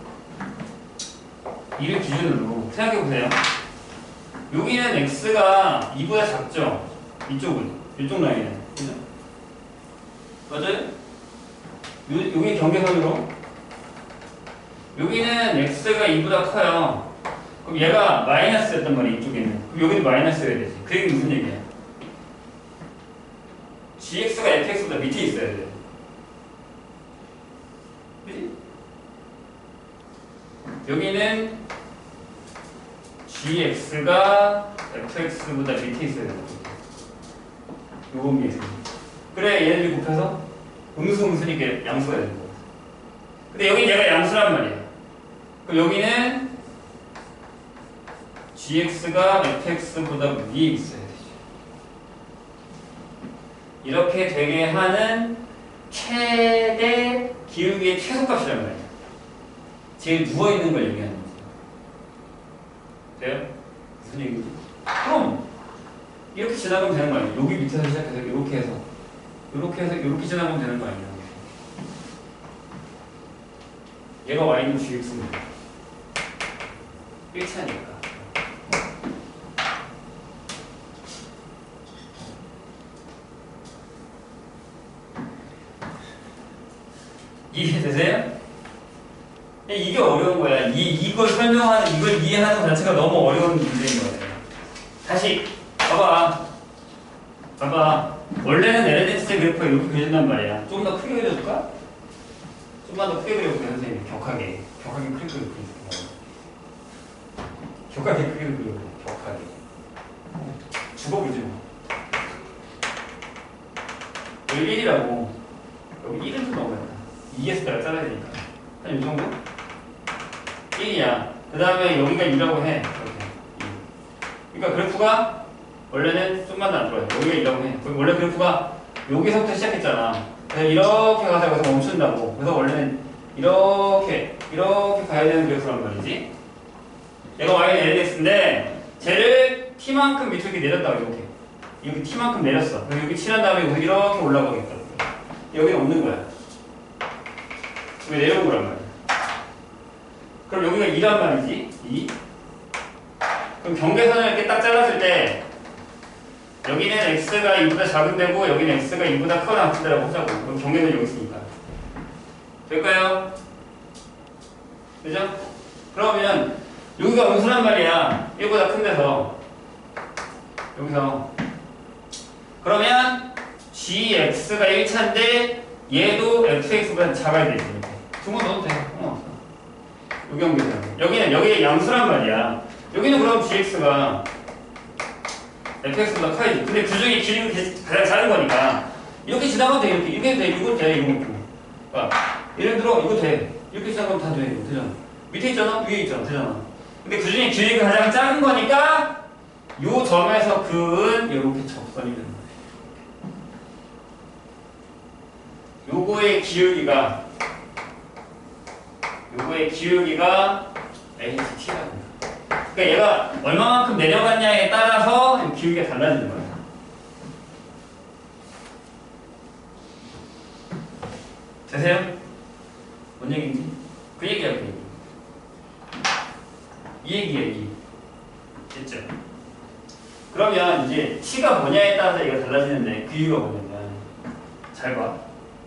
[SPEAKER 1] 이를 기준으로 생각해 보세요. 여기는 x가 이보다 작죠. 이쪽은 이쪽 라인은 그죠? 맞아요? 요, 여기 경계선으로 여기는 x가 이보다 커요. 그럼 얘가 마이너스였단 말이야. 이쪽에는. 그럼 여기는 마이너스여야 되지. 그 얘기는 무슨 얘기야? gx가 fx보다 밑에 있어야 돼. 그치? 여기는 gx가 fx보다 밑에 있어야 돼. 요건 밑에. 그래 얘네들이 곱해서 음수 음수니까 양수가 되는 거야. 근데 여기 얘가 양수란 말이야. 그럼 여기는 gx가 fx보다 위에 있어야 되죠. 이렇게 되게 하는 최대 기울기의 최소값이란 말이야. 제일 누워있는 걸 얘기하는 거죠. 돼요? 무슨 얘기지? 그럼 이렇게 지나가면 되는 거 아니에요? 여기 밑에서 시작해서 이렇게 해서 이렇게 해서 이렇게 지나가면 되는 거 아니에요? 얘가 y는 gx입니다. 일 차니까. 이해되세요? 이게 어려운 거야. 이, 이걸 설명하는, 이걸 이해하는 것 자체가 너무 어려운 문제인 거예요. 다시, 봐봐. 봐봐. 원래는 엘엔엑스의 그래프가 이렇게 그려진단 말이야. 좀 더 크게 그려줄까? 좀만 더 크게 그려볼게요, 선생님. 격하게. 격하게 크게 그려볼게요. 격하게 크게 그려볼게요. 격하게. 죽어보지 뭐. 여기 일이라고. 여기 일은 좀 넘어야 돼. 이에서 내가 잘라야 되니까. 한 이 정도? 일이야. 그 다음에 여기가 이라고 해. 이렇게. 그러니까 그래프가 원래는 좀만 더 안 들어요. 여기가 이라고 해. 원래 그래프가 여기서부터 시작했잖아. 그래서 이렇게 가서 여기서 멈춘다고. 그래서 원래는 이렇게, 이렇게 가야 되는 그래프란 말이지. 얘가 y는 엘엑스인데, 쟤를 t만큼 밑으로 이렇게 내렸다고, 이렇게. 여기 t만큼 내렸어. 그래서 여기 칠한 다음에 여기서 이렇게 올라가겠다. 여기는 없는 거야. 여기 내려온 거란 말이야. 그럼 여기가 이란 말이지. 이. 그럼 경계선을 이렇게 딱 잘랐을 때 여기는 x가 이보다 작은 데고 여기는 x가 이보다 크거나 같은 데라고 하자고. 그럼 경계선이 여기 있으니까. 될까요? 그죠? 그러면 여기가 음수란 말이야. 일보다 큰 데서. 여기서. 그러면 gx가 일 차인데 얘도 fx보다 작아야 되지. 이렇게. 중간 넣어도 돼. 어. 여기 연결돼. 여기는 여기에 양수란 말이야. 여기는 그럼 gx가 fx보다 커야지. 근데 그 중에 길이가 가장 작은 거니까 이렇게 지나가도 돼. 이렇게 이렇게 돼. 이거 돼. 이거 먹고. 그러니까 예를 들어 이거 돼. 이렇게 지나가면 다 돼. 되잖아. 밑에 있잖아. 위에 있잖아. 되잖아. 근데 그 중에 길이가 가장 작은 거니까 요 점에서 그은 이렇게 접선이 되는 거야. 요거의 기울기가 요거의 기울기가 에이치티라고 합니다. 그러니까 얘가 얼마만큼 내려갔냐에 따라서 기울기가 달라지는 거야. 되세요? 뭔 얘기인지? 그 얘기야, 그 얘기. 이 얘기야, 이. 됐죠? 그러면 이제 t가 뭐냐에 따라서 얘가 달라지는데 그 이유가 뭐냐면 잘 봐.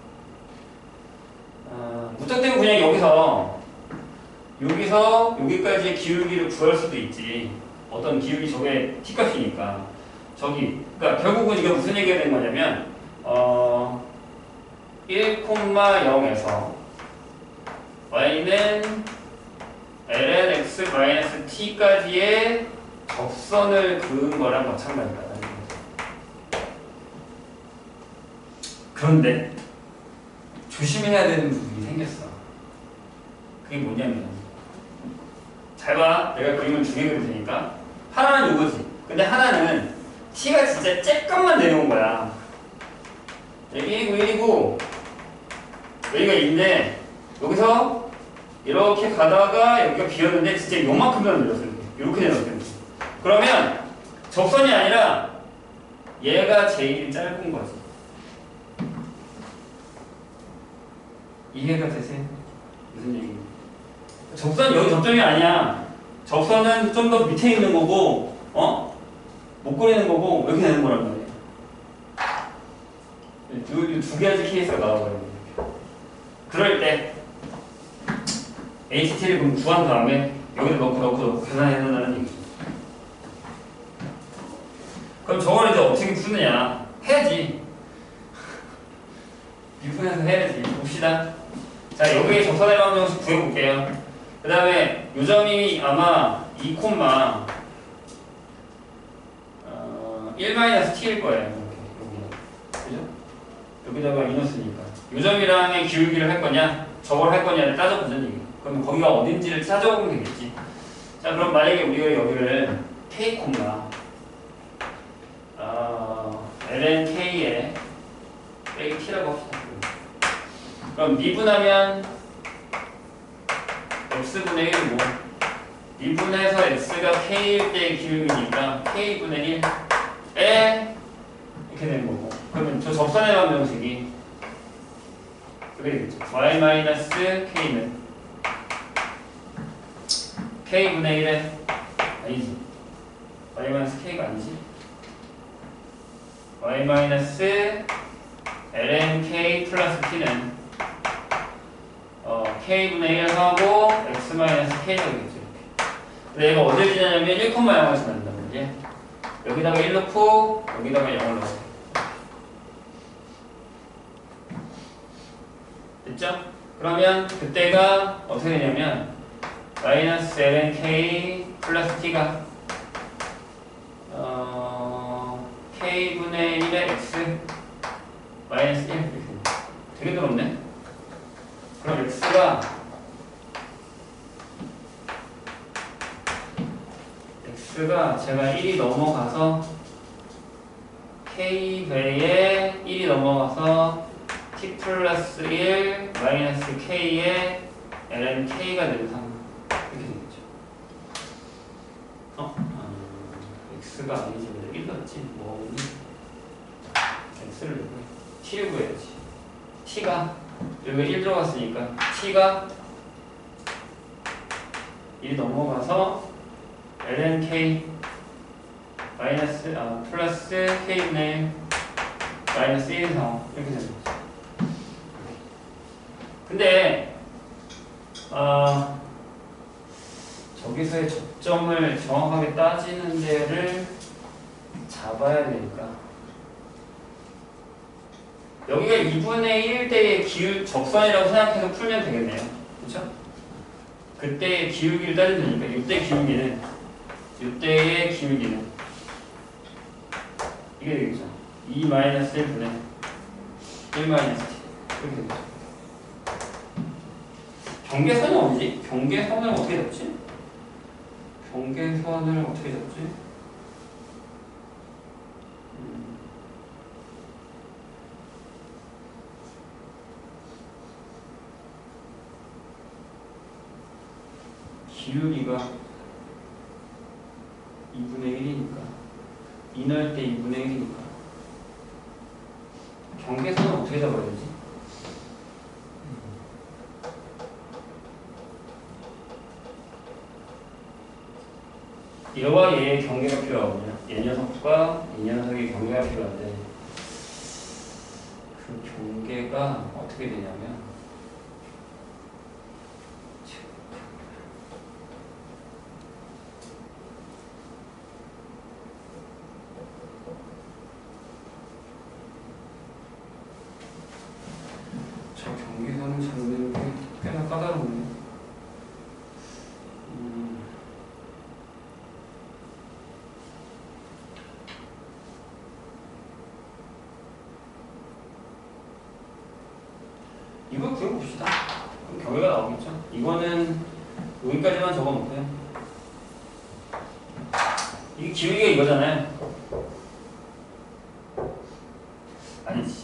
[SPEAKER 1] 어, 무턱대고 그냥 여기서 여기서 여기까지의 기울기를 구할 수도 있지. 어떤 기울기 저게 t값이니까. 저기 그러니까 결국은 이게 무슨 얘기가 되는 거냐면 어, 일, 영에서 y는 ln(x-t까지의 접선을 그은 거랑 마찬가지다. 그런데 조심해야 되는 부분이 생겼어. 그게 뭐냐면 잘 봐. 내가 그림을 두 개 그릴 테니까 하나는 이거지. 근데 하나는 t가 진짜 쬐끔만 내려온 거야. 일이고 일이고 여기가 이인데 여기서 이렇게 가다가 여기가 비었는데 진짜 요만큼만 내렸어요. 이렇게 내렸어요. 그러면 접선이 아니라 얘가 제일 짧은 거지. 이해가 되세요? 무슨 얘기인지. 접선 여기 접점이 아니야. 접선은 좀 더 밑에 있는 거고, 어? 못 그리는 거고 이렇게 되는 거란 말이야. 두, 두 가지 케이스가 나와버리는 거야. 그럴 때 에이치티를 그럼 구한 다음에 여기다 넣고 넣고 넣고 계산해낸다는 얘기죠. 그럼 저걸 이제 어떻게 푸느냐? 해야지. 미분해서 해야지. 봅시다. 자, 여기에 접선의 방정식 구해볼게요. 그 다음에 요점이 아마 이 콤마 어, 일 마이너스 t일 거예요. 이렇게, 여기. 그죠? 여기다가 이너스니까. 요점이랑의 기울기를 할 거냐, 저걸 할 거냐를 따져보자는 얘기. 그럼 거기가 어딘지를 찾아보면 되겠지. 자, 그럼 만약에 우리가 여기를 k 콤마 어, lnk에 빼기 t라고 합시다. 그럼 미분하면 x분의 일이고 미분해서 x가 k일 때의 기울기니까 k분의 일에 이렇게 되는 거고. 그러면 저 접선의 방정식이 그렇게 되겠죠. y-k는 k분의 일에 아니지. y-k가 아니지. y-lnk 플러스 t는 어, k분의 일 하고 x 마이너스 k가 되겠죠. 근데 얘가 어딜 지나냐면 일, 영을 지난단 말이지. 여기다가 일 넣고 여기다가 영을 넣어. 됐죠? 그러면 그때가 어떻게 되냐면 마이너스 ln k 플러스 t가 어, k분의 일의 x 마이너스 일 이렇게 되게 더럽네. 그럼 x가 x가 제가 일이 넘어가서 k배에 일이 넘어가서 t 플러스 일 마이너스 k에 ln k가 되는 상황 이렇게 되겠죠. 어? 아, x가 아니지. 일 넣었지. 뭐 x를 넣고 t를 구해야지. t가 여기 일 들어갔으니까 t가 일 넘어가서 ln k 마이너스 아 플러스 k분의 마이너스 일 상황 이렇게 되는 거죠. 근데 어, 저기서의 접점을 정확하게 따지는 데를 잡아야 되니까 여기가 이분의 일 대의 기울 적선이라고 생각해서 풀면 되겠네요. 그렇죠? 그때의 기울기를 따지면 되니까 이때 기울기는 이때의 기울기는 이게 되겠죠. 이 마이너스 일 분의 일 마이너스 t 이렇게 되겠죠. 경계선은 어디지? 경계선을 어떻게 잡지? 경계선을 어떻게 잡지? 음. 기울기가 이분의 일이니까 이 넣을 때 이분의 일이니까 경계선은 어떻게 잡아야 되지? 얘와 얘의 경계가 필요하거든요. 얘 녀석과 이 녀석의 경계가 필요한데 그 경계가 어떻게 되냐면 저 경계선을 잡는 게 꽤나 까다롭네요. 이거 그려봅시다. 그럼 경계가 나오겠죠. 이거는 여기까지만 적어놓고요. 이게 기울기가 이거잖아요. 아니지.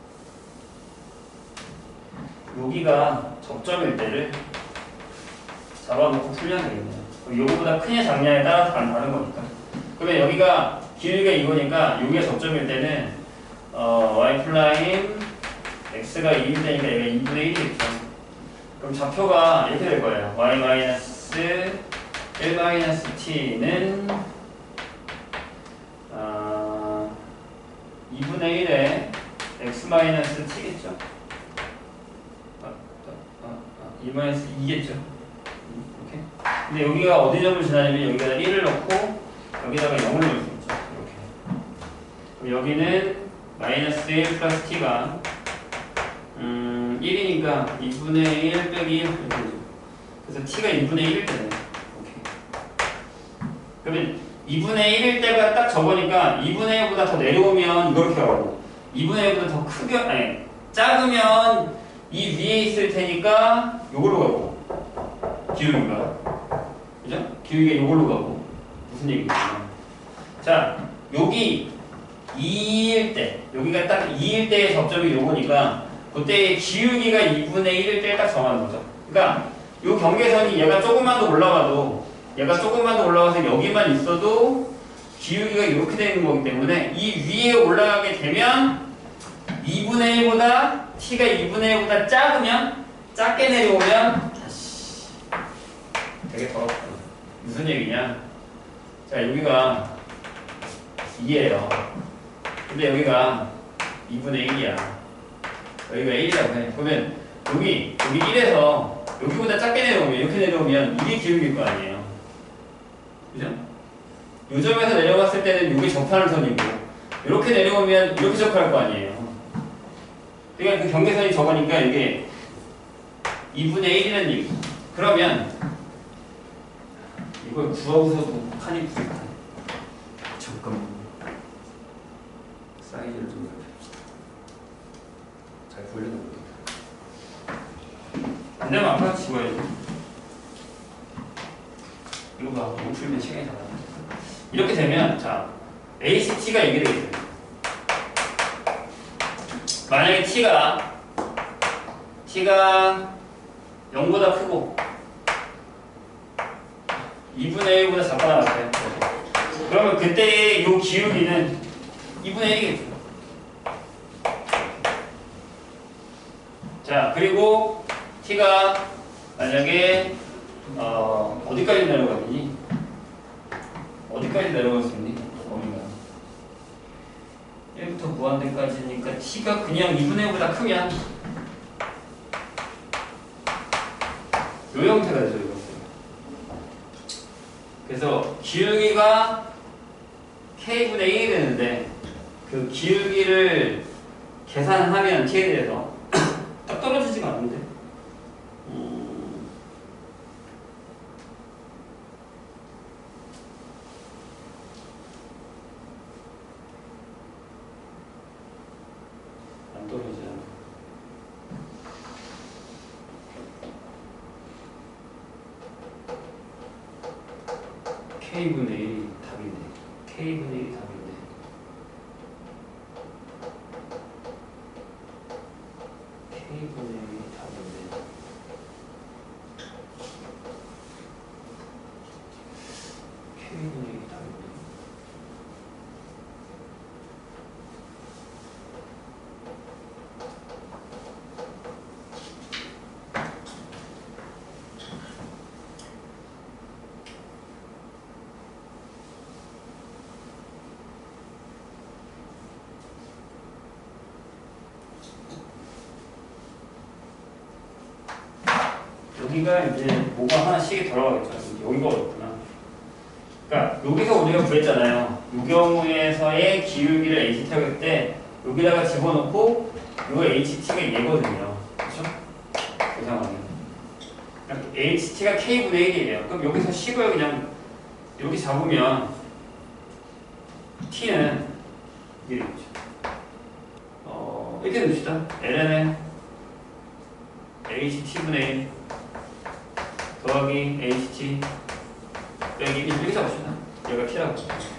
[SPEAKER 1] 여기가 접점일 때를 잡아놓고 풀면 되겠네요. 요거보다 크냐 작냐에 따라서 다른 거니까. 그러면 여기가 기울기가 이거니까 여기가 접점일 때는 어, y 프라임 x가 이일 때니까 얘가 이분의 일이겠죠. 그럼 좌표가 이렇게 될 거예요. y 마이너스 일 마이너스 t는 어, 이분의 일에 x 마이너스 t겠죠. 아, 아, 아, 이 마이너스 이겠죠. 이렇게. 근데 여기가 어디 점을 지나냐면 여기다가 일을 넣고 여기다가 영을 넣을 수 있죠. 이렇게. 그럼 여기는 마이너스 일 플러스 t가 음, 일이니까 이분의 일 빼기 일 이렇게 되죠. 그래서 t가 이분의 일일 때네. 오케이. 그러면 이분의 일일 때가 딱 적으니까 이분의 일보다 더 내려오면 이렇게 하고 이분의 일보다 더 크게 아니 작으면 이 위에 있을 테니까 요걸로 가고 기울기가 그죠? 기울기가 요걸로 가고 무슨 얘기냐면 자 여기 이일 때 여기가 딱 이일 때의 접점이 요거니까 그때의 기울기가 이분의 일일 때 딱 정하는 거죠. 그러니까 이 경계선이 얘가 조금만 더 올라가도 얘가 조금만 더 올라가서 여기만 있어도 기울기가 이렇게 되는 거기 때문에 이 위에 올라가게 되면 이분의 일보다 t가 이분의 일보다 작으면 작게 내려오면 아씨 되게 더럽다. 무슨 얘기냐? 자 여기가 이예요. 근데 여기가 이분의 일이야. 여기가 일이라고 해. 그러면 여기 여기 일에서 여기보다 작게 내려오면 이렇게 내려오면 이게 기울기일 거 아니에요. 그죠? 요 점에서 내려갔을 때는 이게 접하는 선이고 이렇게 내려오면 이렇게 접할 거 아니에요. 그러니까 그 경계선이 적으니까 이게 이분의 일이라는 얘기. 그러면 이걸 구하고서도 칸이 부족하네. 잠깐만. 사이즈를 좀 넓혀봅시다. 잘 보려놓을게요. 안 되면 아까 집어야지. 이거 봐. 못 풀면 시간이 다 나네. 이렇게 되면, 자, 에이씨티가 이게 되겠어요. 만약에 t가, t가 영보다 크고, 이분의 일보다 작거나 같아요. 그러면 그때의 이 기울기는 이분의 일이겠죠. 자, 그리고 t가 만약에 어, 어디까지 내려가니? 어디까지 내려갈 수 있니? 어딘가 일부터 무한대까지니까 t가 그냥 이분의 일보다 크면 요 형태가 되죠. 이거. 그래서 기울기가 k분의 일이 되는데 그 기울기를 계산하면 t에 대해서 딱 떨어지지가 않는데 음... 안 떨어지지 않아. k분의 일이 답이네. k분의 일이 답이네. k분의 일이 답인데 k분의 일이 답인데 여기가 이제 뭐가 하나씩 들어가겠죠. 여기가 어렵구나. 그러니까 여기서 우리가 구했잖아요. 이 경우에서의 기울기를 에이치티라고 할 때 여기다가 집어넣고 이 에이치티가 얘거든요. 그렇죠? 그 상황은 에이치티가 k분의 일이에요. 그럼 여기서 식을 그냥 이렇게 잡으면 t는 이렇게 되죠. 어, 이렇게 냅시다. ln은 ht분의 일 더하기 ht 빼기 이렇게 잡읍시다. 얘가 t라고.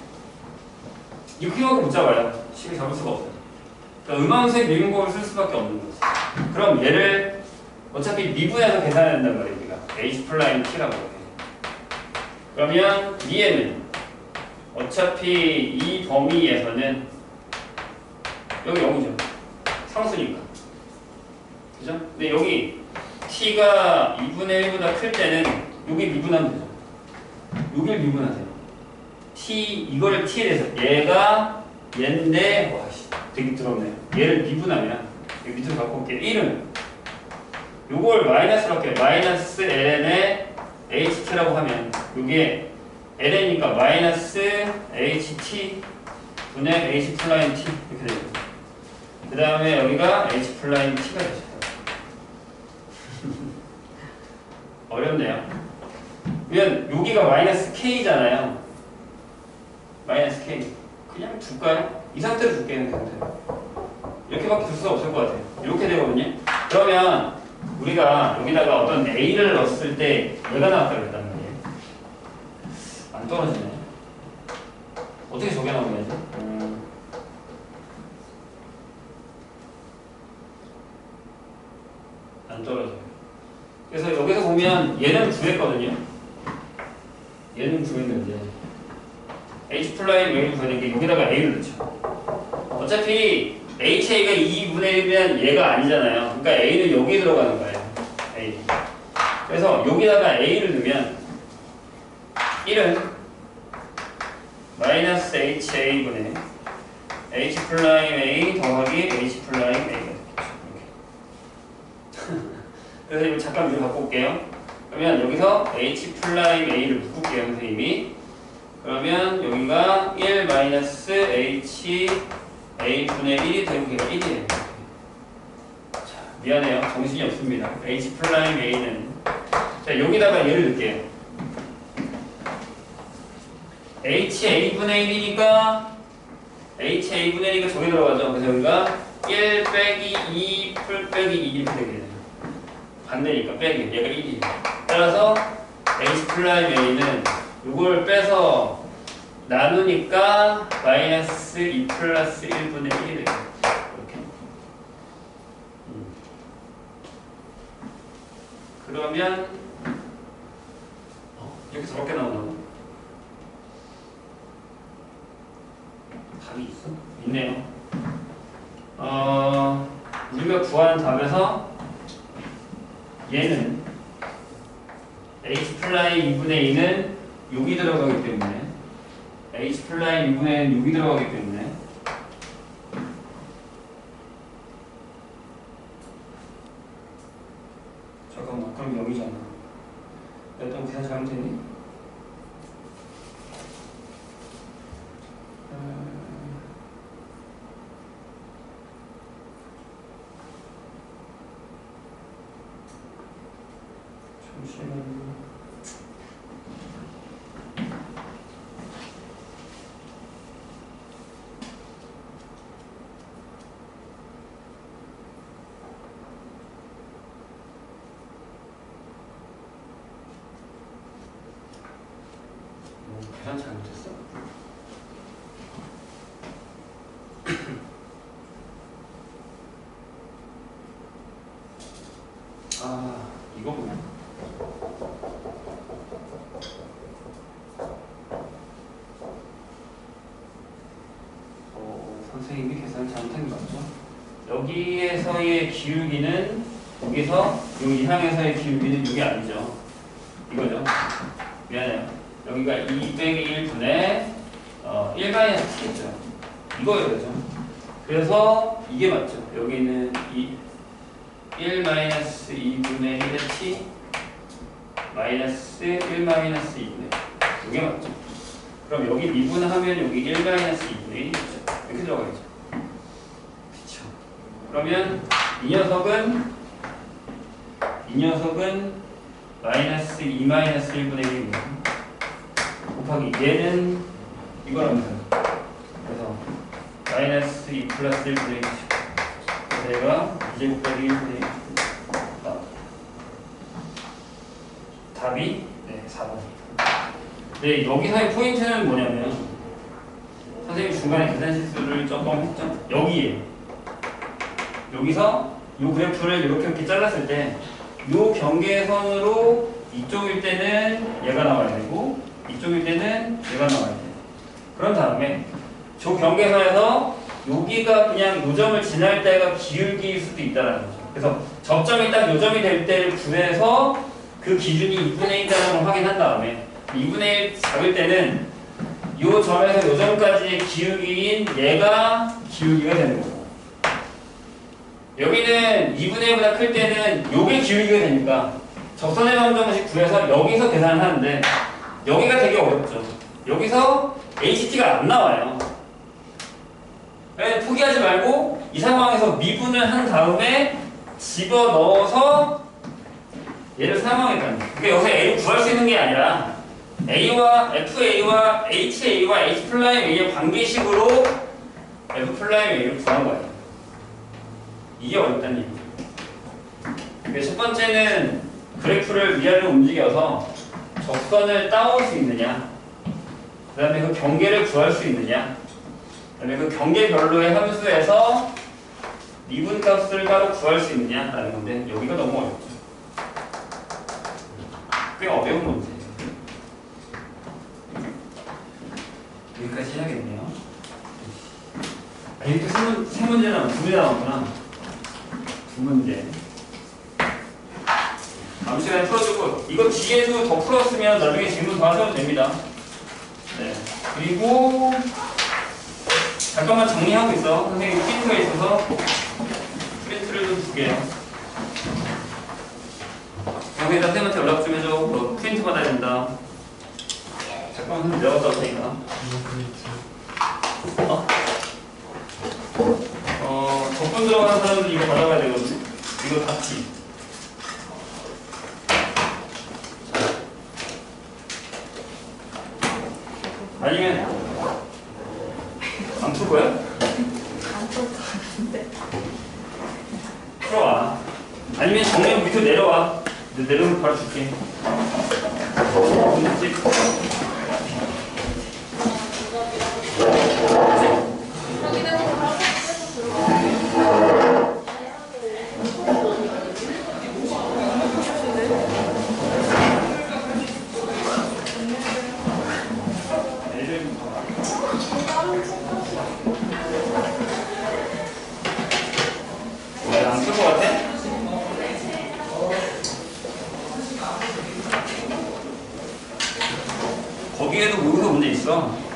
[SPEAKER 1] 이렇게밖에 못 잡아요. 식을 잡을 수가 없어요. 그러니까 음함수의 미분법을 쓸 수밖에 없는 거지. 그럼 얘를 어차피 미분해서 계산해야 된단 말이에요. 우리가 h 플라임 t라고 해. 그러면 얘는 어차피 이 범위에서는 여기 영이죠. 상수니까. 그죠? 근데 여기 t가 이분의 일보다 클 때는 여기 미분하면 되죠. 여기를 미분하세요. t, 이거를 t에 대해서 얘가 얘인데 와씨 되게 더럽네요. 얘를 미분하면 여기 밑으로 갖고 올게요. 일은 요걸 마이너스로 할게요. 마이너스 ln의 ht라고 하면 요게 ln이니까 마이너스 ht 분의 h 플라임 t 이렇게 되죠. 그 다음에 여기가 h 플라임 t가 되죠. 어렵네요. 왜냐면 여기가 마이너스 k잖아요. 마이너스 k. 그냥 둘까요? 이 상태로 줄게요. 이 상태로. 이렇게밖에 둘 수 없을 것 같아요. 이렇게 되거든요. 그러면 우리가 여기다가 어떤 a를 넣었을 때 얘가 나왔다 그랬단 말이에요. 안 떨어지네. 어떻게 저게 나오냐지? 음. 안 떨어져요. 그래서 여기서 보면 얘는 구했거든요. 얘는 구했는데 h 플라임 a를 구하는 게 여기다가 a를 넣죠. 어차피 ha가 이분의 일이면 얘가 아니잖아요. 그러니까 a는 여기 들어가는 거예요. a. 그래서 여기다가 a를 넣으면 일은 마이너스 ha분의 h 플라임 a 더하기 h 플라임 a가 되겠죠. 그래서 이거 잠깐 위로 갖고 올게요. 그러면 여기서 h 플라임 a를 묶을게요, 선생님이. 그러면 여기가 일 마이너스 h a분의 일이 되고 걔가 일이에요. 자, 미안해요. 정신이 없습니다. h 플라임 a는 자, 여기다가 얘를 넣을게요. h a분의 일이니까 h a분의 일이니까 저기 들어가죠. 그래서 여기가 일 빼기 이 풀 빼기 이 이렇게 되겠네요. 반대니까 빼기 얘가 일이에요. 따라서 h 플라임 a는 이걸 빼서 나누니까 마이너스 이 플러스 일분의 일이 되겠죠. 이렇게. 음. 그러면 어, 이렇게 저렇게 나오나? 답이 있어? 있네요. 어, 우리가 구하는 답에서 얘는 h 플라임 이분의 이는 여기 들어가기 때문에 h 플라임 이분의 이는 여기 들어가기 때문에 잠깐만, 그럼 여기잖아. 내가 또 계산 잘못했니? 잠시만요. 계산 잘못했어? 아, 이거구나. 어, 선생님이 계산 잘못한 거 맞죠? 여기에서의 기울기는 여기서 여기 이항에서의 기울기는 이게 아니죠. 이거죠. 미안해요. 여기가 이 빼기 일분의 어, 일 마이너스 t겠죠. 이거예요, 그죠? 그래서 이게 맞죠. 여기는 이 일 마이너스 이분의 일의 t 마이너스 일 마이너스 이분의 일. 이게 맞죠. 그럼 여기 미분하면 여기 일 마이너스 이분의 일이 있죠. 이렇게 들어가겠죠. 그쵸. 그러면 이 녀석은 이 녀석은 마이너스 이 마이너스 일분의 일입니다. 곱하기 얘는 이거랍니다. 그래서 마이너스 이 플러스 일분의 일이죠. 그래서 얘가 이 제곱 빼기 일분의 일. 아. 답이 네, 사 번입니다. 네, 여기서의 포인트는 뭐냐면 선생님이 중간에 계산 실수를 조금 했죠. 여기에 여기서 이 그래프를 이렇게 이렇게 잘랐을 때 이 경계선으로 이쪽일 때는 얘가 나와야 되고 이쪽일 때는 얘가 나와야 돼요. 그런 다음에 저 경계선에서 여기가 그냥 요점을 지날 때가 기울기일 수도 있다는 거죠. 그래서 접점이 딱 요점이 될 때를 구해서 그 기준이 이분의 일이라는 걸 확인한 다음에 이분의 일 잡을 때는 이 점에서 요 점까지의 기울기인 얘가 기울기가 되는 거고 여기는 이분의 일보다 클 때는 요게 기울기가 되니까 적선의 방정식 구해서 여기서 계산을 하는데 여기가 되게 어렵죠. 여기서 에이치티가 안 나와요. 포기하지 말고 이 상황에서 미분을 한 다음에 집어넣어서 얘를 사용하겠다는 거예요. 그러니까 여기서 A를 구할 수 있는 게 아니라 A와 에프에이와 에이치에이와 H'A의 관계식으로 F'A를 구한 거예요. 이게 어렵다는 얘기죠. 첫 번째는 그래프를 위아래로 움직여서 적선을 따올 수 있느냐, 그 다음에 그 경계를 구할 수 있느냐, 그 다음에 그 경계별로의 함수에서 미분값을 따로 구할 수 있느냐라는 건데 여기가 너무 어렵죠. 꽤 어려운 문제. 여기까지 해야겠네요. 아, 이렇게 세, 문, 세 문제 나온, 두 문제 나왔구나. 두 문제. 다음 시간에 풀어주고, 이거 뒤에도 더 풀었으면 나중에 질문 더 하셔도 됩니다. 네. 그리고, 잠깐만 정리하고 있어. 선생님 프린트가 있어서 프린트를 좀 줄게요. 정혜다 쌤한테 연락 좀 해줘. 너 프린트 받아야 된다. 잠깐만 좀 내려갔다 올 테니까. 어? 어, 적분 들어가는 사람들이 이거 받아가야 되거든. 이거 닫기. 아니면 안 풀 거야?
[SPEAKER 2] 안 풀 것 같은데.
[SPEAKER 1] 풀어와. 아니면 정면 밑으로 내려와. 내려오면 바로 줄게. 문집. 안쓸 것 같아? 거기에도 모의고사 문제 있어.